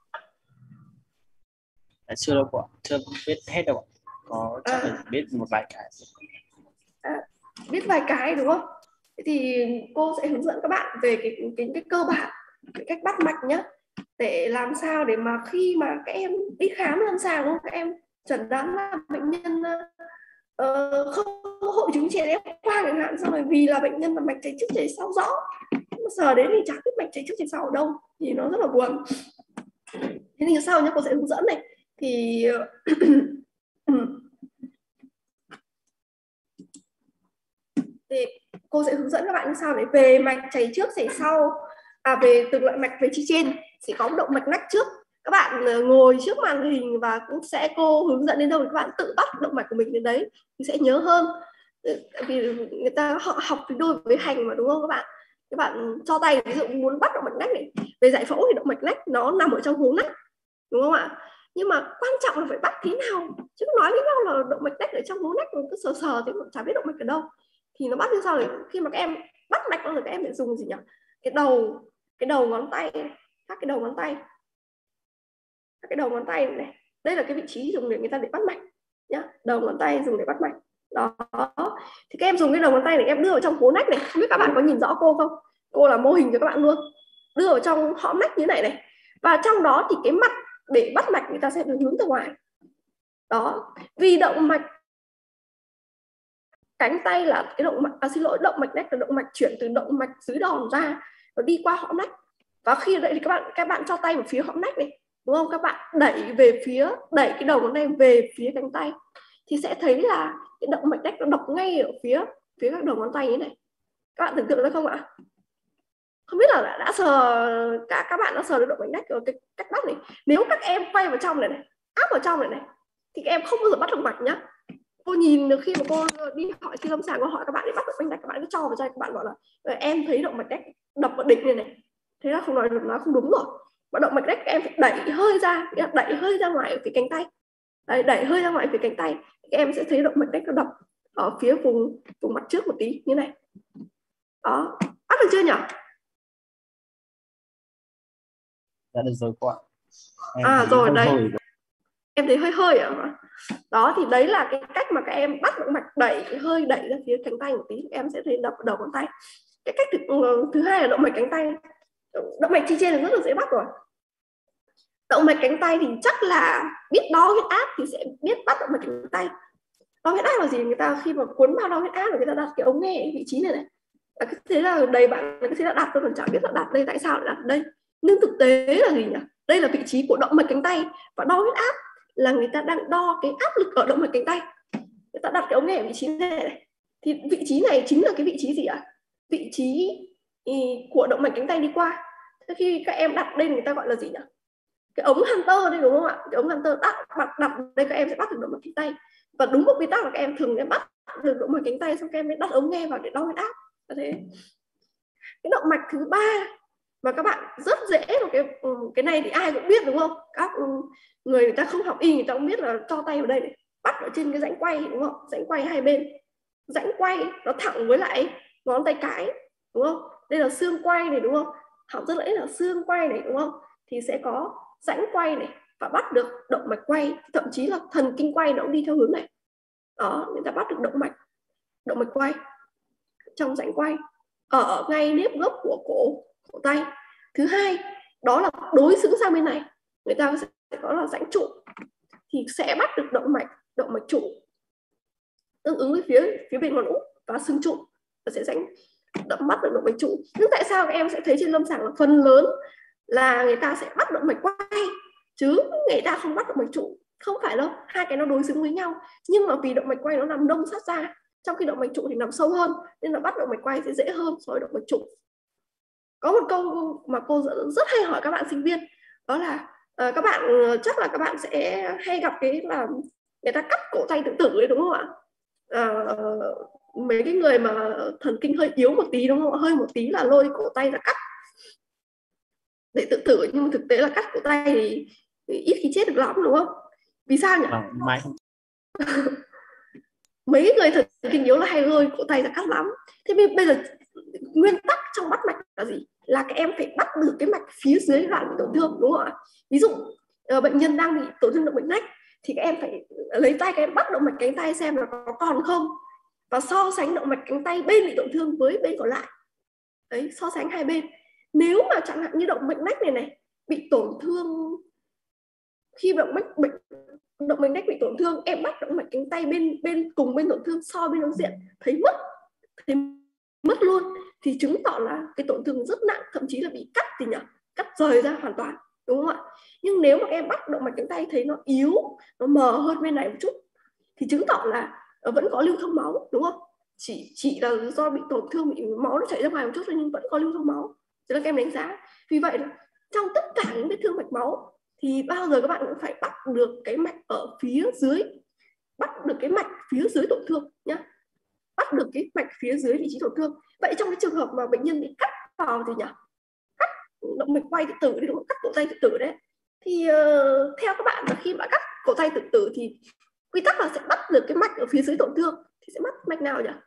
Chưa đâu ạ, chưa biết hết đâu ạ. Có chắc là biết một vài cái. Biết vài cái đúng không? Thế thì cô sẽ hướng dẫn các bạn về cái cơ bản, cái cách bắt mạch nhé, để làm sao để mà khi mà các em đi khám lâm sàng luôn, các em chẩn đoán là bệnh nhân không có hội chứng chèn ép qua chẳng hạn, xong rồi vì là bệnh nhân là mạch cháy trước chảy sau rõ, giờ đến thì chẳng biết mạch cháy trước chảy sau ở đâu thì nó rất là buồn. Thế thì sau nhé, cô sẽ hướng dẫn này. Thì thì cô sẽ hướng dẫn các bạn như sau. Để về mạch chảy trước chảy sau, về từng loại mạch về chi trên sẽ có động mạch nách trước. Các bạn ngồi trước màn hình và cũng sẽ cô hướng dẫn đến đâu thì các bạn tự bắt động mạch của mình đến đấy thì sẽ nhớ hơn. Vì người ta họ học thì đôi với hành mà đúng không các bạn? Các bạn cho tay, ví dụ muốn bắt động mạch nách này, về giải phẫu thì động mạch nách nó nằm ở trong hố nách đúng không ạ? Nhưng mà quan trọng là phải bắt thế nào, chứ nói với nhau là động mạch nách ở trong hố nách rồi cứ sờ thì cũng chả biết động mạch ở đâu. Thì nó bắt như sau, khi mà các em bắt mạch bao giờ các em phải dùng gì nhỉ? Cái đầu ngón tay, các cái đầu ngón tay, các cái đầu ngón tay này, đây là cái vị trí dùng để người ta để bắt mạch nhá. Đầu ngón tay dùng để bắt mạch đó. Thì các em dùng cái đầu ngón tay này em đưa vào trong hố nách này, không biết các bạn có nhìn rõ cô không? Cô là mô hình cho các bạn luôn, đưa vào trong hõm nách như này này, và trong đó thì cái mặt để bắt mạch người ta sẽ hướng ra ngoài đó. Vì động mạch cánh tay là cái động mạch, động mạch nách là động mạch chuyển từ động mạch dưới đòn ra, nó đi qua hõm nách, và khi đấy thì các bạn cho tay vào phía hõm nách này đúng không? Các bạn đẩy cái đầu ngón tay về phía cánh tay thì sẽ thấy là cái động mạch nách nó đọc ngay ở phía các đầu ngón tay như này. Các bạn tưởng tượng được không ạ? Không biết là đã sờ, các bạn đã sờ được động mạch nách ở cái cách bắt này. Nếu các em quay vào trong này áp vào trong này thì các em không bao giờ bắt động mạch nhá. Cô nhìn được khi mà cô đi hỏi khi lâm sàng, cô hỏi các bạn để bắt động mạch nách, các bạn cứ cho vào tay, các bạn bảo là em thấy động mạch nách đập vào đỉnh này. Thế là không nói được, nó không đúng rồi. Và động mạch nách các em phải đẩy hơi ra ngoài ở phía cánh tay. Đấy, đẩy hơi ra ngoài phía cánh tay, các em sẽ thấy động mạch nách nó đập ở phía vùng mặt trước một tí như này. Đó, bắt được chưa nhỉ? Đã được rồi cô ạ. Rồi đấy. Em thấy hơi ạ. Đó thì đấy là cái cách mà các em bắt động mạch, đẩy ra phía cánh tay một tí, các em sẽ thấy đập đầu ngón tay. Cái cách thứ hai là động mạch cánh tay. Động mạch chi trên là rất là dễ bắt rồi. Động mạch cánh tay thì chắc là biết đo huyết áp thì sẽ biết bắt động mạch cánh tay. Đo huyết áp là gì? Người ta khi mà cuốn vào đo huyết áp, người ta đặt cái ống nghe ở vị trí này này. Thế là đầy bạn cứ thế là đặt, tôi còn chẳng biết là đặt đây tại sao lại đặt đây. Nhưng thực tế là gì nhỉ? Đây là vị trí của động mạch cánh tay, và đo huyết áp là người ta đang đo cái áp lực ở động mạch cánh tay. Người ta đặt cái ống nghe ở vị trí này. Thì vị trí này chính là cái vị trí gì ạ? Vị trí của động mạch cánh tay đi qua. Thế khi các em đặt đây người ta gọi là gì nhỉ? Cái ống Hunter đây đúng không ạ? Cái ống Hunter đặt đây, các em sẽ bắt được động mạch cánh tay. Và đúng một quy tắc là các em thường bắt được động mạch cánh tay, xong các em mới đặt ống nghe vào để đo huyết áp. Thế cái động mạch thứ ba mà các bạn rất dễ, cái này thì ai cũng biết đúng không? Các người ta không học y người ta cũng biết là cho tay vào đây này, bắt ở trên cái rãnh quay đúng không? Rãnh quay hai bên, rãnh quay nó thẳng với lại ngón tay cái đúng không? Đây là xương quay này đúng không? Học rất là là xương quay này đúng không? thì sẽ có rãnh quay này và bắt được động mạch quay, thậm chí là thần kinh quay nó cũng đi theo hướng này. Đó, người ta bắt được động mạch quay trong rãnh quay ở ngay nếp gốc của cổ tay. Thứ hai đó là đối xứng sang bên này, người ta sẽ có là rãnh trụ, thì sẽ bắt được động mạch trụ tương ứng với phía bên ngón út và xương trụ, và sẽ bắt được động mạch trụ. Nhưng tại sao các em sẽ thấy trên lâm sàng là phần lớn là người ta sẽ bắt động mạch quay chứ người ta không bắt động mạch trụ? Không phải đâu, hai cái nó đối xứng với nhau, nhưng mà vì động mạch quay nó nằm đông sát ra, trong khi động mạch trụ thì nằm sâu hơn, nên là bắt động mạch quay sẽ dễ hơn so với động mạch trụ. Có một câu mà cô rất hay hỏi các bạn sinh viên, đó là các bạn chắc là các bạn sẽ hay gặp cái là người ta cắt cổ tay tự tử đấy, đúng không ạ? Mấy cái người mà thần kinh hơi yếu một tí, đúng không ạ? Hơi một tí là lôi cổ tay ra cắt để tự tử, nhưng mà thực tế là cắt cổ tay thì ít khi chết được lắm, đúng không? Vì sao nhỉ? Mấy người thần kinh yếu là hay lôi cổ tay ra cắt lắm. Thế bây giờ nguyên tắc trong bắt mạch là gì? Là các em phải bắt được cái mạch phía dưới đoạn bị tổn thương, đúng không ạ? Ví dụ bệnh nhân đang bị tổn thương động mạch nách thì các em phải lấy tay các em bắt động mạch cánh tay xem là có còn không, và so sánh động mạch cánh tay bên bị tổn thương với bên còn lại. Đấy, so sánh hai bên. Nếu mà chẳng hạn như động mạch nách này bị tổn thương, khi động mạch nách bị tổn thương, em bắt động mạch cánh tay bên cùng bên tổn thương so bên đối diện, thấy mất luôn, thì chứng tỏ là cái tổn thương rất nặng, thậm chí là bị cắt thì nhỉ, cắt rời ra hoàn toàn, đúng không ạ? Nhưng nếu mà em bắt động mạch cánh tay thấy nó yếu, nó mờ hơn bên này một chút, thì chứng tỏ là vẫn có lưu thông máu, đúng không? Chỉ là do bị tổn thương, bị máu nó chảy ra ngoài một chút thôi, nhưng vẫn có lưu thông máu. Thế là các em đánh giá. Vì vậy là trong tất cả những vết thương mạch máu thì bao giờ các bạn cũng phải bắt được cái mạch ở phía dưới, bắt được cái mạch phía dưới tổn thương nhá, bắt được cái mạch phía dưới vị trí tổn thương. Vậy trong cái trường hợp mà bệnh nhân bị cắt vào thì nhỉ, cắt động mạch quay tự tử đi, đúng không? Cắt cổ tay tự tử đấy, thì theo các bạn là khi mà cắt cổ tay tự tử thì quy tắc là sẽ bắt được cái mạch ở phía dưới tổn thương, thì sẽ bắt mạch nào nhỉ?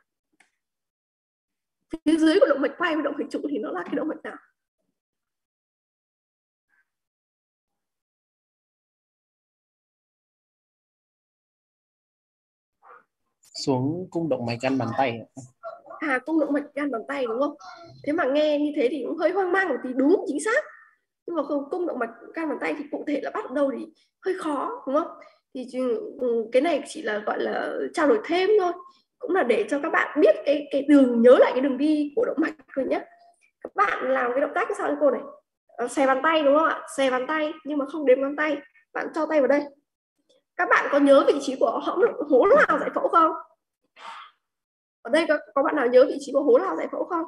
Phía dưới của động mạch quay với động mạch trụ thì nó là cái động mạch nào? Xuống cung động mạch gan bàn tay. Cung động mạch gan bàn tay, đúng không? Thế mà nghe như thế thì cũng hơi hoang mang một tí, đúng chính xác. Nhưng mà cung động mạch gan bàn tay thì cụ thể là bắt ở đâu thì hơi khó, đúng không? Thì cái này chỉ là gọi là trao đổi thêm thôi, cũng là để cho các bạn biết cái đường, nhớ lại cái đường đi của động mạch thôi nhé. Các bạn làm cái động tác sao cô này, xè bàn tay, đúng không ạ? Xè bàn tay nhưng mà không đếm ngón tay, bạn cho tay vào đây. Các bạn có nhớ vị trí của hố lao giải phẫu không? Ở đây có bạn nào nhớ vị trí của hố lao giải phẫu không?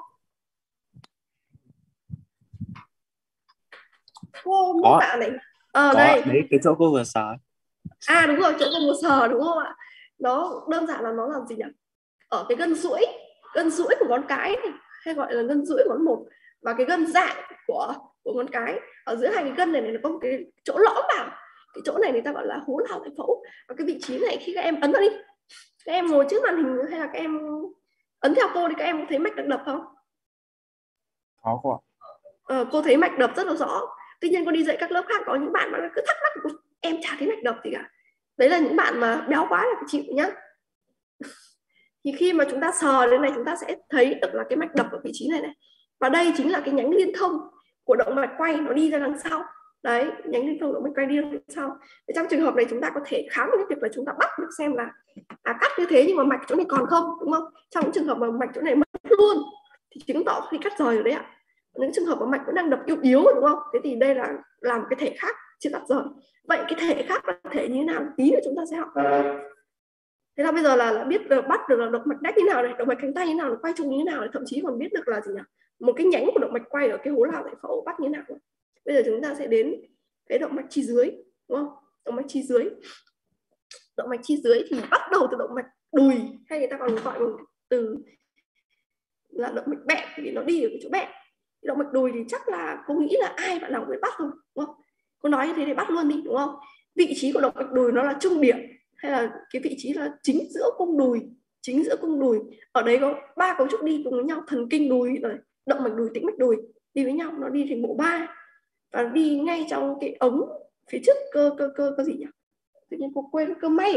Cô mô tả này. Đây. Đấy, cái chỗ cô vừa sờ. Đúng rồi, chỗ cô vừa sờ, đúng không ạ? Nó đơn giản là nó làm gì nhỉ? Ở cái gân duỗi của ngón cái này, hay gọi là gân duỗi ngón một, và cái gân dạng của ngón cái, ở giữa hai cái gân này nó có một cái chỗ lõm vào. Cái chỗ này người ta gọi là hố lao giải phẫu. Và cái vị trí này khi các em ấn vào đi, các em ngồi trước màn hình hay là các em ấn theo cô thì các em thấy mạch đang đập không? Có cô ạ. Cô thấy mạch đập rất là rõ. Tuy nhiên cô đi dạy các lớp khác có những bạn mà cứ thắc mắc, em chả thấy mạch đập gì cả. Đấy là những bạn mà béo quá là phải chịu nhá. Thì khi mà chúng ta sờ đến này, chúng ta sẽ thấy được là cái mạch đập ở vị trí này này. Và đây chính là cái nhánh liên thông của động mạch quay, nó đi ra đằng sau. Đấy, nhánh liên thông động mạch quay đi ra đằng sau. Thì trong trường hợp này chúng ta có thể khám cái việc là chúng ta bắt được xem là cắt như thế nhưng mà mạch chỗ này còn không, đúng không? Trong những trường hợp mà mạch chỗ này mất luôn thì chứng tỏ khi cắt rời rồi đấy ạ. Những trường hợp mà mạch vẫn đang đập yếu, đúng không? Thế thì đây là làm cái thể khác chưa cắt rời. Vậy cái thể khác là thể như thế nào? Tí nữa chúng ta sẽ học. Thế là bây giờ là biết được, bắt được là động mạch nách như nào này, động mạch cánh tay như nào, nó quay trùng như thế nào, thậm chí còn biết được là gì nhỉ? Một cái nhánh của động mạch quay ở cái hố lao giải phẫu bắt như thế nào. Bây giờ chúng ta sẽ đến cái động mạch chi dưới, đúng không? Động mạch chi dưới. Động mạch chi dưới thì bắt đầu từ động mạch đùi, hay người ta còn gọi một từ là động mạch bẹn, vì nó đi ở cái chỗ bẹn. Động mạch đùi thì chắc là cô nghĩ là ai bạn nào cũng biết bắt thôi, đúng không? Cô nói như thế thì bắt luôn đi, đúng không? Vị trí của động mạch đùi nó là trung điểm, hay là cái vị trí là chính giữa cung đùi. Ở đấy có 3 cấu trúc đi cùng với nhau, thần kinh đùi, rồi động mạch đùi, tĩnh mạch đùi đi với nhau, nó đi thành bộ 3. và đi ngay trong cái ống phía trước cơ gì nhỉ, tự nhiên cô quên, cơ may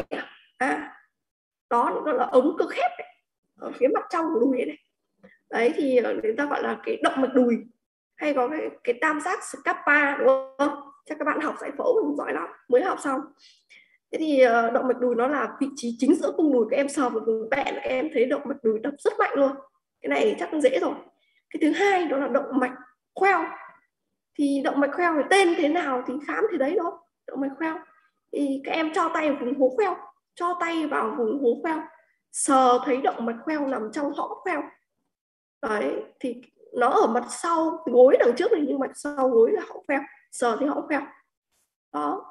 đó nó là ống cơ khép đấy, ở phía mặt trong của đùi này. Đấy thì người ta gọi là cái động mạch đùi, hay có cái tam giác Scappa, đúng không? Chắc các bạn học giải phẫu mình giỏi lắm, mới học xong. Thế thì động mạch đùi nó là vị trí chính giữa cung đùi, các em sờ vào vùng bẹn các em thấy động mạch đùi đập rất mạnh luôn. Cái này chắc dễ rồi. Cái thứ hai đó là động mạch khoeo. Thì động mạch khoeo thì tên thế nào thì khám thì đấy thôi. Động mạch khoeo thì các em cho tay vào vùng hố khoeo, cho tay vào vùng hố khoeo, sờ thấy động mạch khoeo nằm trong hõm khoeo. Đấy thì nó ở mặt sau gối đằng trước này, nhưng mặt sau gối là hõm khoeo, sờ thấy hõm khoeo. Đó.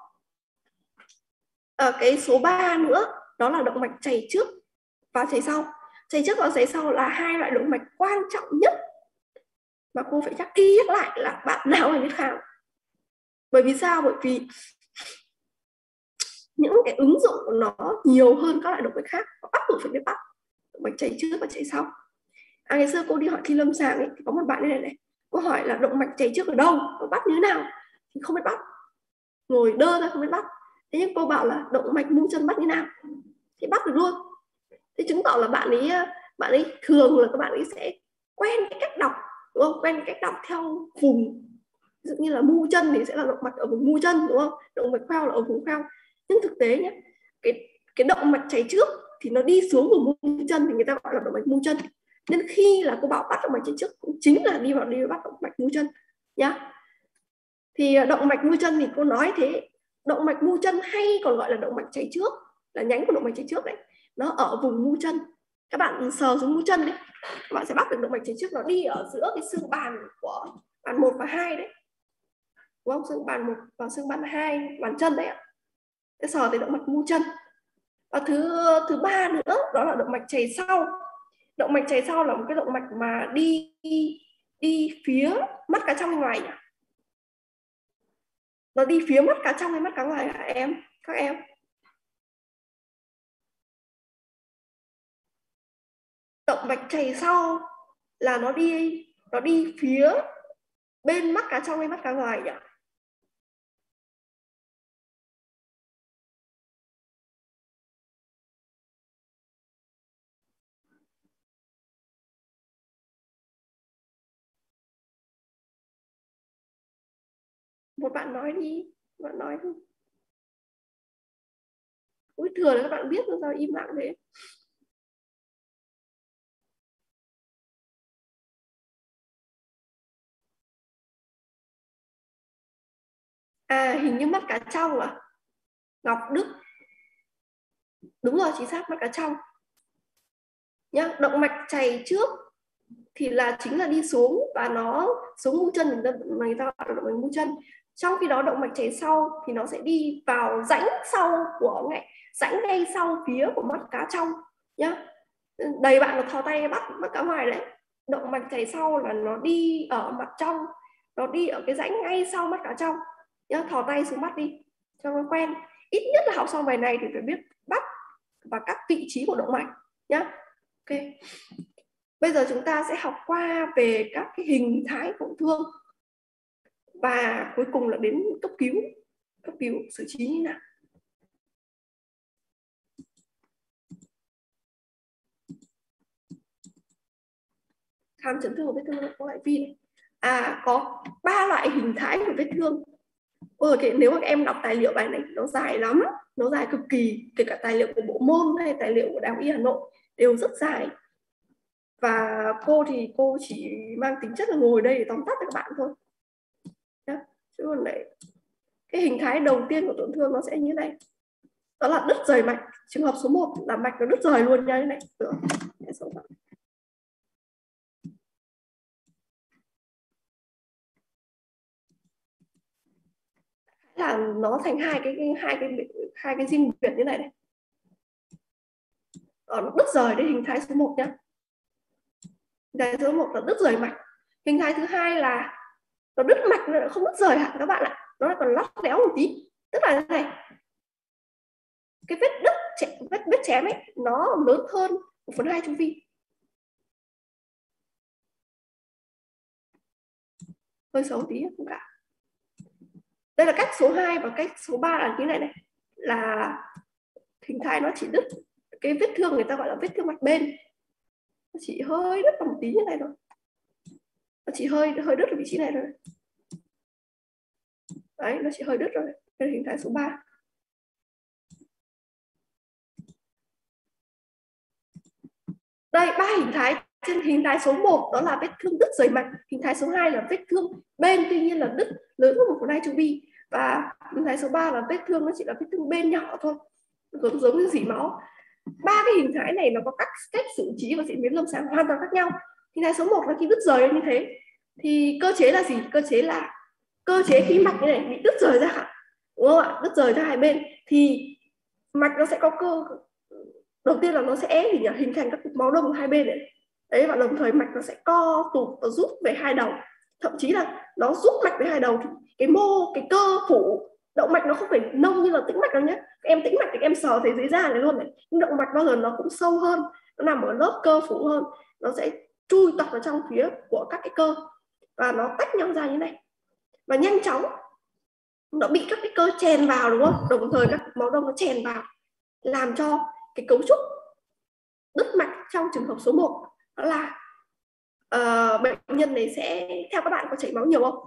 Cái số 3 nữa đó là động mạch chảy trước và chảy sau. Chảy trước và chảy sau là hai loại động mạch quan trọng nhất mà cô phải nhắc đi nhắc lại là bạn nào phải biết khám. Bởi vì sao? Bởi vì những cái ứng dụng của nó nhiều hơn các loại động mạch khác, nó bắt buộc phải biết bắt động mạch chảy trước và chảy sau. Ngày xưa cô đi hỏi thi lâm sàng ấy, có một bạn này này, cô hỏi là động mạch chảy trước ở đâu, nó bắt như thế nào thì không biết bắt, ngồi đơ ra không biết bắt. Thế nhưng cô bảo là động mạch mu chân bắt như nào thì bắt được luôn. Thế chứng tỏ là bạn ấy thường là các bạn ấy sẽ quen cái cách đọc, đúng không? Quen cái cách đọc theo vùng, ví dụ như là mu chân thì sẽ là động mạch ở vùng mu chân, đúng không? Động mạch khoeo là ở vùng khoeo. Nhưng thực tế nhé, cái động mạch chảy trước thì nó đi xuống vùng mu chân thì người ta gọi là động mạch mu chân. Nên khi là cô bảo bắt động mạch chảy trước cũng chính là đi bắt động mạch mu chân nhá. Thì động mạch mu chân thì cô nói thế, động mạch mu chân hay còn gọi là động mạch chảy trước, là nhánh của động mạch chảy trước đấy, nó ở vùng mu chân. Các bạn sờ xuống mu chân đấy, các bạn sẽ bắt được động mạch chảy trước, nó đi ở giữa cái xương bàn của bàn 1 và 2 đấy, đúng không? Xương bàn 1 và xương bàn 2 bàn chân đấy ạ. Thế sờ tới động mạch mu chân. Và thứ ba nữa đó là động mạch chảy sau. Động mạch chảy sau là một cái động mạch mà đi phía mắt cá trong bên ngoài nhỉ? Nó đi phía mắt cá trong hay mắt cá ngoài hả em? Các em? Động mạch chảy sau là nó đi phía bên mắt cá trong hay mắt cá ngoài nhỉ? Một bạn nói đi, bạn nói đi. Ui, thừa là các bạn biết sao im lặng thế. Hình như mắt cá trong à? Ngọc Đức. Đúng rồi, chính xác, mắt cá trong. Nhá, động mạch chảy trước thì chính là đi xuống và nó xuống mu chân, người ta gọi là động mạch mu chân. Trong khi đó động mạch chảy sau thì nó sẽ đi vào rãnh sau của rãnh ngay sau phía của mắt cá trong nhá. Đầy bạn là thò tay bắt mắt cá ngoài đấy. Động mạch chảy sau là nó đi ở mặt trong, nó đi ở cái rãnh ngay sau mắt cá trong nhá. Thò tay xuống mắt đi cho nó quen. Ít nhất là học xong bài này thì phải biết bắt và các vị trí của động mạch nhá. Ok. Bây giờ chúng ta sẽ học qua về các cái hình thái tổn thương và cuối cùng là đến cấp cứu xử trí như nào. Khám chấn thương của vết thương có loại vi. Có 3 loại hình thái của vết thương. Nếu mà các em đọc tài liệu bài này nó dài lắm, nó dài cực kỳ, kể cả tài liệu của bộ môn hay tài liệu của Đại học Y Hà Nội đều rất dài. Và cô chỉ mang tính chất là ngồi đây để tóm tắt cho các bạn thôi. Chứ còn đấy, cái hình thái đầu tiên của tổn thương nó sẽ như này. Đó là đứt rời mạch. Trường hợp số 1 là mạch nó đứt rời luôn nha, như này. Là nó thành hai cái dinh huyệt như này. Nó đứt rời đấy, hình thái số 1 nhá. Hình thái số 1 là đứt rời mạch. Hình thái thứ hai là nó đứt mạch, nó không đứt rời hẳn các bạn ạ, nó còn lót léo một tí. Tức là thế này, cái vết chém ấy nó lớn hơn 1/2 chu vi. Hơi xấu tí không cả. Đây là cách số 2 và cách số 3 là như này là hình thái nó chỉ đứt cái vết thương, người ta gọi là vết thương mặt bên, nó chỉ hơi đứt một tí như này thôi, nó chỉ hơi đứt ở vị trí này thôi. Đấy, nó chỉ hơi đứt rồi. Đây là hình thái số 3. Đây, 3 hình thái. Trên hình thái số 1 đó là vết thương đứt rời mạch, hình thái số 2 là vết thương bên tuy nhiên là đứt lớn hơn 1/2 chu vi, và hình thái số 3 là vết thương nó chỉ là vết thương bên nhỏ thôi, giống như rỉ máu. 3 cái hình thái này nó có các cách xử trí và diễn biến lâm sàng hoàn toàn khác nhau. Hình thái số 1 là khi đứt rời như thế thì cơ chế là gì? Cơ chế khi mạch như này bị đứt rời ra, đúng không ạ? Đứt rời ra hai bên thì mạch nó sẽ có cơ, đầu tiên là nó sẽ hình thành các cục máu đông ở hai bên này. Đấy, và đồng thời mạch nó sẽ co tụt và rút về hai đầu, thậm chí là nó rút mạch về hai đầu thì cái cơ phủ động mạch nó không phải nông như là tĩnh mạch đâu nhé. Em tĩnh mạch thì em sờ thấy dưới da này luôn này, nhưng động mạch bao giờ nó cũng sâu hơn, nó nằm ở lớp cơ phủ hơn, nó sẽ chui tọt vào trong phía của các cái cơ và nó tách nhau ra như này, và nhanh chóng nó bị các cái cơ chèn vào, đúng không? Đồng thời các máu đông nó chèn vào làm cho cái cấu trúc đứt mạch trong trường hợp số 1 đó là bệnh nhân này sẽ, theo các bạn, có chảy máu nhiều không?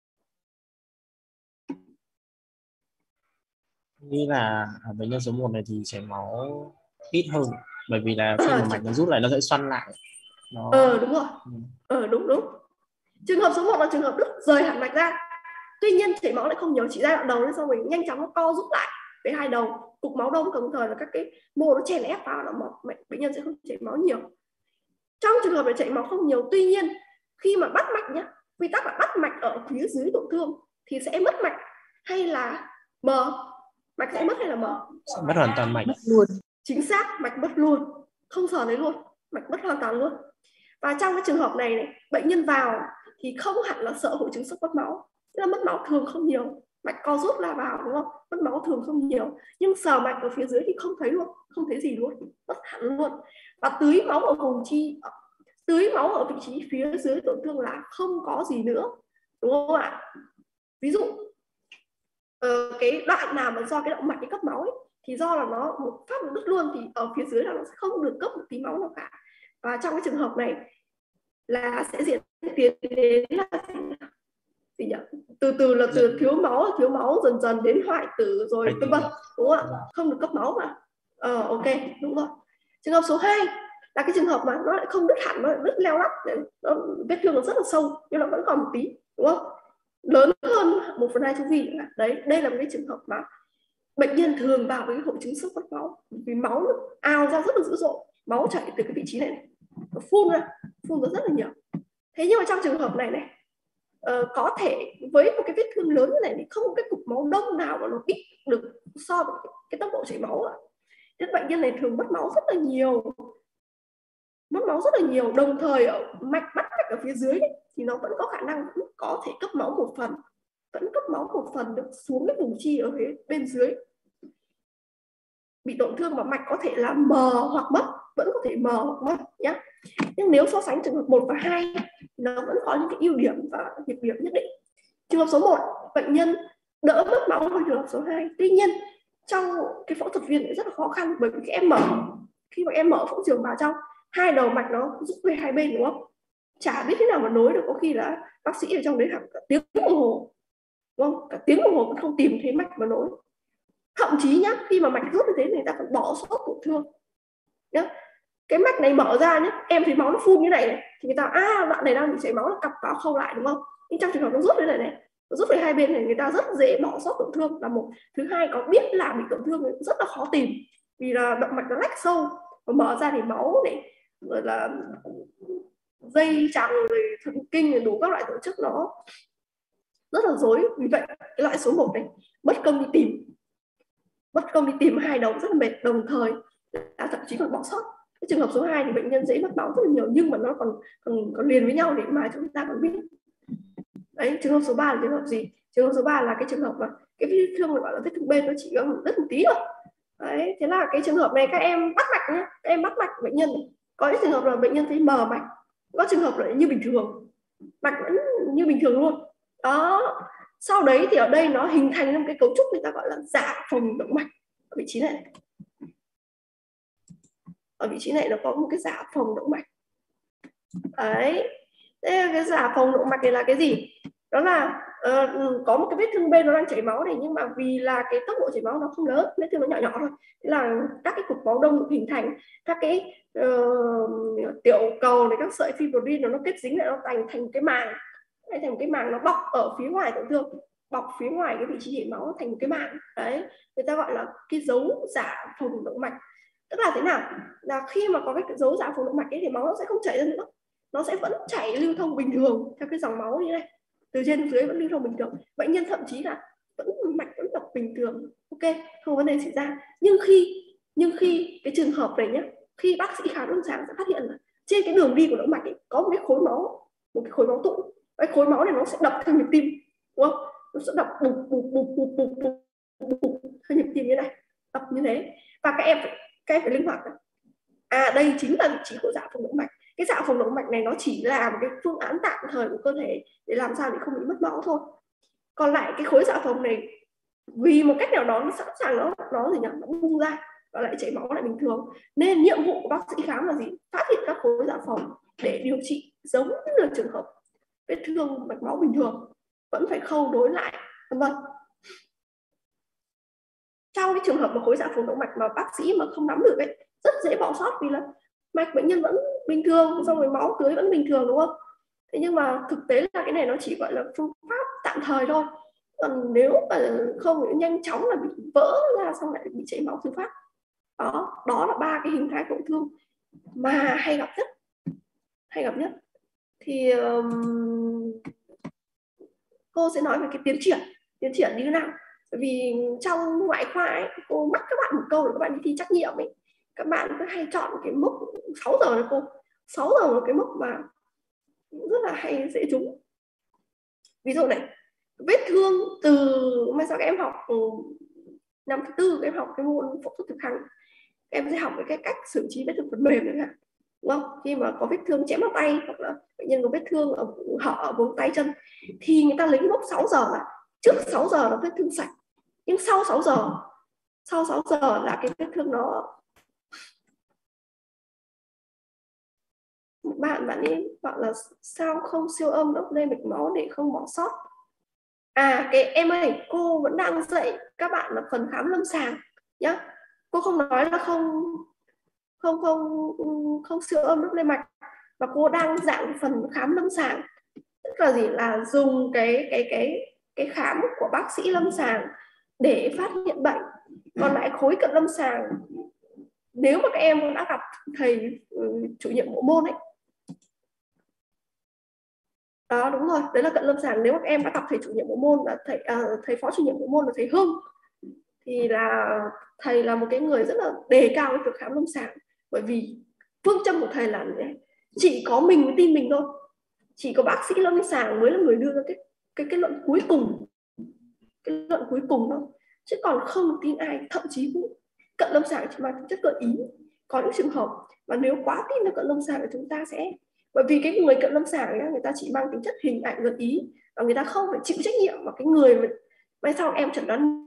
Như là bệnh nhân số 1 này thì chảy máu ít hơn, bởi vì là khi mà mạch nó rút lại nó sẽ xoăn lại. Đúng rồi. Đúng. Trường hợp số 1 là trường hợp đứt rời hẳn mạch ra, tuy nhiên chảy máu lại không nhiều, chỉ giai đoạn đầu nên xong rồi nhanh chóng nó co rút lại với hai đầu, cục máu đông đồng thời là các cái mô nó chèn ép vào, là bệnh nhân sẽ không chảy máu nhiều. Trong trường hợp này chảy máu không nhiều, tuy nhiên khi mà bắt mạch nhé, quy tắc là bắt mạch ở phía dưới tổn thương thì sẽ mất mạch hay là mờ? Mạch sẽ mất hay là mờ? Mất hoàn toàn mạch. Mất luôn. Chính xác, mạch mất luôn, không sờ thấy luôn, mạch mất hoàn toàn luôn. Và trong cái trường hợp này, bệnh nhân vào thì không hẳn là sợ hội chứng sốc mất máu, tức là mất máu thường không nhiều, mạch co rút là vào, đúng không? Mất máu thường không nhiều, nhưng sờ mạch ở phía dưới thì không thấy luôn, không thấy gì luôn, mất hẳn luôn. Và tưới máu ở vùng chi, tưới máu ở vị trí phía dưới tổn thương là không có gì nữa, đúng không ạ? Ví dụ cái đoạn nào mà do cái động mạch cái cấp máu ấy, thì do là nó một phát nó đứt luôn thì ở phía dưới là nó sẽ không được cấp một tí máu nào cả. Và trong cái trường hợp này là sẽ diễn tiến đến là gì nhỉ? Từ là từ thiếu máu dần dần đến hoại tử rồi vân vân, đúng không ạ? Không được cấp máu mà. Ok, đúng rồi. Trường hợp số 2 là cái trường hợp mà nó lại không đứt hẳn, nó lại đứt leo lắc, vết thương nó rất là sâu nhưng nó vẫn còn một tí, đúng không? Lớn hơn 1/2 chu vi. Đấy, đây là một cái trường hợp mà bệnh nhân thường vào với hội chứng sốc mất máu, vì máu nó ao ra rất là dữ dội, máu chảy từ cái vị trí này, nó phun ra rất là nhiều. Thế nhưng mà trong trường hợp này có thể với một cái vết thương lớn như này thì không có cái cục máu đông nào mà nó ít được so với cái tốc độ chảy máu. Nên bệnh nhân này thường mất máu rất là nhiều, đồng thời ở bắt mạch ở phía dưới thì nó vẫn có khả năng vẫn có thể cấp máu một phần, được xuống cái vùng chi ở phía bên dưới. Bị tổn thương và mạch có thể là mờ hoặc mất, vẫn có thể mờ hoặc mất nhé. Nhưng nếu so sánh trường hợp 1 và 2 thì nó vẫn có những cái ưu điểm và nhược điểm nhất định. Trường hợp số 1, bệnh nhân đỡ mất máu hơn trường hợp số 2. Tuy nhiên trong cái phẫu thuật viên rất là khó khăn, bởi vì khi mà em mở phẫu trường vào trong, hai đầu mạch nó rút về hai bên, đúng không? Chả biết thế nào mà nối được, có khi là bác sĩ ở trong đấy hàng cả tiếng đồng hồ, đúng không? Cả tiếng đồng hồ vẫn không tìm thấy mạch mà nối. Thậm chí nhá, khi mà mạch rút như thế người ta còn bỏ sót tổn thương nhá. Cái mạch này mở ra nhá, em thấy máu nó phun như này thì người ta đoạn này đang bị chảy máu, nó cặp vào khâu lại, đúng không? Nhưng trong trường hợp nó rút như này nó rút về hai bên này, người ta rất dễ bỏ sót tổn thương là một. Thứ hai, có biết là bị tổn thương rất là khó tìm, vì là động mạch nó lách sâu, và mở ra thì máu này rồi là dây chằng rồi thần kinh rồi đủ các loại tổ chức nó rất là rối. Vì vậy cái loại số 1 này mất công đi tìm hai đầu rất là mệt, đồng thời là thậm chí còn bỏ sót. Cái trường hợp số 2 thì bệnh nhân dễ mất máu rất là nhiều, nhưng mà nó còn liền với nhau để mà chúng ta còn biết. Đấy, trường hợp số 3 là trường hợp gì? Trường hợp số 3 là cái trường hợp mà cái vết thương gọi là vết thương bên nó chỉ có đứt một tí thôi. Đấy, thế là cái trường hợp này các em bắt mạch nhé, các em bắt mạch bệnh nhân này. Có những trường hợp là bệnh nhân thấy mờ mạch, có trường hợp là như bình thường, mạch vẫn như bình thường luôn. Đó, Sau đấy thì ở đây nó hình thành một cái cấu trúc người ta gọi là dạ phòng động mạch ở vị trí này. Ở vị trí này nó có một cái dạ phòng động mạch. Đấy. Thế cái dạ phòng động mạch này là cái gì? Đó là có một cái vết thương bên nó đang chảy máu này, nhưng mà vì là cái tốc độ chảy máu nó không lớn, vết thương nó nhỏ nhỏ thôi, thế là các cái cục máu đông được hình thành, các cái tiểu cầu này, các sợi fibrin nó kết dính lại, nó thành cái màng, thành cái màng nó bọc ở phía ngoài tổn thương, bọc phía ngoài cái vị trí chảy máu thành một cái màng. Đấy, người ta gọi là cái dấu dạ phòng động mạch. Tức là thế nào? Là khi mà có cái dấu dạ phòng động mạch ấy thì máu nó sẽ không chảy ra nữa, nó sẽ vẫn chảy lưu thông bình thường theo cái dòng máu như này, từ trên xuống dưới vẫn lưu thông bình thường. Bệnh nhân thậm chí là vẫn mạch vẫn đập bình thường, ok, không vấn đề xảy ra. Nhưng khi cái trường hợp này nhé, khi bác sĩ khám lâm sàng sẽ phát hiện là trên cái đường đi của động mạch ấy, có một cái khối máu, một cái khối máu tụ. Cái khối máu này nó sẽ đập theo nhịp tim, đúng không? Nó sẽ đập bụp bụp bụp bụp bụp bụp bụp theo nhịp tim như này, đập như thế. Và các em phải linh hoạt. Đây chính là vị trí của dạ phòng động mạch. Cái dạ phòng động mạch này nó chỉ là một cái phương án tạm thời của cơ thể để làm sao để không bị mất máu thôi. Còn lại cái khối dạ phòng này vì một cách nào đó nó sẵn sàng nó gì nhỉ, nó bung ra và lại chảy máu lại bình thường. Nên nhiệm vụ của bác sĩ khám là gì? Phát hiện các khối dạ phòng để điều trị, giống như là trường hợp vết thương mạch máu bình thường, vẫn phải khâu nối lại, vân vân. Trong cái trường hợp mà khối dạ phòng động mạch mà bác sĩ mà không nắm được ấy, rất dễ bỏ sót, vì là mạch bệnh nhân vẫn bình thường, xong rồi máu tưới vẫn bình thường, đúng không? Thế nhưng mà thực tế là cái này nó chỉ gọi là phương pháp tạm thời thôi. Còn nếu mà không nhanh chóng là bị vỡ ra, xong lại bị chảy máu thứ phát. Đó là 3 cái hình thái tổn thương mà hay gặp nhất. Thì cô sẽ nói về cái tiến triển như thế nào. Bởi vì trong ngoại khoa ấy, cô mắc các bạn một câu là các bạn đi thi trắc nghiệm ấy, các bạn cứ hay chọn cái mốc 6 giờ này cô. 6 giờ là cái mốc mà rất là hay dễ trúng. Ví dụ này, vết thương từ mai sau các em học năm thứ tư, các em học cái môn phẫu thuật thực hành, em sẽ học cái cách xử trí vết thương phần mềm này, đúng không? Khi mà có vết thương chém vào tay, hoặc là bệnh nhân có vết thương ở hở vùng tay chân, thì người ta lấy mốc 6 giờ là trước 6 giờ là vết thương sạch, nhưng sau 6 giờ là cái vết thương nó, bạn ấy bảo là sao không siêu âm đốc lên mạch máu để không bỏ sót. Cái em ơi, cô vẫn đang dạy các bạn là phần khám lâm sàng nhá. Cô không nói là không siêu âm đốc lên mạch, và cô đang giảng phần khám lâm sàng. Tức là gì? Là dùng cái khám của bác sĩ lâm sàng để phát hiện bệnh. Còn lại khối cận lâm sàng, nếu mà các em đã gặp thầy chủ nhiệm bộ môn ấy, đó đúng rồi, đấy là cận lâm sàng. Nếu mà các em đã gặp thầy chủ nhiệm bộ môn là thầy phó chủ nhiệm bộ môn là thầy Hưng, thì là thầy là một cái người rất là đề cao cái việc khám lâm sàng. Bởi vì phương châm của thầy là chỉ có mình mới tin mình thôi, chỉ có bác sĩ lâm sàng mới là người đưa ra cái kết luận cuối cùng, thôi, chứ còn không tin ai. Thậm chí cận lâm sàng chỉ mang tính chất gợi ý. Có những trường hợp mà nếu quá tin là cận lâm sàng thì chúng ta sẽ, bởi vì cái người cận lâm sàng ấy, người ta chỉ mang tính chất hình ảnh gợi ý, và người ta không phải chịu trách nhiệm vào cái người mà mai sau em chẩn đoán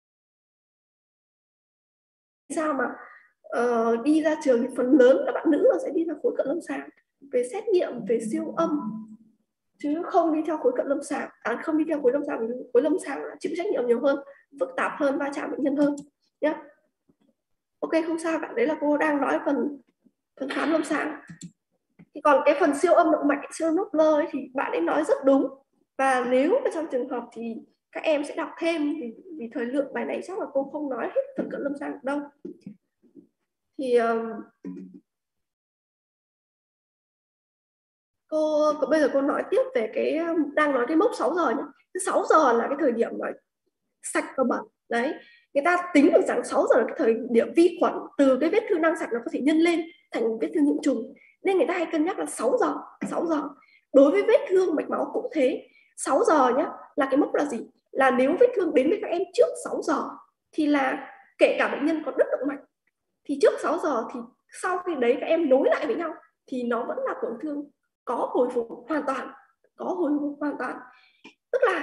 sao mà đi ra trường thì phần lớn là bạn nữ là sẽ đi ra khối cận lâm sàng về xét nghiệm, về siêu âm, chứ không đi theo khối cận lâm sàng, không đi theo khối lâm sàng. Khối lâm sàng là chịu trách nhiệm nhiều hơn, phức tạp hơn, va chạm bệnh nhân hơn nhé. Ok, không sao cả, đấy là cô đang nói phần khám lâm sàng. Thì còn cái phần siêu âm động mạch, siêu âm Doppler ấy, thì bạn ấy nói rất đúng. Và nếu mà trong trường hợp thì các em sẽ đọc thêm, vì thời lượng bài này chắc là cô không nói hết phần cận lâm sàng được đâu. Thì bây giờ cô nói tiếp về cái, đang nói cái mốc 6 giờ nhé. 6 giờ là cái thời điểm mà sạch và bẩn. Đấy, người ta tính được rằng 6 giờ là cái thời điểm vi khuẩn từ cái vết thương đang sạch nó có thể nhân lên thành vết thương nhiễm trùng. Nên người ta hay cân nhắc là 6 giờ. Đối với vết thương mạch máu cũng thế. 6 giờ nhé, là cái mốc là gì? Là nếu vết thương đến với các em trước 6 giờ thì là kể cả bệnh nhân có đứt động mạch, thì trước 6 giờ thì sau khi đấy các em nối lại với nhau thì nó vẫn là tổn thương có hồi phục hoàn toàn. Tức là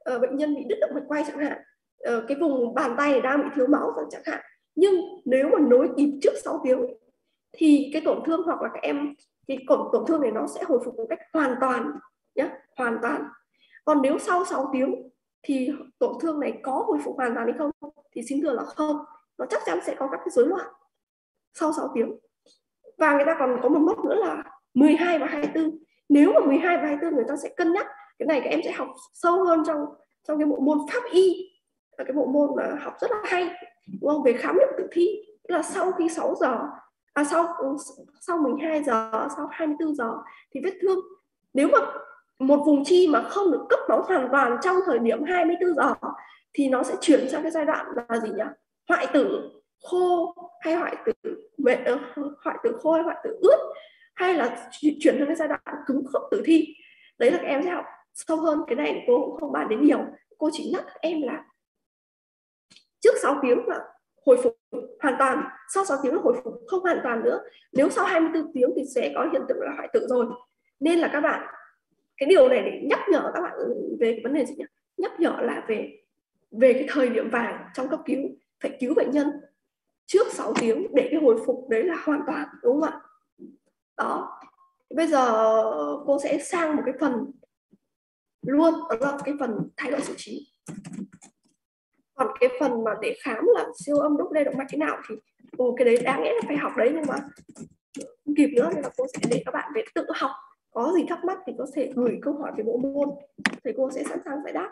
bệnh nhân bị đứt động mạch quay chẳng hạn, cái vùng bàn tay đang bị thiếu máu chẳng hạn, nhưng nếu mà nối kịp trước 6 tiếng thì cái tổn thương hoặc là các em cái tổn thương này nó sẽ hồi phục một cách hoàn toàn nhé, hoàn toàn. Còn nếu sau 6 tiếng thì tổn thương này có hồi phục hoàn toàn hay không thì xin thưa là không, nó chắc chắn sẽ có các cái rối loạn sau 6 tiếng. Và người ta còn có một mốc nữa là 12 và 24. Nếu mà 12 và 24 người ta sẽ cân nhắc, cái này các em sẽ học sâu hơn trong cái bộ môn pháp y, là cái bộ môn mà học rất là hay, đúng không? Về khám nghiệm tử thi, là sau khi 6 giờ sau 12 giờ, sau 24 giờ thì vết thương, nếu mà một vùng chi mà không được cấp máu hoàn toàn trong thời điểm 24 giờ thì nó sẽ chuyển sang cái giai đoạn là gì nhỉ? Hoại tử khô hay hoại tử khô hay hoại tử ướt, hay là chuyển sang cái giai đoạn cứng khớp tử thi. Đấy là các em sẽ học sâu hơn, cái này cô cũng không bàn đến nhiều, cô chỉ nhắc các em là trước 6 tiếng là hồi phục hoàn toàn, sau 6 tiếng là hồi phục không hoàn toàn nữa. Nếu sau 24 tiếng thì sẽ có hiện tượng là hoại tử rồi. Nên là các bạn, cái điều này để nhắc nhở các bạn về cái vấn đề gì nhỉ? Nhắc nhở là về cái thời điểm vàng trong cấp cứu, phải cứu bệnh nhân trước 6 tiếng để cái hồi phục đấy là hoàn toàn, đúng không ạ? Đó. Bây giờ cô sẽ sang một cái phần luôn, đó là cái phần thái độ xử trí. Còn cái phần mà để khám là siêu âm đúc lê động mạch thế nào thì cái đấy đáng lẽ là phải học đấy, nhưng mà không kịp nữa, nên là cô sẽ để các bạn về tự học. Có gì thắc mắc thì có thể gửi câu hỏi về bộ môn, thầy cô sẽ sẵn sàng giải đáp.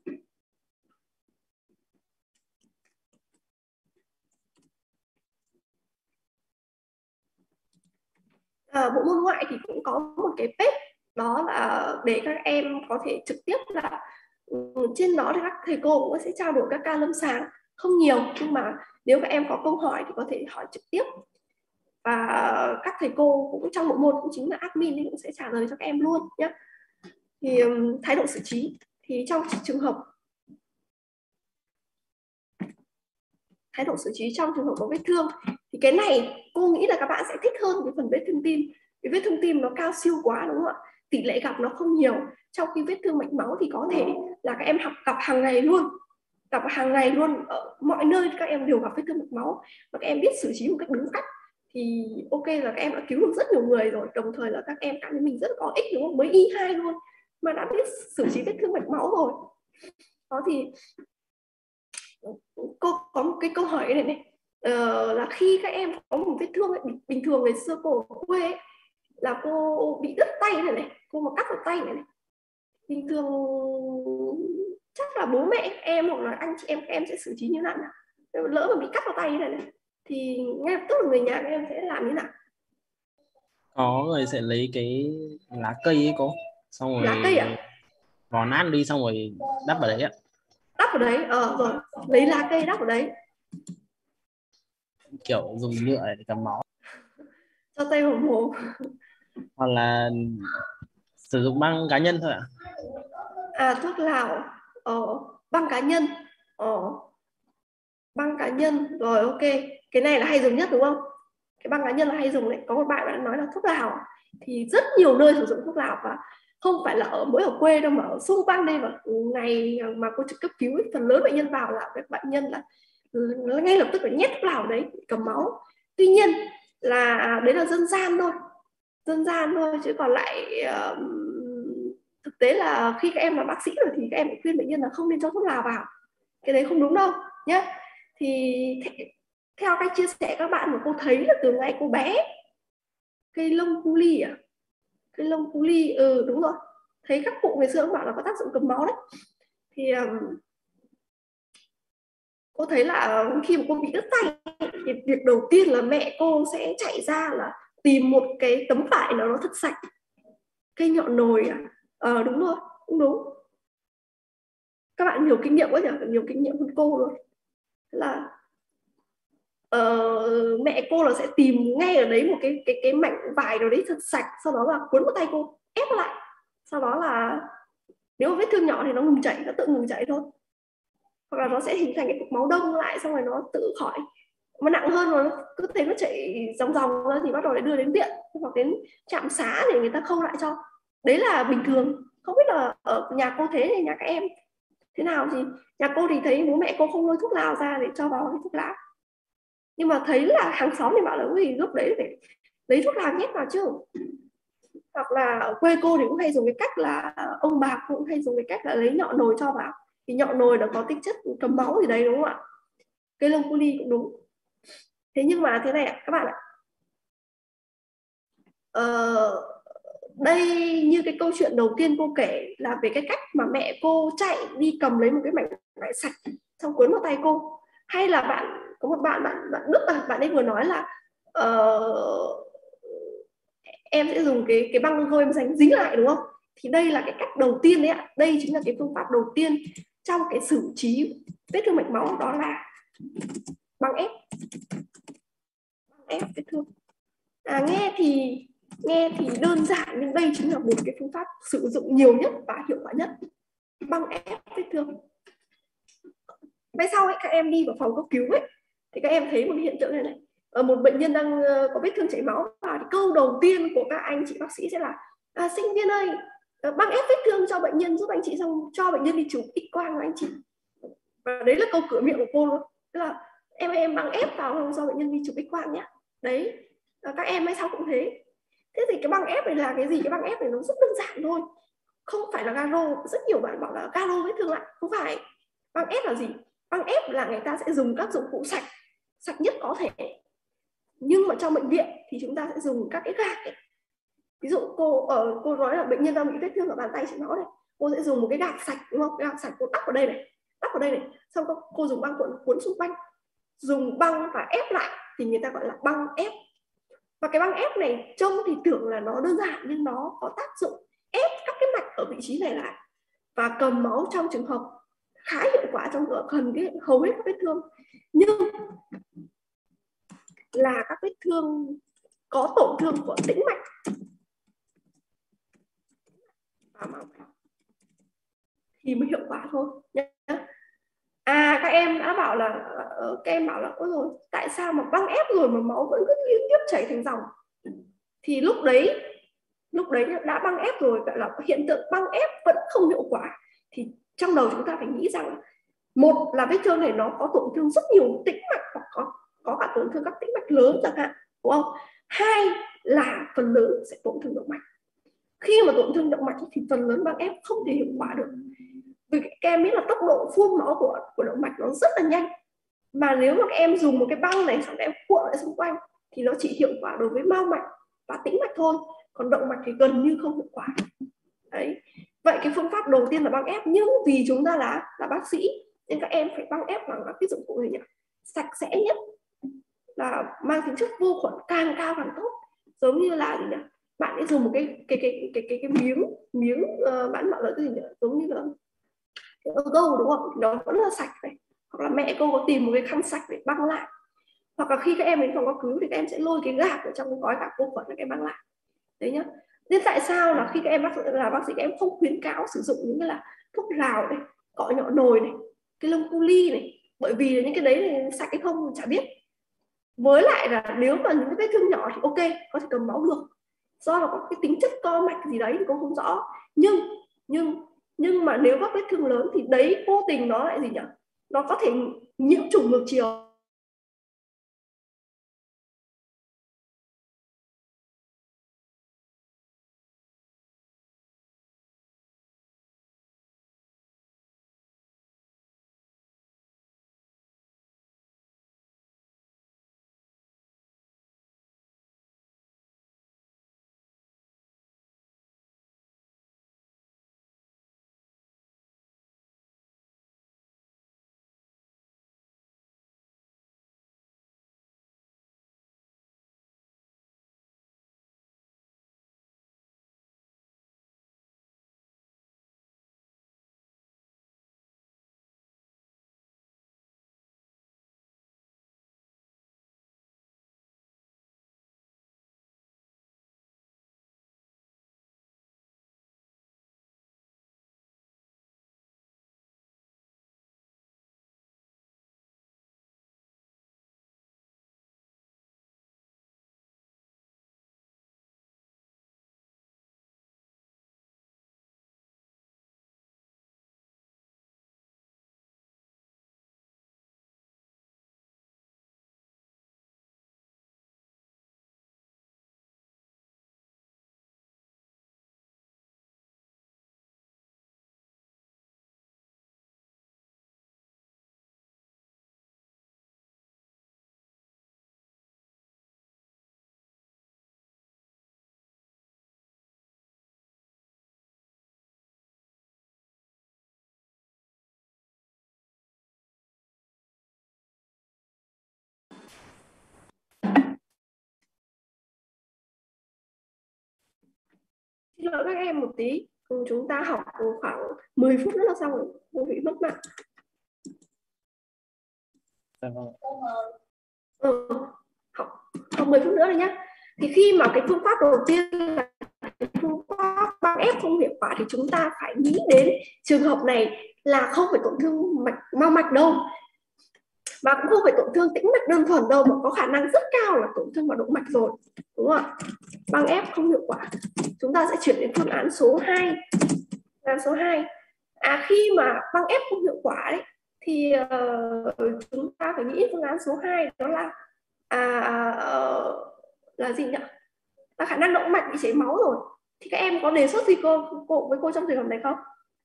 Bộ môn ngoại thì cũng có một cái page, đó là để các em có thể trực tiếp là trên đó thì các thầy cô cũng sẽ trao đổi các ca lâm sàng, không nhiều, nhưng mà nếu các em có câu hỏi thì có thể hỏi trực tiếp. Và các thầy cô cũng trong bộ môn cũng chính là admin thì cũng sẽ trả lời cho các em luôn nhé. Thì thái độ xử trí thì trong trường hợp thái độ xử trí trong trường hợp có vết thương thì cái này cô nghĩ là các bạn sẽ thích hơn cái phần vết thương tim. Cái vết thương tim nó cao siêu quá, đúng không ạ? Tỷ lệ gặp nó không nhiều, trong khi vết thương mạch máu thì có thể là các em gặp hàng ngày luôn, gặp hàng ngày luôn, ở mọi nơi các em đều gặp vết thương mạch máu, và các em biết xử trí một cách đúng cách thì ok là các em đã cứu được rất nhiều người rồi. Đồng thời là các em cảm thấy mình rất có ích, đúng không? Mới Y2 luôn mà đã biết xử trí vết thương mạch máu rồi. Đó thì cô có một cái câu hỏi này là khi các em có một vết thương ấy, bình thường ngày xưa cô ở quê ấy, là cô bị đứt tay này, cô mà cắt vào tay này, bình thường chắc là bố mẹ em hoặc là anh chị em sẽ xử trí như thế nào? Lỡ mà bị cắt vào tay này thì ngay lập tức là người nhà các em sẽ làm như nào? Có người sẽ lấy cái lá cây ấy cô, xong rồi lá cây à? vò nát đi xong rồi đắp vào đấy ạ. Đắp vào đấy, rồi lấy lá cây đắp vào đấy, kiểu dùng nhựa để cầm máu, cho tay vào mồm. hoặc là sử dụng băng cá nhân thôi ạ. Thuốc lào, băng cá nhân, băng cá nhân, rồi ok, cái này là hay dùng nhất đúng không? Cái băng cá nhân là hay dùng đấy. Có một bạn đã nói là thuốc lào thì rất nhiều nơi sử dụng thuốc lào, và không phải là mỗi ở quê đâu mà ở xung quanh đây. Và ngày mà cô trực cấp cứu ấy, phần lớn bệnh nhân vào là các bệnh nhân là ngay lập tức phải nhét thuốc lào đấy cầm máu. Tuy nhiên là đấy là dân gian thôi, chứ còn lại thực tế là khi các em là bác sĩ rồi thì các em phải khuyên bệnh nhân là không nên cho thuốc lào vào, cái đấy không đúng đâu nhé. Thì theo cách chia sẻ các bạn mà cô thấy là từ ngày cô bé, cây lông cu li cây lông cu li, đúng rồi, thấy các cụ ngày xưa cũng bảo là có tác dụng cầm máu đấy. Thì cô thấy là khi mà cô bị đứt tay thì việc đầu tiên là mẹ cô sẽ chạy ra là tìm một cái tấm vải nào nó thật sạch, cây nhọn nồi đúng rồi, cũng đúng. Các bạn nhiều kinh nghiệm quá nhỉ, nhiều kinh nghiệm hơn cô luôn. Là mẹ cô là sẽ tìm ngay ở đấy một cái mảnh vải nào đấy thật sạch, sau đó là cuốn vào tay cô ép lại, sau đó là nếu vết thương nhỏ thì nó ngừng chảy, nó tự ngừng chảy thôi, hoặc là nó sẽ hình thành cái cục máu đông lại, xong rồi nó tự khỏi. Mà nặng hơn rồi nó cứ thấy nó chảy dòng ra thì bắt đầu lại đưa đến viện hoặc đến trạm xá để người ta khâu lại cho. Đấy là bình thường, không biết là ở nhà cô thế hay nhà các em. thế nào thì nhà cô thì thấy bố mẹ cô không lôi thuốc lào ra để cho vào cái thuốc lá, nhưng mà thấy là hàng xóm thì bảo là gì lúc đấy phải lấy thuốc lào nhét vào chứ. Hoặc là ở quê cô thì cũng hay dùng cái cách là ông bà cũng hay dùng cái cách là lấy nhọ nồi cho vào, thì nhọ nồi nó có tinh chất cầm máu gì đấy đúng không ạ. Cây lông cu li cũng đúng. Thế nhưng mà thế này ạ các bạn ạ, đây như cái câu chuyện đầu tiên cô kể là về cái cách mà mẹ cô chạy đi cầm lấy một cái mảnh vải sạch xong cuốn vào tay cô, hay là bạn có một bạn Đức bạn ấy vừa nói là em sẽ dùng cái băng thôi em dính lại đúng không, thì đây là cái cách đầu tiên đấy ạ. Đây chính là cái phương pháp đầu tiên trong cái xử trí vết thương mạch máu, đó là băng ép vết thương. Nghe thì đơn giản, nhưng đây chính là một cái phương pháp sử dụng nhiều nhất và hiệu quả nhất, băng ép vết thương. Về sau ấy, các em đi vào phòng cấp cứu ấy, thì các em thấy một hiện tượng này ở một bệnh nhân đang có vết thương chảy máu, và câu đầu tiên của các anh chị bác sĩ sẽ là sinh viên ơi, băng ép vết thương cho bệnh nhân, giúp anh chị, xong cho bệnh nhân đi chụp X quang của anh chị. Và đấy là câu cửa miệng của cô luôn, tức là em băng ép vào cho bệnh nhân đi chụp X quang nhé. Đấy, các em hay sao cũng thế. Thế thì cái băng ép này là cái gì? Cái băng ép này nó rất đơn giản thôi, không phải là garo. Rất nhiều bạn bảo là garo vết thương lại, không phải. Băng ép là gì? Băng ép là người ta sẽ dùng các dụng cụ sạch nhất có thể, nhưng mà trong bệnh viện thì chúng ta sẽ dùng các cái gạc ấy. Ví dụ cô nói là bệnh nhân đang bị vết thương ở bàn tay chị máu này, cô sẽ dùng một cái gạc sạch đúng không? Cái gạc sạch cô đắp vào đây này, xong cô dùng băng cuốn xung quanh, dùng băng và ép lại thì người ta gọi là băng ép. Và cái băng ép này trông thì tưởng là nó đơn giản, nhưng nó có tác dụng ép các cái mạch ở vị trí này lại và cầm máu trong trường hợp khá hiệu quả trong gần hầu hết các vết thương. Nhưng là các vết thương có tổn thương của tĩnh mạch thì mới hiệu quả thôi nhé. Các em đã bảo là ôi rồi tại sao mà băng ép rồi mà máu vẫn cứ liên tiếp chảy thành dòng. Thì lúc đấy đã băng ép rồi, gọi là hiện tượng băng ép vẫn không hiệu quả, thì trong đầu chúng ta phải nghĩ rằng một là vết thương này nó có tổn thương rất nhiều tĩnh mạch, hoặc có cả tổn thương các tĩnh mạch lớn chẳng hạn, đúng không? Hai là phần lớn sẽ tổn thương động mạch. Khi mà tổn thương động mạch thì phần lớn băng ép không thể hiệu quả được, vì các em biết là tốc độ phun máu của động mạch nó rất là nhanh, mà nếu mà các em dùng một cái băng này xong em cuộn lại xung quanh thì nó chỉ hiệu quả đối với mao mạch và tĩnh mạch thôi, còn động mạch thì gần như không hiệu quả. Đấy, vậy cái phương pháp đầu tiên là băng ép, nhưng vì chúng ta là bác sĩ nên các em phải băng ép bằng các cái dụng cụ gì nhỉ? Sạch sẽ nhất, là mang tính chất vô khuẩn, càng cao càng tốt. Giống như là gì nhỉ? Bạn ấy dùng một cái miếng bạn bảo là cái gì nhỉ? Giống như là gâu đúng không? Nó vẫn là sạch này. Hoặc là mẹ cô có tìm một cái khăn sạch để băng lại. Hoặc là khi các em đến phòng cấp cứu thì các em sẽ lôi cái gạc ở trong cái gói gạc vô khuẩn để các em băng lại. Đấy nhá. Nên tại sao là khi các em là bác sĩ các em không khuyến cáo sử dụng những cái là thuốc rào này, cọ nhọ nồi này, cái lông cu li này, bởi vì những cái đấy này sạch hay không chả biết. Với lại là nếu mà những cái vết thương nhỏ thì ok, có thể cầm máu được, do là có cái tính chất co mạch gì đấy thì cô không rõ. Nhưng mà nếu các vết thương lớn thì đấy vô tình nó lại gì nhỉ? Nó có thể nhiễm trùng ngược chiều. Xin lỗi các em một tí, chúng ta học khoảng 10 phút nữa là xong rồi, không bị mất mạng. Học 10 phút nữa rồi nhé. Thì khi mà cái phương pháp đầu tiên là phương pháp băng ép không hiệu quả thì chúng ta phải nghĩ đến trường hợp này là không phải tổn thương mao mạch đâu, và cũng không phải tổn thương tĩnh mạch đơn thuần đâu, mà có khả năng rất cao là tổn thương vào động mạch rồi, đúng không ạ? Băng ép không hiệu quả, chúng ta sẽ chuyển đến phương án số 2. Số 2. Khi mà băng ép không hiệu quả đấy thì chúng ta phải nghĩ phương án số 2, đó là gì nhỉ? Là khả năng động mạch bị chảy máu rồi. Thì các em có đề xuất gì với cô trong trường hợp này không?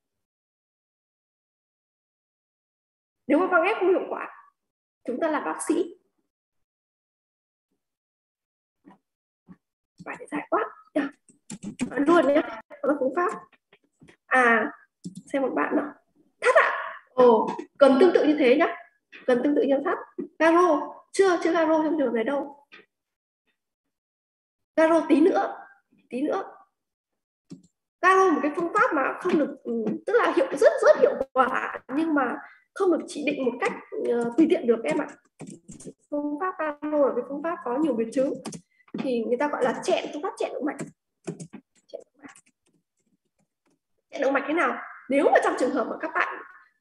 Nếu mà băng ép không hiệu quả, chúng ta là bác sĩ phải giải quát luôn nhé. Đó là phương pháp. Xem một bạn nữa. Thắt ạ. Cần tương tự như thế nhá. Cần tương tự như thắt. Garo. Chưa garo trong trường hợp này đâu. Garo tí nữa. Garo một cái phương pháp mà không được, tức là rất hiệu quả, nhưng mà không được chỉ định một cách tùy tiện được em ạ. Phương pháp garo là cái phương pháp có nhiều biến chứng, thì người ta gọi là phương pháp chẹn động mạch. Chẹn động mạch thế nào? Nếu mà trong trường hợp mà các bạn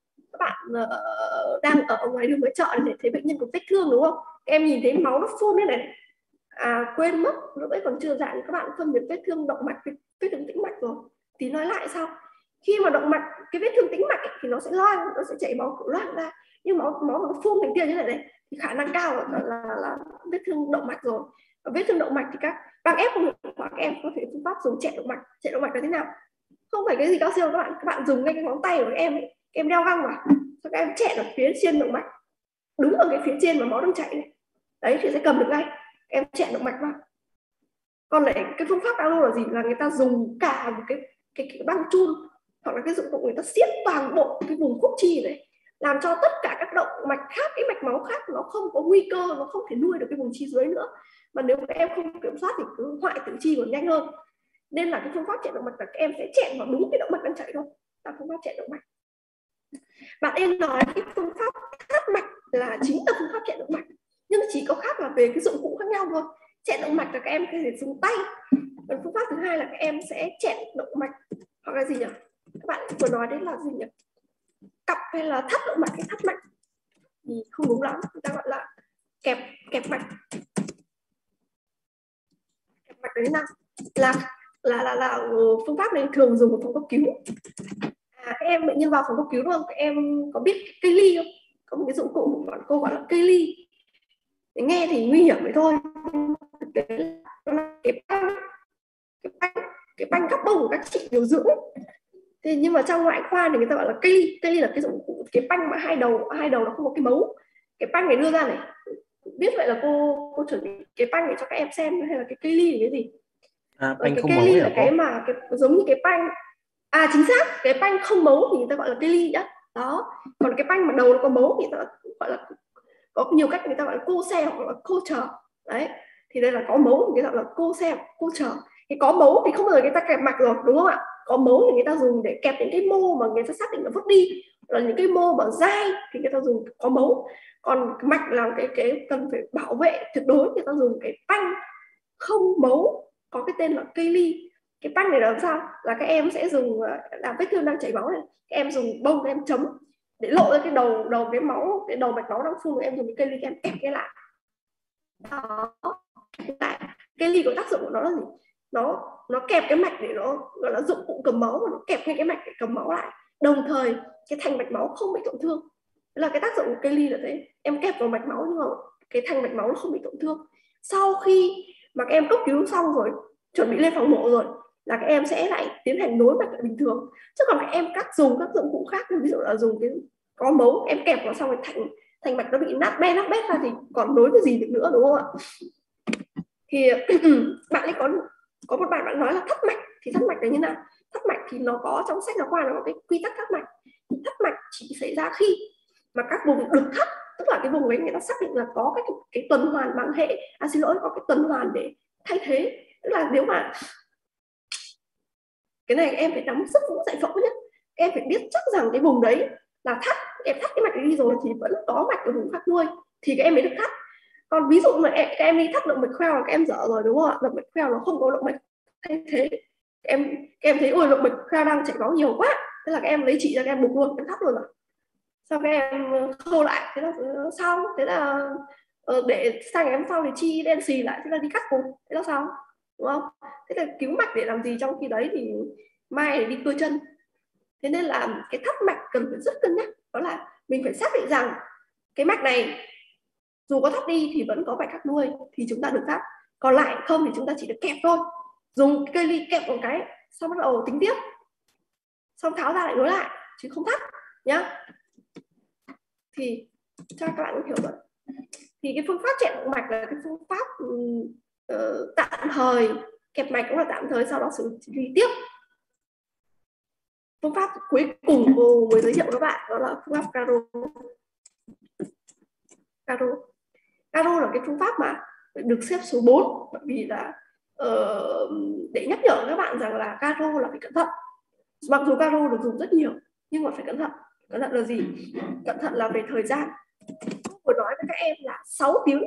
đang ở ngoài đường ngoài chợ để thấy bệnh nhân có vết thương, đúng không? Em nhìn thấy máu nó phun thế này, quên mất lúc đấy còn chưa dặn các bạn phân biệt vết thương động mạch với vết thương tĩnh mạch rồi. Tí nói lại sau. Khi mà động mạch, cái vết thương tĩnh mạch ấy, thì nó sẽ chảy máu loang ra, nhưng máu nó phun thành tia như thế này thì khả năng cao là vết thương động mạch rồi. Và vết thương động mạch thì các băng ép không hiệu quả, các em có thể phương pháp dùng chẹn động mạch. Chẹn động mạch là thế nào? Không phải cái gì cao siêu các bạn dùng ngay cái ngón tay của các em ấy, em đeo găng vào, các em chẹn ở phía trên động mạch, đúng ở cái phía trên mà máu đang chảy này, đấy thì sẽ cầm được ngay, em chẹn động mạch vào. Còn lại cái phương pháp garo là gì? Là người ta dùng cả một cái băng chun hoặc là cái dụng cụ, người ta siết toàn bộ cái vùng cúc chi này, làm cho tất cả các động mạch khác, cái mạch máu khác nó không có nguy cơ, nó không thể nuôi được cái vùng chi dưới nữa. Mà nếu các em không kiểm soát thì cứ hoại tử chi còn nhanh hơn. Nên là cái phương pháp chẹn động mạch là các em sẽ chẹn vào đúng cái động mạch đang chảy thôi, là phương pháp chẹn động mạch. Bạn em nói cái phương pháp thắt mạch là chính là phương pháp chẹn động mạch, nhưng chỉ có khác là về cái dụng cụ khác nhau thôi. Chẹn động mạch là các em có thể dùng tay, còn phương pháp thứ hai là các em sẽ chẹn động mạch hoặc là gì nhỉ? Các bạn vừa nói đấy là gì nhỉ? Cặp hay là thắt động mạch hay thắt mạch thì không đúng lắm, người ta gọi là kẹp mạch. Kẹp mạch đấy nào là phương pháp này thường dùng ở phòng cấp cứu. Các em bệnh nhân vào phòng cấp cứu đúng không? Các em có biết cây ly không? Có một cái dụng cụ bọn cô gọi là cây ly. Nghe thì nguy hiểm vậy thôi, cái banh cắp bông của các chị điều dưỡng. Thế nhưng mà trong ngoại khoa thì người ta gọi là cây ly là cái dụng cụ, cái banh mà hai đầu nó không có cái mấu, cái banh này đưa ra này. Biết vậy là cô chuẩn bị cái banh để cho các em xem, hay là cái cây ly là cái gì? Banh cái không cây mấu ly là cái mà giống như cái banh, chính xác, cái banh không mấu thì người ta gọi là cây ly đó. Còn cái banh mà đầu nó có mấu thì người ta gọi là, có nhiều cách người ta gọi là cô xe hoặc là cô chờ đấy. Thì đây là có mấu thì người ta gọi là cô xe cô chờ. Thì có mấu thì không bao giờ người ta kẹp mạch rồi, đúng không ạ? Có mấu thì người ta dùng để kẹp những cái mô mà người ta xác định là vứt đi, là những cái mô mà dai thì người ta dùng có mấu. Còn mạch là cái cần phải bảo vệ tuyệt đối, người ta dùng cái banh không mấu có cái tên là cây ly. Cái banh này là làm sao? Là các em sẽ dùng, làm vết thương đang chảy máu này, các em dùng bông, các em chấm để lộ ra cái đầu cái máu, cái đầu mạch máu đang phun, em dùng cái cây ly em kẹp cái lại đó. Cây ly có tác dụng của nó là gì? Nó kẹp cái mạch để nó gọi là dụng cụ cầm máu, mà nó kẹp ngay cái mạch để cầm máu lại, đồng thời cái thành mạch máu không bị tổn thương. Đó là cái tác dụng của cây ly là thế, em kẹp vào mạch máu nhưng mà cái thành mạch máu nó không bị tổn thương. Sau khi mà các em cấp cứu xong rồi, chuẩn bị lên phòng mổ rồi, là các em sẽ lại tiến hành nối mạch lại bình thường. Chứ còn các em dùng các dụng cụ khác, ví dụ là dùng cái có mấu, em kẹp vào xong rồi thành mạch nó bị nát bét ra thì còn nối cái gì được nữa, đúng không ạ? Thì bạn ấy có một bạn nói là thắt mạch. Thì thắt mạch là như nào? Thắt mạch thì nó có trong sách giáo khoa, nó có cái quy tắc thắt mạch. Thắt mạch chỉ xảy ra khi mà các vùng được thắt tức là cái vùng ấy người ta xác định là có cái tuần hoàn bằng hệ, xin lỗi, có cái tuần hoàn để thay thế. Tức là nếu mà cái này em phải nắm rất vững dạy phẫu nhé, em phải biết chắc rằng cái vùng đấy là thắt, em thắt cái mạch đấy đi rồi thì vẫn có mạch ở vùng khác nuôi thì các em mới được thắt. Còn ví dụ mà các em đi thắt động mạch khoeo là các em dở rồi, đúng không ạ? Động mạch khoeo nó không có động mạch thay thế, các em thấy ôi động mạch khoeo đang chảy máu nhiều quá, thế là các em lấy chỉ ra các em buộc luôn, em thắt luôn rồi, sau các em khâu lại, thế là xong. Thế là để sang ngày hôm sau thì chi đen xì lại, thế là đi cắt cụt, thế là xong, đúng không? Thế là cứu mạch để làm gì trong khi đấy thì mai để đi cưa chân. Thế nên là cái thắt mạch cần phải rất cân nhắc, đó là mình phải xác định rằng cái mạch này dù có thắt đi thì vẫn có mạch khác nuôi thì chúng ta được thắt, còn lại không thì chúng ta chỉ được kẹp thôi, dùng cây ly kẹp một cái xong bắt đầu tính tiếp, xong tháo ra lại nối lại chứ không thắt nhá. Thì cho các bạn hiểu rồi. Thì cái phương pháp chẹn động mạch là cái phương pháp tạm thời, kẹp mạch cũng là tạm thời, sau đó xử lý tiếp. Phương pháp cuối cùng cô mới giới thiệu các bạn đó là phương pháp Caro. Caro là cái phương pháp mà được xếp số 4, bởi vì là để nhắc nhở các bạn rằng là Caro là phải cẩn thận. Mặc dù Caro được dùng rất nhiều nhưng mà phải cẩn thận. Cẩn thận là gì? Cẩn thận là về thời gian. Tôi vừa nói với các em là 6 tiếng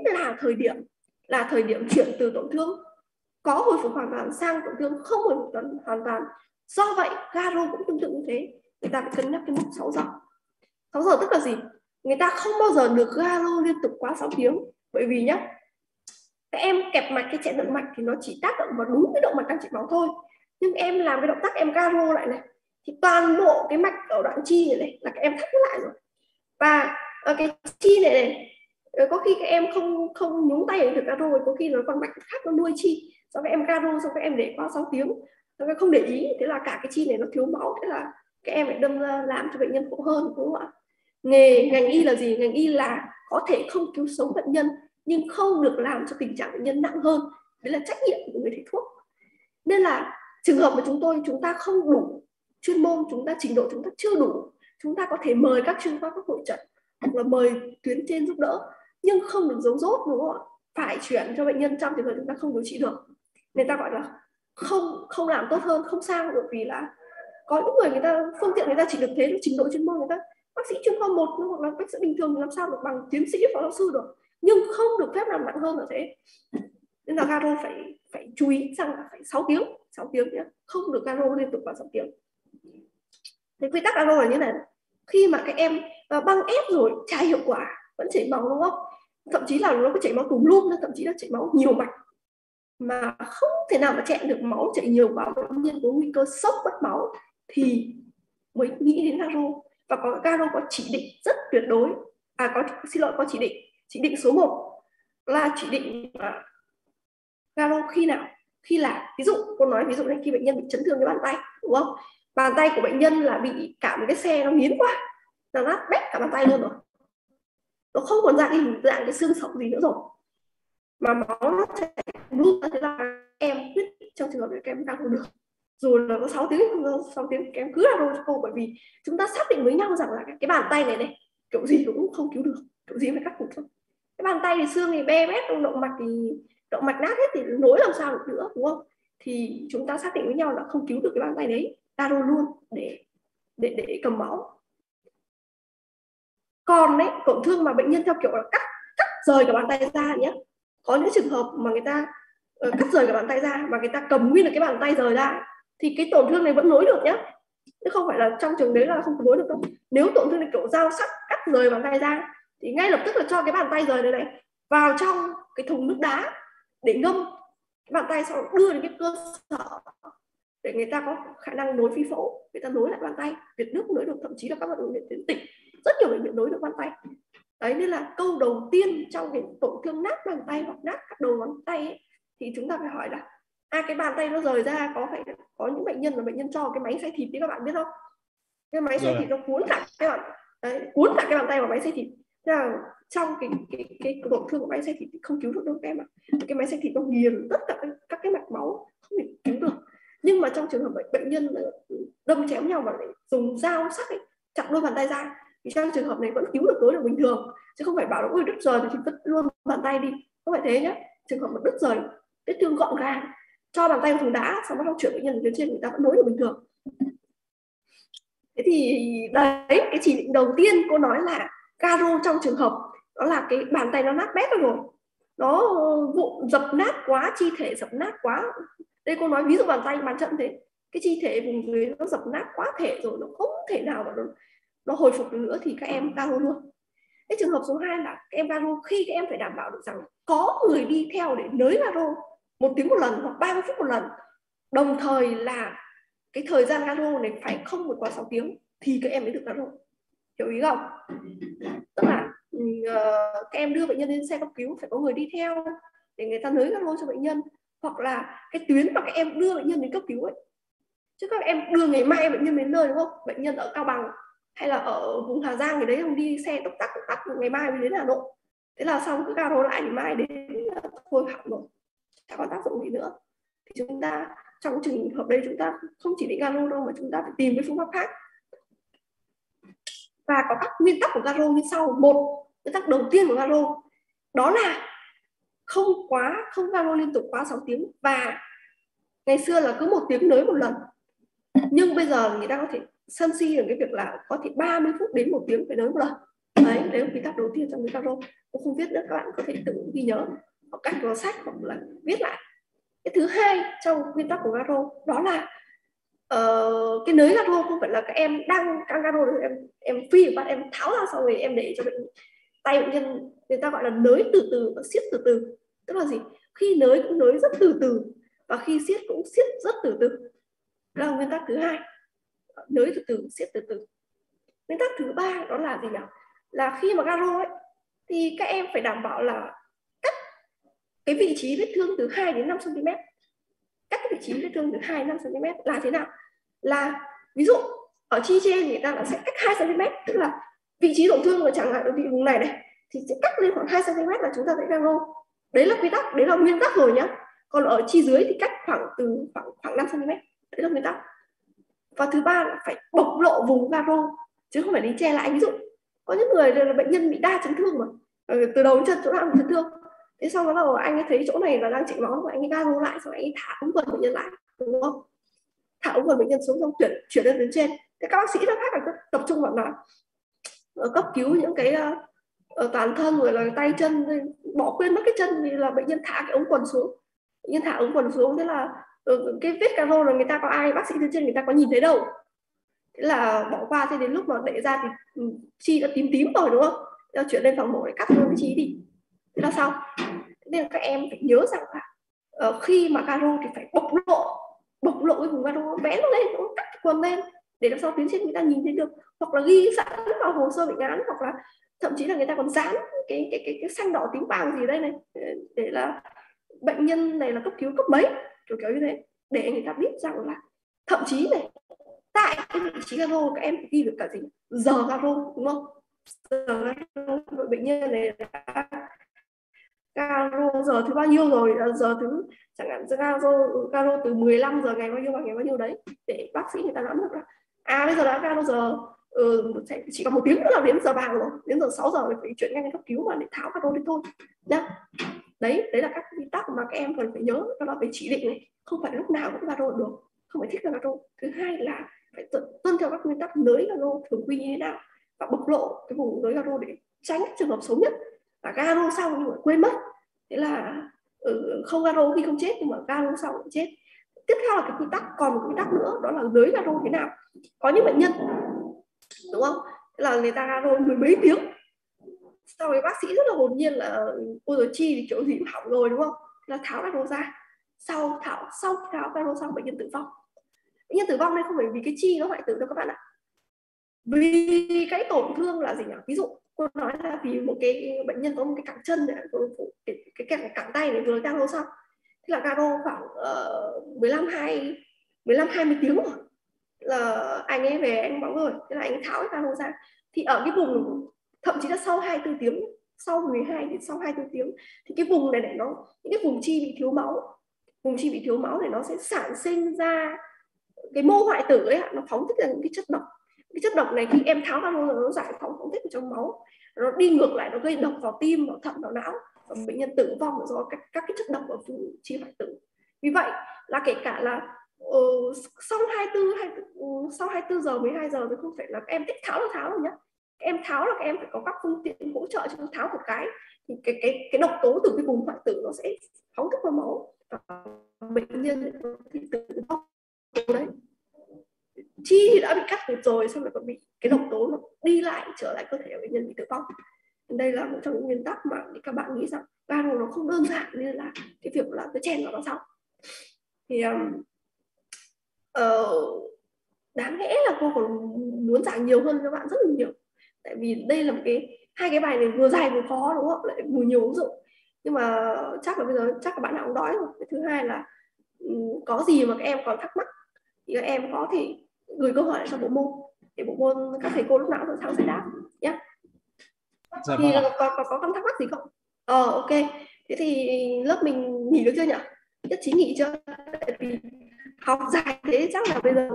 là thời điểm chuyển từ tổn thương có hồi phục hoàn toàn sang tổn thương không hồi phục hoàn toàn. Do vậy Caro cũng tương tự như thế, người ta phải cân nhắc cái mốc 6 giờ. 6 giờ tức là gì? Người ta không bao giờ được Caro liên tục quá 6 tiếng, bởi vì nhá, các em kẹp mạch cái chẹn động mạch thì nó chỉ tác động vào đúng cái động mạch đang chảy máu thôi, nhưng em làm cái động tác em Caro lại này thì toàn bộ cái mạch ở đoạn chi này là các em thắt lại rồi, và cái chi này có khi các em không nhúng tay được Caro, có khi nó còn mạch khác nó nuôi chi, sau các em Caro xong các em để qua 6 tiếng, xong các không để ý, thế là cả cái chi này nó thiếu máu, thế là các em phải đâm ra làm cho bệnh nhân khổ hơn, đúng không ạ? Ngành y là gì? Ngành y là có thể không cứu sống bệnh nhân nhưng không được làm cho tình trạng bệnh nhân nặng hơn, đấy là trách nhiệm của người thầy thuốc. Nên là trường hợp mà chúng ta không đủ chuyên môn, trình độ chúng ta chưa đủ, chúng ta có thể mời các chuyên khoa các hội trận hoặc là mời tuyến trên giúp đỡ, nhưng không được giấu dốt, đúng không ạ? Phải chuyển cho bệnh nhân trong trường hợp chúng ta không điều trị được, người ta gọi là không làm tốt hơn, không sao, bởi vì là có những người ta phương tiện người ta chỉ được thế, trình độ chuyên môn người ta bác sĩ chuyên khoa 1 hoặc là bác sĩ bình thường thì làm sao được bằng tiến sĩ phó giáo sư được, nhưng không được phép làm nặng hơn là thế. Nên là Caro phải chú ý rằng là phải 6 tiếng nhé, không được Caro liên tục vào 6 tiếng. Thế quy tắc Caro là như này: khi mà các em băng ép rồi chả hiệu quả, vẫn chảy máu, đúng không? Thậm chí là nó có chảy máu tùm lum, thậm chí là chảy máu nhiều mạch mà không thể nào mà chẹn được, máu chảy nhiều quá, bệnh nhân có nguy cơ sốc mất máu thì mới nghĩ đến Caro. Và có Caro có chỉ định rất tuyệt đối, có chỉ định số 1 là chỉ định Caro khi nào? Khi là ví dụ cô nói ví dụ này, khi bệnh nhân bị chấn thương cái bàn tay, đúng không? Bàn tay của bệnh nhân là bị cả một cái xe nó nghiến quá, nó nát bét cả bàn tay luôn rồi, nó không còn dạng cái xương sống gì nữa rồi, mà máu nó chảy luôn, thế là em quyết trong trường hợp này các em Caro được, dù là có 6 tiếng không 6 tiếng các em cứ Caro cho cô, bởi vì chúng ta xác định với nhau rằng là cái bàn tay này kiểu gì cũng không cứu được, kiểu gì phải cắt cụt thôi. Cái bàn tay thì xương thì be bét, động mạch nát hết thì nối làm sao được nữa, đúng không? Thì chúng ta xác định với nhau là không cứu được cái bàn tay đấy, Caro luôn để cầm máu. Còn đấy, tổn thương mà bệnh nhân theo kiểu là cắt rời cả bàn tay ra nhé, có những trường hợp mà người ta cắt rời cả bàn tay ra mà người ta cầm nguyên được cái bàn tay rời ra thì cái tổn thương này vẫn nối được nhé, chứ không phải là trong trường đấy là không nối được đâu. Nếu tổn thương này kiểu dao sắc cắt rời bàn tay ra thì ngay lập tức là cho cái bàn tay rời này vào trong cái thùng nước đá để ngâm cái bàn tay, sau đó đưa đến cái cơ sở để người ta có khả năng nối phi phẫu, người ta nối lại bàn tay. Việt Đức nối được, thậm chí là các bệnh viện tuyến tỉnh rất nhiều bệnh viện nối được bàn tay. Đấy, nên là câu đầu tiên trong cái tổn thương nát bàn tay hoặc nát các đầu ngón tay ấy, thì chúng ta phải hỏi là cái bàn tay nó rời ra có những bệnh nhân là bệnh nhân cho cái máy xay thịt đấy, các bạn biết không? Cái máy xay thịt nó cuốn cả cái bàn tay vào máy xay thịt. Thế là trong cái tổn thương của máy xay thịt thì không cứu được đâu các em ạ. Cái máy xay thịt nó nghiền tất cả các cái mạch máu, không thể cứu được. Nhưng mà trong trường hợp bệnh nhân đâm chém nhau mà lại dùng dao sắc chặt đôi bàn tay ra thì trong trường hợp này vẫn cứu được tối được bình thường, chứ không phải bảo là ôi đứt rời thì vứt luôn bàn tay đi, không phải thế nhé. Trường hợp mà đứt rời, vết thương gọn gàng, cho bàn tay vào thùng đá, xong bắt đầu chuyển bệnh nhân đến trên, người ta vẫn nối được bình thường. Thế thì đấy, cái chỉ định đầu tiên cô nói là Garo trong trường hợp đó là cái bàn tay nó nát bét rồi, nó vụn dập nát quá, chi thể dập nát quá. Đây cô nói ví dụ bàn tay bàn chân thế, cái chi thể vùng dưới nó dập nát quá thể rồi, nó không thể nào mà nó hồi phục được nữa thì các em Garo luôn. Cái trường hợp số 2 là các em Garo khi các em phải đảm bảo được rằng có người đi theo để nới Garo 1 tiếng một lần hoặc 30 phút một lần, đồng thời là cái thời gian Garo này phải không vượt qua 6 tiếng thì các em mới được Garo. Hiểu ý không? Tức là các em đưa bệnh nhân lên xe cấp cứu phải có người đi theo để người ta nới Garo cho bệnh nhân, hoặc là cái tuyến mà các em đưa bệnh nhân đến cấp cứu ấy, chứ các em đưa ngày mai bệnh nhân đến nơi, đúng không? Bệnh nhân ở Cao Bằng hay là ở vùng Hà Giang thì đấy, không đi xe tốc tắc ngày mai mới đến Hà Nội, thế là xong cứ Garo lại thì mai đến thôi hỏng rồi, chả có tác dụng gì nữa. Thì chúng ta trong trường hợp đây chúng ta không chỉ định Garo đâu mà chúng ta phải tìm cái phương pháp khác. Và có các nguyên tắc của Garo như sau. Một, nguyên tắc đầu tiên của Garo đó là không Garo liên tục quá 6 tiếng, và ngày xưa là cứ 1 tiếng nới một lần, nhưng bây giờ người ta có thể sân si ở cái việc là có thể 30 phút đến 1 tiếng phải nới một lần. Đấy là quy tắc đầu tiên trong cái Garo. Tôi không viết nữa, các bạn có thể tự ghi nhớ hoặc cách vào sách hoặc là viết lại. Cái thứ hai trong nguyên tắc của Garo đó là cái nới Garo không phải là các em đang căng Garo rồi em phi bắt em tháo ra, sau rồi em để cho tay bệnh nhân, người ta gọi là nới từ từ và siết từ từ. Tức là gì? Khi nới cũng nới rất từ từ và khi siết cũng siết rất từ từ. Đó là nguyên tắc thứ hai, nới từ từ, siết từ từ. Nguyên tắc thứ ba đó là gì nhỉ? Là khi mà Garo ấy thì các em phải đảm bảo là cắt cái vị trí vết thương từ 2 đến 5 cm. Cắt cái vị trí vết thương từ 2 đến 5 cm là thế nào? Là ví dụ ở chi trên người ta là sẽ cách 2 cm, tức là vị trí tổn thương chẳng hạn ở vị vùng này thì sẽ cắt lên khoảng 2 cm là chúng ta sẽ Garo. Đấy là quy tắc, đấy là nguyên tắc rồi nhá. Còn ở chi dưới thì cách khoảng 5 cm. Đấy là nguyên tắc. Và thứ ba là phải bộc lộ vùng Garo chứ không phải đi che lại. Ví dụ có những người là bệnh nhân bị đa chấn thương mà từ đầu đến chân chỗ nào bị chấn thương, thế xong đó là anh ấy thấy chỗ này là đang chảy máu, anh ấy Garo lại, xong anh ấy thả ống quần bệnh nhân lại, đúng không? Thả ống quần bệnh nhân xuống xong chuyển lên trên. Thế các bác sĩ nó khác là tập trung vào là cấp cứu những cái toàn thân rồi là tay chân, bỏ quên mất cái chân thì là bệnh nhân thả cái ống quần xuống. Bệnh nhân thả ống quần xuống, thế là cái vết Garo là người ta có ai, bác sĩ trên người ta có nhìn thấy đâu, thế là bỏ qua. Thế đến lúc mà đẩy ra thì chi đã tím rồi, đúng không? Thế là chuyển lên phòng mổ để cắt luôn cái chi đi, thế là xong. Nên là các em phải nhớ rằng là khi mà Garo thì phải bộc lộ cái vùng Garo, vẽ nó lên, nó cắt quần lên để làm sao tuyến trên người ta nhìn thấy được, hoặc là ghi sẵn vào hồ sơ bệnh án, hoặc là thậm chí là người ta còn dán cái xanh đỏ tím vàng gì đây này để là bệnh nhân này là cấp cứu cấp mấy, kiểu như thế, để người ta biết rằng là thậm chí này tại cái vị trí Garo các em ghi được cả gì giờ Garo, đúng không? Giờ Garo bệnh nhân này là Garo giờ thứ bao nhiêu rồi, giờ thứ chẳng hạn Garo từ 15 giờ ngày bao nhiêu đấy, để bác sĩ người ta nắm được là bây giờ đã Garo giờ chỉ còn 1 tiếng nữa là đến giờ vàng rồi, đến giờ 6 giờ phải chuyển ngay đến cấp cứu mà để tháo Garo đi thôi nhá. Đấy là các quy tắc mà các em cần phải nhớ, đó là phải chỉ định này, không phải lúc nào cũng Garo được, không phải thích Garo. Thứ hai là phải tuân theo các nguyên tắc nới Garo thường quy như thế nào và bộc lộ cái vùng nới Garo để tránh trường hợp xấu nhất là Garo xong nhưng mà quên mất, thế là không Garo khi không chết nhưng mà Garo xong cũng chết. Tiếp theo là cái quy tắc, còn một quy tắc nữa đó là nới Garo thế nào. Có những bệnh nhân, đúng không, thế là người ta Garo 10 mấy tiếng, sau đấy bác sĩ rất là hồn nhiên là ôi rồi chi thì chỗ gì cũng hỏng rồi, đúng không, là tháo Garo ra. Sau tháo Garo xong bệnh nhân tử vong. Bệnh nhân tử vong đây không phải vì cái chi nó hoại tử đâu các bạn ạ, vì cái tổn thương là gì nhỉ? Ví dụ cô nói là vì một cái bệnh nhân có một cái cẳng chân này, cái cẳng tay này vừa Garo xong, thế là Garo khoảng 15-20 tiếng rồi, là anh ấy về anh bóng rồi, thế là anh ấy tháo cái Garo ra. Thì ở cái vùng thậm chí là sau 24 tiếng, sau 12 đến sau 24 tiếng thì cái vùng này để nó, những cái vùng chi bị thiếu máu thì nó sẽ sản sinh ra cái mô hoại tử ấy, nó phóng thích ra những cái chất độc. cái chất độc này khi em tháo ra rồi nó giải phóng phóng thích ở trong máu, nó đi ngược lại, nó gây độc vào tim, vào thận, vào não, và bệnh nhân tử vong do các cái chất độc ở vùng chi hoại tử. Vì vậy là kể cả là sau 24 giờ 12 giờ thì không phải là các em thích tháo là tháo rồi nhá. Các em tháo là các em phải có các phương tiện hỗ trợ cho tháo một cái, thì cái độc tố từ cái vùng hoại tử nó sẽ phóng thích vào máu và bệnh nhân thì tử vong đấy. Chi thì đã bị cắt cụt rồi, xong rồi còn bị cái độc tố nó đi lại trở lại cơ thể bệnh nhân bị tử vong. Đây là một trong những nguyên tắc mà các bạn nghĩ rằng gan nó không đơn giản như là cái việc là cái chen vào nó xong. Thì đáng lẽ là cô còn muốn giảng nhiều hơn cho bạn rất là nhiều, tại vì đây là một hai cái bài này vừa dài vừa khó đúng không, lại vừa nhiều ứng dụng. Nhưng mà chắc là bây giờ chắc là bạn nào cũng đói rồi. Cái thứ hai là có gì mà các em còn thắc mắc thì các em có thể gửi câu hỏi lại cho bộ môn, để bộ môn các thầy cô lúc nào sẵn sàng giải đáp nhé. Dạ Thì vâng ạ. có thắc mắc gì không? Ok. Thế thì lớp mình nghỉ được chưa nhỉ? Nhất trí nghỉ chưa? Tại vì học dài thế chắc là bây giờ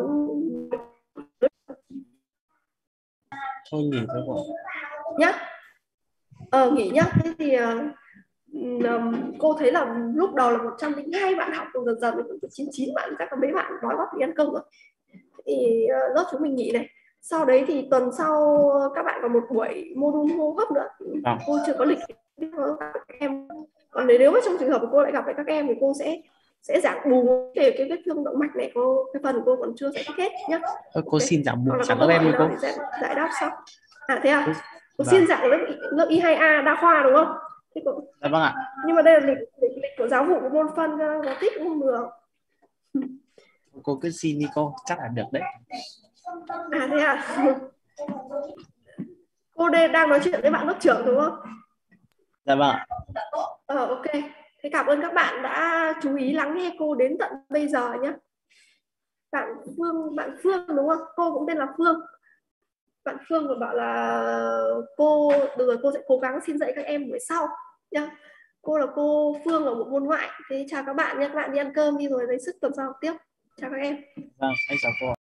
Thôi nghỉ thôi cô nhá. Nghỉ nhá. Thế thì cô thấy là lúc đầu là 102 bạn học, rồi dần dần đến 99 bạn, chắc là mấy bạn đói quá thì ăn cơm rồi. Thì lớp chúng mình nghỉ này. Sau đấy thì tuần sau các bạn còn một buổi module hô hấp nữa. Cô chưa có lịch với các em. Còn nếu mà trong trường hợp cô lại gặp lại các em thì cô sẽ giảng bù về cái vết thương động mạch này, cái phần cô còn chưa giải thích hết nhé. Cô xin giảng bù chẳng các em đi cô. Giải đáp sau. Thế à? Cô xin giảng lớp Y2A đa khoa đúng không? Thế cô... Dạ vâng ạ. Nhưng mà đây là lịch của giáo vụ của môn phân, giáo tích cũng không được. Cô cứ xin đi cô, chắc là được đấy. Thế à? Cô đây đang nói chuyện với bạn lớp trưởng đúng không? Dạ vâng ạ. Ok. Thế cảm ơn các bạn đã chú ý lắng nghe cô đến tận bây giờ nhé. Bạn Phương đúng không? Cô cũng tên là Phương. Bạn Phương vừa bảo là cô được rồi, cô sẽ cố gắng xin dạy các em buổi sau nhá. Cô là cô Phương ở một môn ngoại. Thế chào các bạn nhé. Các bạn đi ăn cơm đi rồi lấy sức tuần sau học tiếp. Chào các em. Vâng, anh chào cô.